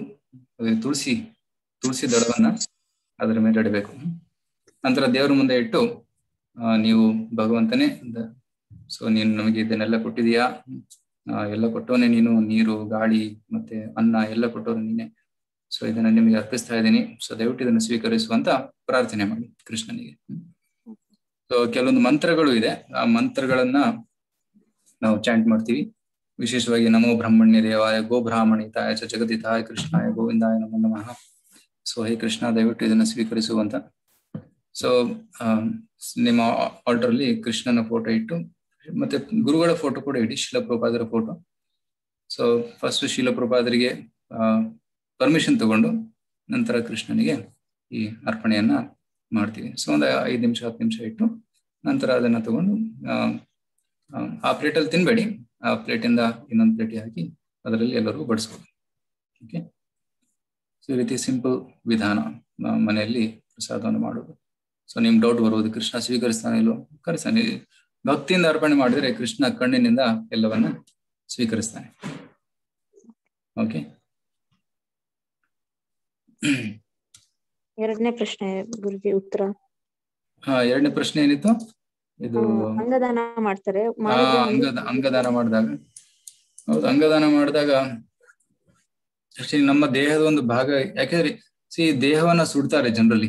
ತುಳಸಿ ದಳವನ್ನ ಅದರ ಮೇಲೆ ಇಡಬೇಕು. ನಂತರ ದೇವರ ಮುಂದೆ ಇಟ್ಟು ನೀವು ಭಗವಂತನೇ, ಸೊ ನೀನು ನಮಗೆ ಇದನ್ನೆಲ್ಲ ಕೊಟ್ಟಿದೀಯಾ, ಎಲ್ಲ ಕೊಟ್ಟವನೇ ನೀನು, ನೀರು, ಗಾಳಿ ಮತ್ತೆ ಅನ್ನ ಎಲ್ಲ ಕೊಟ್ಟವರು ನೀನೆ. ಸೊ ಇದನ್ನ ನಿಮಗೆ ಅರ್ಪಿಸ್ತಾ ಇದ್ದೀನಿ, ಸೊ ದಯವಿಟ್ಟು ಇದನ್ನು ಸ್ವೀಕರಿಸುವಂತ ಪ್ರಾರ್ಥನೆ ಮಾಡಿ ಕೃಷ್ಣನಿಗೆ. ಸೊ ಕೆಲವೊಂದು ಮಂತ್ರಗಳು ಇದೆ, ಆ ಮಂತ್ರಗಳನ್ನ ನಾವು ಚಾಂಟ್ ಮಾಡ್ತೀವಿ. ವಿಶೇಷವಾಗಿ ನಮೋ ಬ್ರಹ್ಮಣ್ಯ ದೇವಾಯ ಗೋ ಬ್ರಾಹ್ಮಣಿತಾಯ ಚ ಜಗದಿತಾಯ ಕೃಷ್ಣಾಯ ಗೋವಿಂದಾಯ ನಮೋ ನಮಃ. ಸೊ ಹೇ ಕೃಷ್ಣ, ದಯವಿಟ್ಟು ಇದನ್ನ ಸ್ವೀಕರಿಸುವಂತ. ಸೊ ನಿಮ್ಮ ಆರ್ಡರ್ ಅಲ್ಲಿ ಕೃಷ್ಣನ ಫೋಟೋ ಇಟ್ಟು ಮತ್ತೆ ಗುರುಗಳ ಫೋಟೋ ಕೂಡ ಇಡಿ, ಶಿಲಪ್ರಭುಪಾದರ ಫೋಟೋ. ಸೊ ಫಸ್ಟ್ ಶಿಲಪ್ರಭುಪಾದರಿಗೆ ಪರ್ಮಿಷನ್ ತಗೊಂಡು ನಂತರ ಕೃಷ್ಣನಿಗೆ ಈ ಅರ್ಪಣೆಯನ್ನ ಮಾಡ್ತೀವಿ. ಸೊ ಒಂದು 5 ನಿಮಿಷ 10 ನಿಮಿಷ ಇಟ್ಟು ನಂತರ ಅದನ್ನ ತಗೊಂಡು ಆ ಪ್ಲೇಟಲ್ಲಿ ತಿನ್ಬೇಡಿ, ಆ ಪ್ಲೇಟಿಂದ ಇನ್ನೊಂದು ಪ್ಲೇಟಿಗೆ ಹಾಕಿ ಅದರಲ್ಲಿ ಎಲ್ಲರೂ ಬಡಿಸ್ಬೋದು. ಓಕೆ, ಸೊ ಈ ರೀತಿ ಸಿಂಪಲ್ ವಿಧಾನ ಮನೆಯಲ್ಲಿ ಪ್ರಸಾದವನ್ನು ಮಾಡೋದು. ಸೊ ನಿಮ್ ಡೌಟ್ ಬರುವುದು, ಕೃಷ್ಣ ಸ್ವೀಕರಿಸ್ತಾನೆ ಇಲ್ವೋ? ಕರೆಸ್ತಾನೆ. ಭಕ್ತಿಯಿಂದ ಅರ್ಪಣೆ ಮಾಡಿದ್ರೆ ಕೃಷ್ಣ ಕಣ್ಣಿನಿಂದ ಎಲ್ಲವನ್ನ ಸ್ವೀಕರಿಸ್ತಾನೆ. ಓಕೆ, ಎರಡನೇ ಪ್ರಶ್ನೆ ಗುರುಜಿ ಉತ್ತರ. ಎರಡನೇ ಪ್ರಶ್ನೆ ಏನಿತ್ತು? ಇದು ಅಂಗದಾನ ಮಾಡ್ತಾರೆ. ಅಂಗದಾನ ಮಾಡಿದಾಗ, ಹೌದು, ಅಂಗದಾನ ಮಾಡಿದಾಗ ನಮ್ಮ ದೇಹದ ಒಂದು ಭಾಗ, ಯಾಕೆಂದ್ರೆ ದೇಹವನ್ನ ಸುಡ್ತಾರೆ ಜನರಲಿ,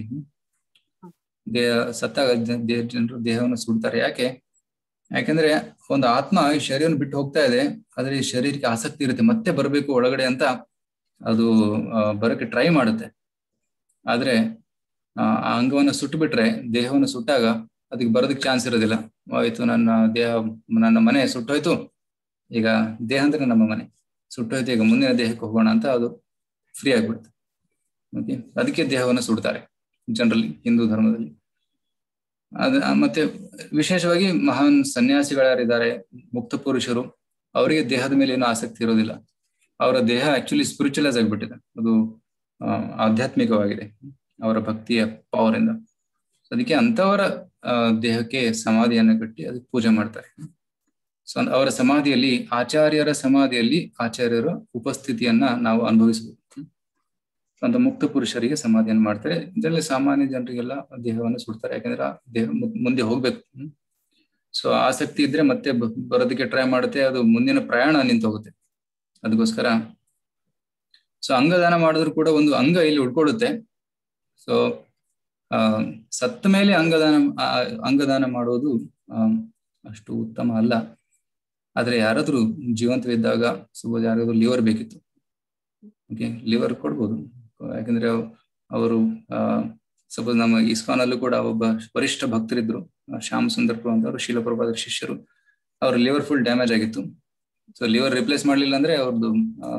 ಸತ್ತಾಗ ಜನರು ದೇಹವನ್ನು ಸುಡ್ತಾರೆ. ಯಾಕೆಂದ್ರೆ ಒಂದು ಆತ್ಮ ಈ ಶರೀರವನ್ನು ಬಿಟ್ಟು ಹೋಗ್ತಾ ಇದೆ, ಆದ್ರೆ ಈ ಶರೀರಕ್ಕೆ ಆಸಕ್ತಿ ಇರುತ್ತೆ, ಮತ್ತೆ ಬರಬೇಕು ಒಳಗಡೆ ಅಂತ ಅದು ಬರಕ್ಕೆ ಟ್ರೈ ಮಾಡುತ್ತೆ. ಆದ್ರೆ ಆ ಅಂಗವನ್ನ ಸುಟ್ಟು ಬಿಟ್ರೆ, ದೇಹವನ್ನು ಸುಟ್ಟಾಗ ಅದಕ್ಕೆ ಬರೋದಕ್ಕೆ ಚಾನ್ಸ್ ಇರೋದಿಲ್ಲ. ಆಯ್ತು, ನನ್ನ ಮನೆ ಸುಟ್ಟೋಯ್ತು, ಈಗ ದೇಹ ಅಂದ್ರೆ ನಮ್ಮ ಮನೆ ಸುಟ್ಟೋಯ್ತು, ಈಗ ಮುಂದಿನ ದೇಹಕ್ಕೆ ಹೋಗೋಣ ಅಂತ ಅದು ಫ್ರೀ ಆಗ್ಬಿಡುತ್ತೆ. ಓಕೆ, ಅದಕ್ಕೆ ದೇಹವನ್ನು ಸುಡ್ತಾರೆ ಜನರಲಿ ಹಿಂದೂ ಧರ್ಮದಲ್ಲಿ. ಮತ್ತೆ ವಿಶೇಷವಾಗಿ ಮಹಾನ್ ಸನ್ಯಾಸಿಗಳಾರಿದ್ದಾರೆ, ಮುಕ್ತ ಪುರುಷರು, ಅವರಿಗೆ ದೇಹದ ಮೇಲೆ ಏನೂ ಆಸಕ್ತಿ ಇರೋದಿಲ್ಲ. ಅವರ ದೇಹ ಆಕ್ಚುಲಿ ಸ್ಪಿರಿಚುವಲೈಸ್ ಆಗಿಬಿಟ್ಟಿದೆ, ಅದು ಆಧ್ಯಾತ್ಮಿಕವಾಗಿದೆ ಅವರ ಭಕ್ತಿಯ ಪವರ್ ಇಂದ. ಅದಕ್ಕೆ ಅಂತವರ ದೇಹಕ್ಕೆ ಸಮಾಧಿಯನ್ನು ಕಟ್ಟಿ ಅದಕ್ಕೆ ಪೂಜೆ ಮಾಡ್ತಾರೆ. ಸೊ ಅವರ ಸಮಾಧಿಯಲ್ಲಿ, ಆಚಾರ್ಯರ ಸಮಾಧಿಯಲ್ಲಿ ಆಚಾರ್ಯರ ಉಪಸ್ಥಿತಿಯನ್ನ ನಾವು ಅನುಭವಿಸಬಹುದು ಅಂತ ಮುಕ್ತ ಪುರುಷರಿಗೆ ಸಮಾಧಿಯನ್ನು ಮಾಡ್ತಾರೆ. ಇದರಲ್ಲಿ ಸಾಮಾನ್ಯ ಜನರಿಗೆಲ್ಲ ದೇಹವನ್ನು ಸುಡ್ತಾರೆ, ಯಾಕಂದ್ರೆ ದೇಹ ಮುಂದೆ ಹೋಗ್ಬೇಕು. ಸೊ ಆಸಕ್ತಿ ಇದ್ರೆ ಮತ್ತೆ ಬರೋದಕ್ಕೆ ಟ್ರೈ ಮಾಡುತ್ತೆ, ಅದು ಮುಂದಿನ ಪ್ರಯಾಣ ನಿಂತು ಹೋಗುತ್ತೆ. ಅದಕ್ಕೋಸ್ಕರ ಸೊ ಅಂಗದಾನ ಮಾಡಿದ್ರು ಕೂಡ ಒಂದು ಅಂಗ ಇಲ್ಲಿ ಉಳ್ಕೊಳ್ಳುತ್ತೆ. ಸೊ ಸತ್ತ ಮೇಲೆ ಅಂಗದಾನ ಮಾಡೋದು ಅಷ್ಟು ಉತ್ತಮ ಅಲ್ಲ. ಆದ್ರೆ ಯಾರಾದ್ರೂ ಜೀವಂತವಿದ್ದಾಗ ಸಪೋಸ್ ಯಾರಾದ್ರೂ ಲಿವರ್ ಬೇಕಿತ್ತು, ಓಕೆ, ಲಿವರ್ ಕೊಡ್ಬೋದು. ಯಾಕಂದ್ರೆ ಅವರು ಸಪೋಸ್ ನಮ್ಮ ಇಸ್ಕಾನ್ ಅಲ್ಲೂ ಕೂಡ ಒಬ್ಬ ವರಿಷ್ಠ ಭಕ್ತರಿದ್ರು, ಶ್ಯಾಮ್ ಸುಂದರ್ ಪ್ರಭು ಅಂತ, ಅವರು ಶಿಲಪ್ರಭುಪಾದರ ಶಿಷ್ಯರು. ಅವ್ರ ಲಿವರ್ ಫುಲ್ ಡ್ಯಾಮೇಜ್ ಆಗಿತ್ತು. ಸೊ ಲಿವರ್ ರಿಪ್ಲೇಸ್ ಮಾಡ್ಲಿಲ್ಲ ಅಂದ್ರೆ ಅವ್ರದ್ದು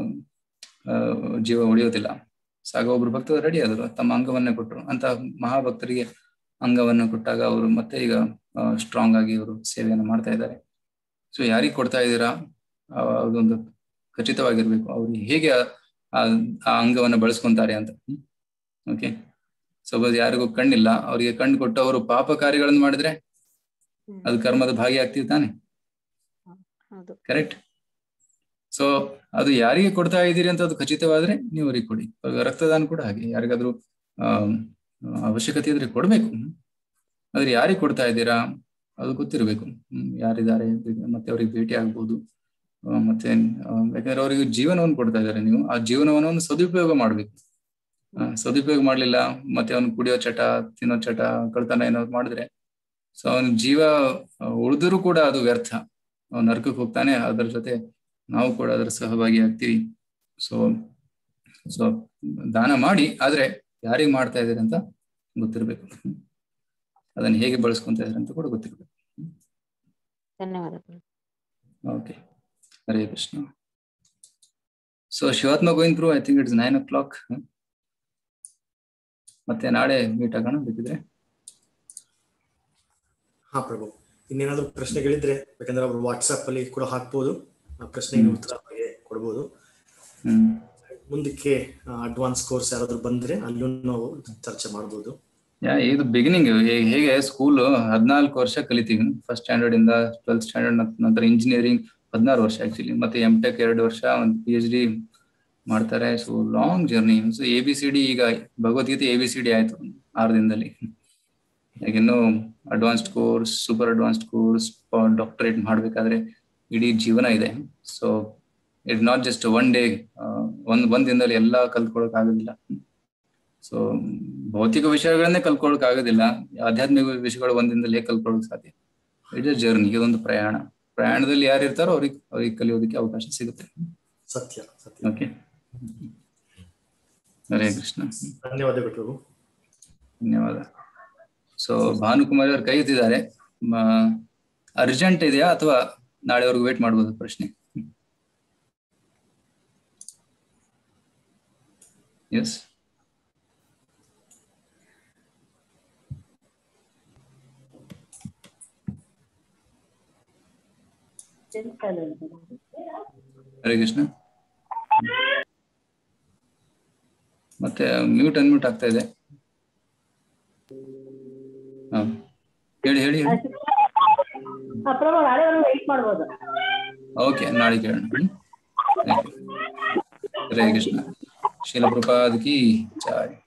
ಜೀವ ಉಳಿಯೋದಿಲ್ಲ. ಸಾಗ ಒಬ್ರು ಭಕ್ತರು ರೆಡಿ ಆದ್ರು, ತಮ್ಮ ಅಂಗವನ್ನೇ ಕೊಟ್ಟರು. ಅಂತ ಮಹಾಭಕ್ತರಿಗೆ ಅಂಗವನ್ನು ಕೊಟ್ಟಾಗ ಅವರು ಮತ್ತೆ ಈಗ ಸ್ಟ್ರಾಂಗ್ ಆಗಿ ಅವರು ಸೇವೆಯನ್ನು ಮಾಡ್ತಾ ಇದ್ದಾರೆ. ಸೊ ಯಾರಿಗೆ ಕೊಡ್ತಾ ಇದ್ದೀರಾ ಅದೊಂದು ಖಚಿತವಾಗಿರ್ಬೇಕು, ಅವ್ರಿಗೆ ಹೇಗೆ ಆ ಅಂಗವನ್ನು ಬಳಸ್ಕೊಂತಾರೆ ಅಂತ. ಓಕೆ, ಸಪೋಸ್ ಯಾರಿಗೂ ಕಣ್ಣಿಲ್ಲ, ಅವರಿಗೆ ಕಣ್ಣು ಕೊಟ್ಟು ಅವರು ಪಾಪ ಕಾರ್ಯಗಳನ್ನು ಮಾಡಿದ್ರೆ ಅದು ಕರ್ಮದ ಭಾಗಿ ಆಗ್ತೀವಿ ತಾನೆ? ಕರೆಕ್ಟ್. ಸೊ ಅದು ಯಾರಿಗೆ ಕೊಡ್ತಾ ಇದ್ದೀರಿ ಅಂತ ಅದು ಖಚಿತವಾದ್ರೆ ನೀವು ಅವ್ರಿಗೆ ಕೊಡಿ. ರಕ್ತದಾನ ಕೂಡ ಹಾಗೆ, ಯಾರಿಗಾದ್ರೂ ಅವಶ್ಯಕತೆ ಇದ್ರೆ ಕೊಡ್ಬೇಕು. ಆದ್ರೆ ಯಾರಿಗೆ ಕೊಡ್ತಾ ಇದ್ದೀರಾ ಅದು ಗೊತ್ತಿರ್ಬೇಕು, ಯಾರಿದ್ದಾರೆ, ಮತ್ತೆ ಅವ್ರಿಗೆ ಭೇಟಿ ಆಗ್ಬೋದು. ಮತ್ತೆ ಯಾಕಂದ್ರೆ ಅವ್ರಿಗೆ ಜೀವನವನ್ನು ಕೊಡ್ತಾ ಇದ್ದಾರೆ, ನೀವು ಆ ಜೀವನವನ್ನು ಸದುಪಯೋಗ ಮಾಡ್ಬೇಕು. ಸದುಪಯೋಗ ಮಾಡ್ಲಿಲ್ಲ, ಮತ್ತೆ ಅವ್ನು ಕುಡಿಯೋ ಚಟ, ತಿನ್ನೋ ಚಟ, ಕಳ್ತನ ಏನಾದ್ರು ಮಾಡಿದ್ರೆ ಸೊ ಅವನ ಜೀವ ಉಳಿದ್ರು ಕೂಡ ಅದು ವ್ಯರ್ಥ, ಅವ್ನು ನರಕಕ್ಕೆ ಹೋಗ್ತಾನೆ. ಅದರ ಜೊತೆ ನಾವು ಕೂಡ ಅದರ ಸಹಭಾಗಿ ಆಗ್ತೀವಿ. ಸೊ ದಾನ ಮಾಡಿ, ಆದ್ರೆ ಯಾರಿಗೆ ಮಾಡ್ತಾ ಇದ್ದೀರಿ ಅಂತ ಗೊತ್ತಿರ್ಬೇಕು, ಅದನ್ನ ಹೇಗೆ ಬಳಸ್ಕೊಂತ ಇದ್ದಾರೆ ಅಂತ ಕೂಡ ಗೊತ್ತಿರ್ಬೇಕು. ಧನ್ಯವಾದಗಳು. Okay, Hare Krishna. So Shivatma Govind Prabhu, I think it's 9 o'clock. ಮತ್ತೆ ನಾಳೆ ಮೀಟ್ ಆಗೋಣ ಬೇಕಿದ್ರೆ. ಹಾ ಪ್ರಭು, ಇನ್ನೇನಾದ್ರೂ ಪ್ರಶ್ನೆಗಳಿದ್ರೆ ಬೇಕಂದ್ರೆ ಅವರು ವಾಟ್ಸ್ಆಪ್ ಅಲ್ಲಿ ಕೂಡ ಹಾಕ್ಬೋದು, ಆ ಪ್ರಶ್ನೆಗೆ ಉತ್ತರ ಕೊಡ್ಬೋದು. ಮುಂದಕ್ಕೆ ಅಡ್ವಾನ್ಸ್ ಕೋರ್ಸ್ ಯಾರಾದ್ರೂ ಬಂದ್ರೆ ಅಲ್ಲೂ ನಾವು ಚರ್ಚೆ ಮಾಡ್ಬೋದು. ಇದು ಬಿಗಿನಿಂಗ್. ಹೇಗೆ ಸ್ಕೂಲ್ 14 ವರ್ಷ ಕಲಿತೀವಿ, ಫಸ್ಟ್ ಸ್ಟ್ಯಾಂಡರ್ಡ್ ಇಂದ 12th ಸ್ಟ್ಯಾಂಡರ್ಡ್, ನಂತರ ಇಂಜಿನಿಯರಿಂಗ್ 16 ವರ್ಷ ಆಕ್ಚುಲಿ, ಮತ್ತೆ MTech 2 ವರ್ಷ, ಒಂದು PhD ಮಾಡ್ತಾರೆ. So long journey. So ABCD, ಈಗ ಭಗವದ್ಗೀತೆ ABCD ಆಯ್ತು 6 ದಿನದಲ್ಲಿ. ಈಗಿನ್ನು advanced course, super advanced course, doctorate ಮಾಡ್ಬೇಕಾದ್ರೆ ಇಡೀ ಜೀವನ ಇದೆ. So it not just one day, ಒಂದ್ ದಿನದಲ್ಲಿ ಎಲ್ಲ ಕಲ್ತ್ಕೊಳಕ್ ಆಗೋದಿಲ್ಲ. ಸೊ ಭೌತಿಕ ವಿಷಯಗಳನ್ನೇ ಕಲ್ತ್ಕೊಳಕ್ ಆಗೋದಿಲ್ಲ, ಆಧ್ಯಾತ್ಮಿಕ ವಿಷಯಗಳು ಒಂದ್ ದಿನದಲ್ಲಿ ಹೇಗೆ ಕಲ್ತ್ಕೊಳಕ್ ಸಾಧ್ಯ? ಇಟ್ಸ್ ಅ ಜರ್ನಿ, ಇದೊಂದು ಪ್ರಯಾಣದಲ್ಲಿ ಯಾರು ಇರ್ತಾರೋ ಅವ್ರಿಗೆ ಕಲಿಯೋದಕ್ಕೆ ಅವಕಾಶ ಸಿಗುತ್ತೆ. ಸತ್ಯ. ಓಕೆ, ಹರೇ ಕೃಷ್ಣ. ಧನ್ಯವಾದಗಳು ಪ್ರಭು. ಧನ್ಯವಾದ. ಸೊ ಭಾನುಕುಮಾರಿ ಅವ್ರು ಕೈ ಎತ್ತಿದ್ದಾರೆ. ಅರ್ಜೆಂಟ್ ಇದೆಯಾ ಅಥವಾ ನಾಳೆವರೆಗೂ ವೇಟ್ ಮಾಡ್ಬೋದು? ಪ್ರಶ್ನೆ. ಎಸ್, ಹರೇ ಕೃಷ್ಣ. ಮತ್ತೆ ಮ್ಯೂಟ್ ಅನ್ಮ್ಯೂಟ್ ಆಗ್ತಾ ಇದೆ. ಹೇಳಿ. ಓಕೆ, ನಾಳೆ ಕೇಳೋಣ. ಹರೇ ಕೃಷ್ಣ. ಶ್ರೀಲ ಪ್ರಭುಪಾದ ಕಿ ಜೈ.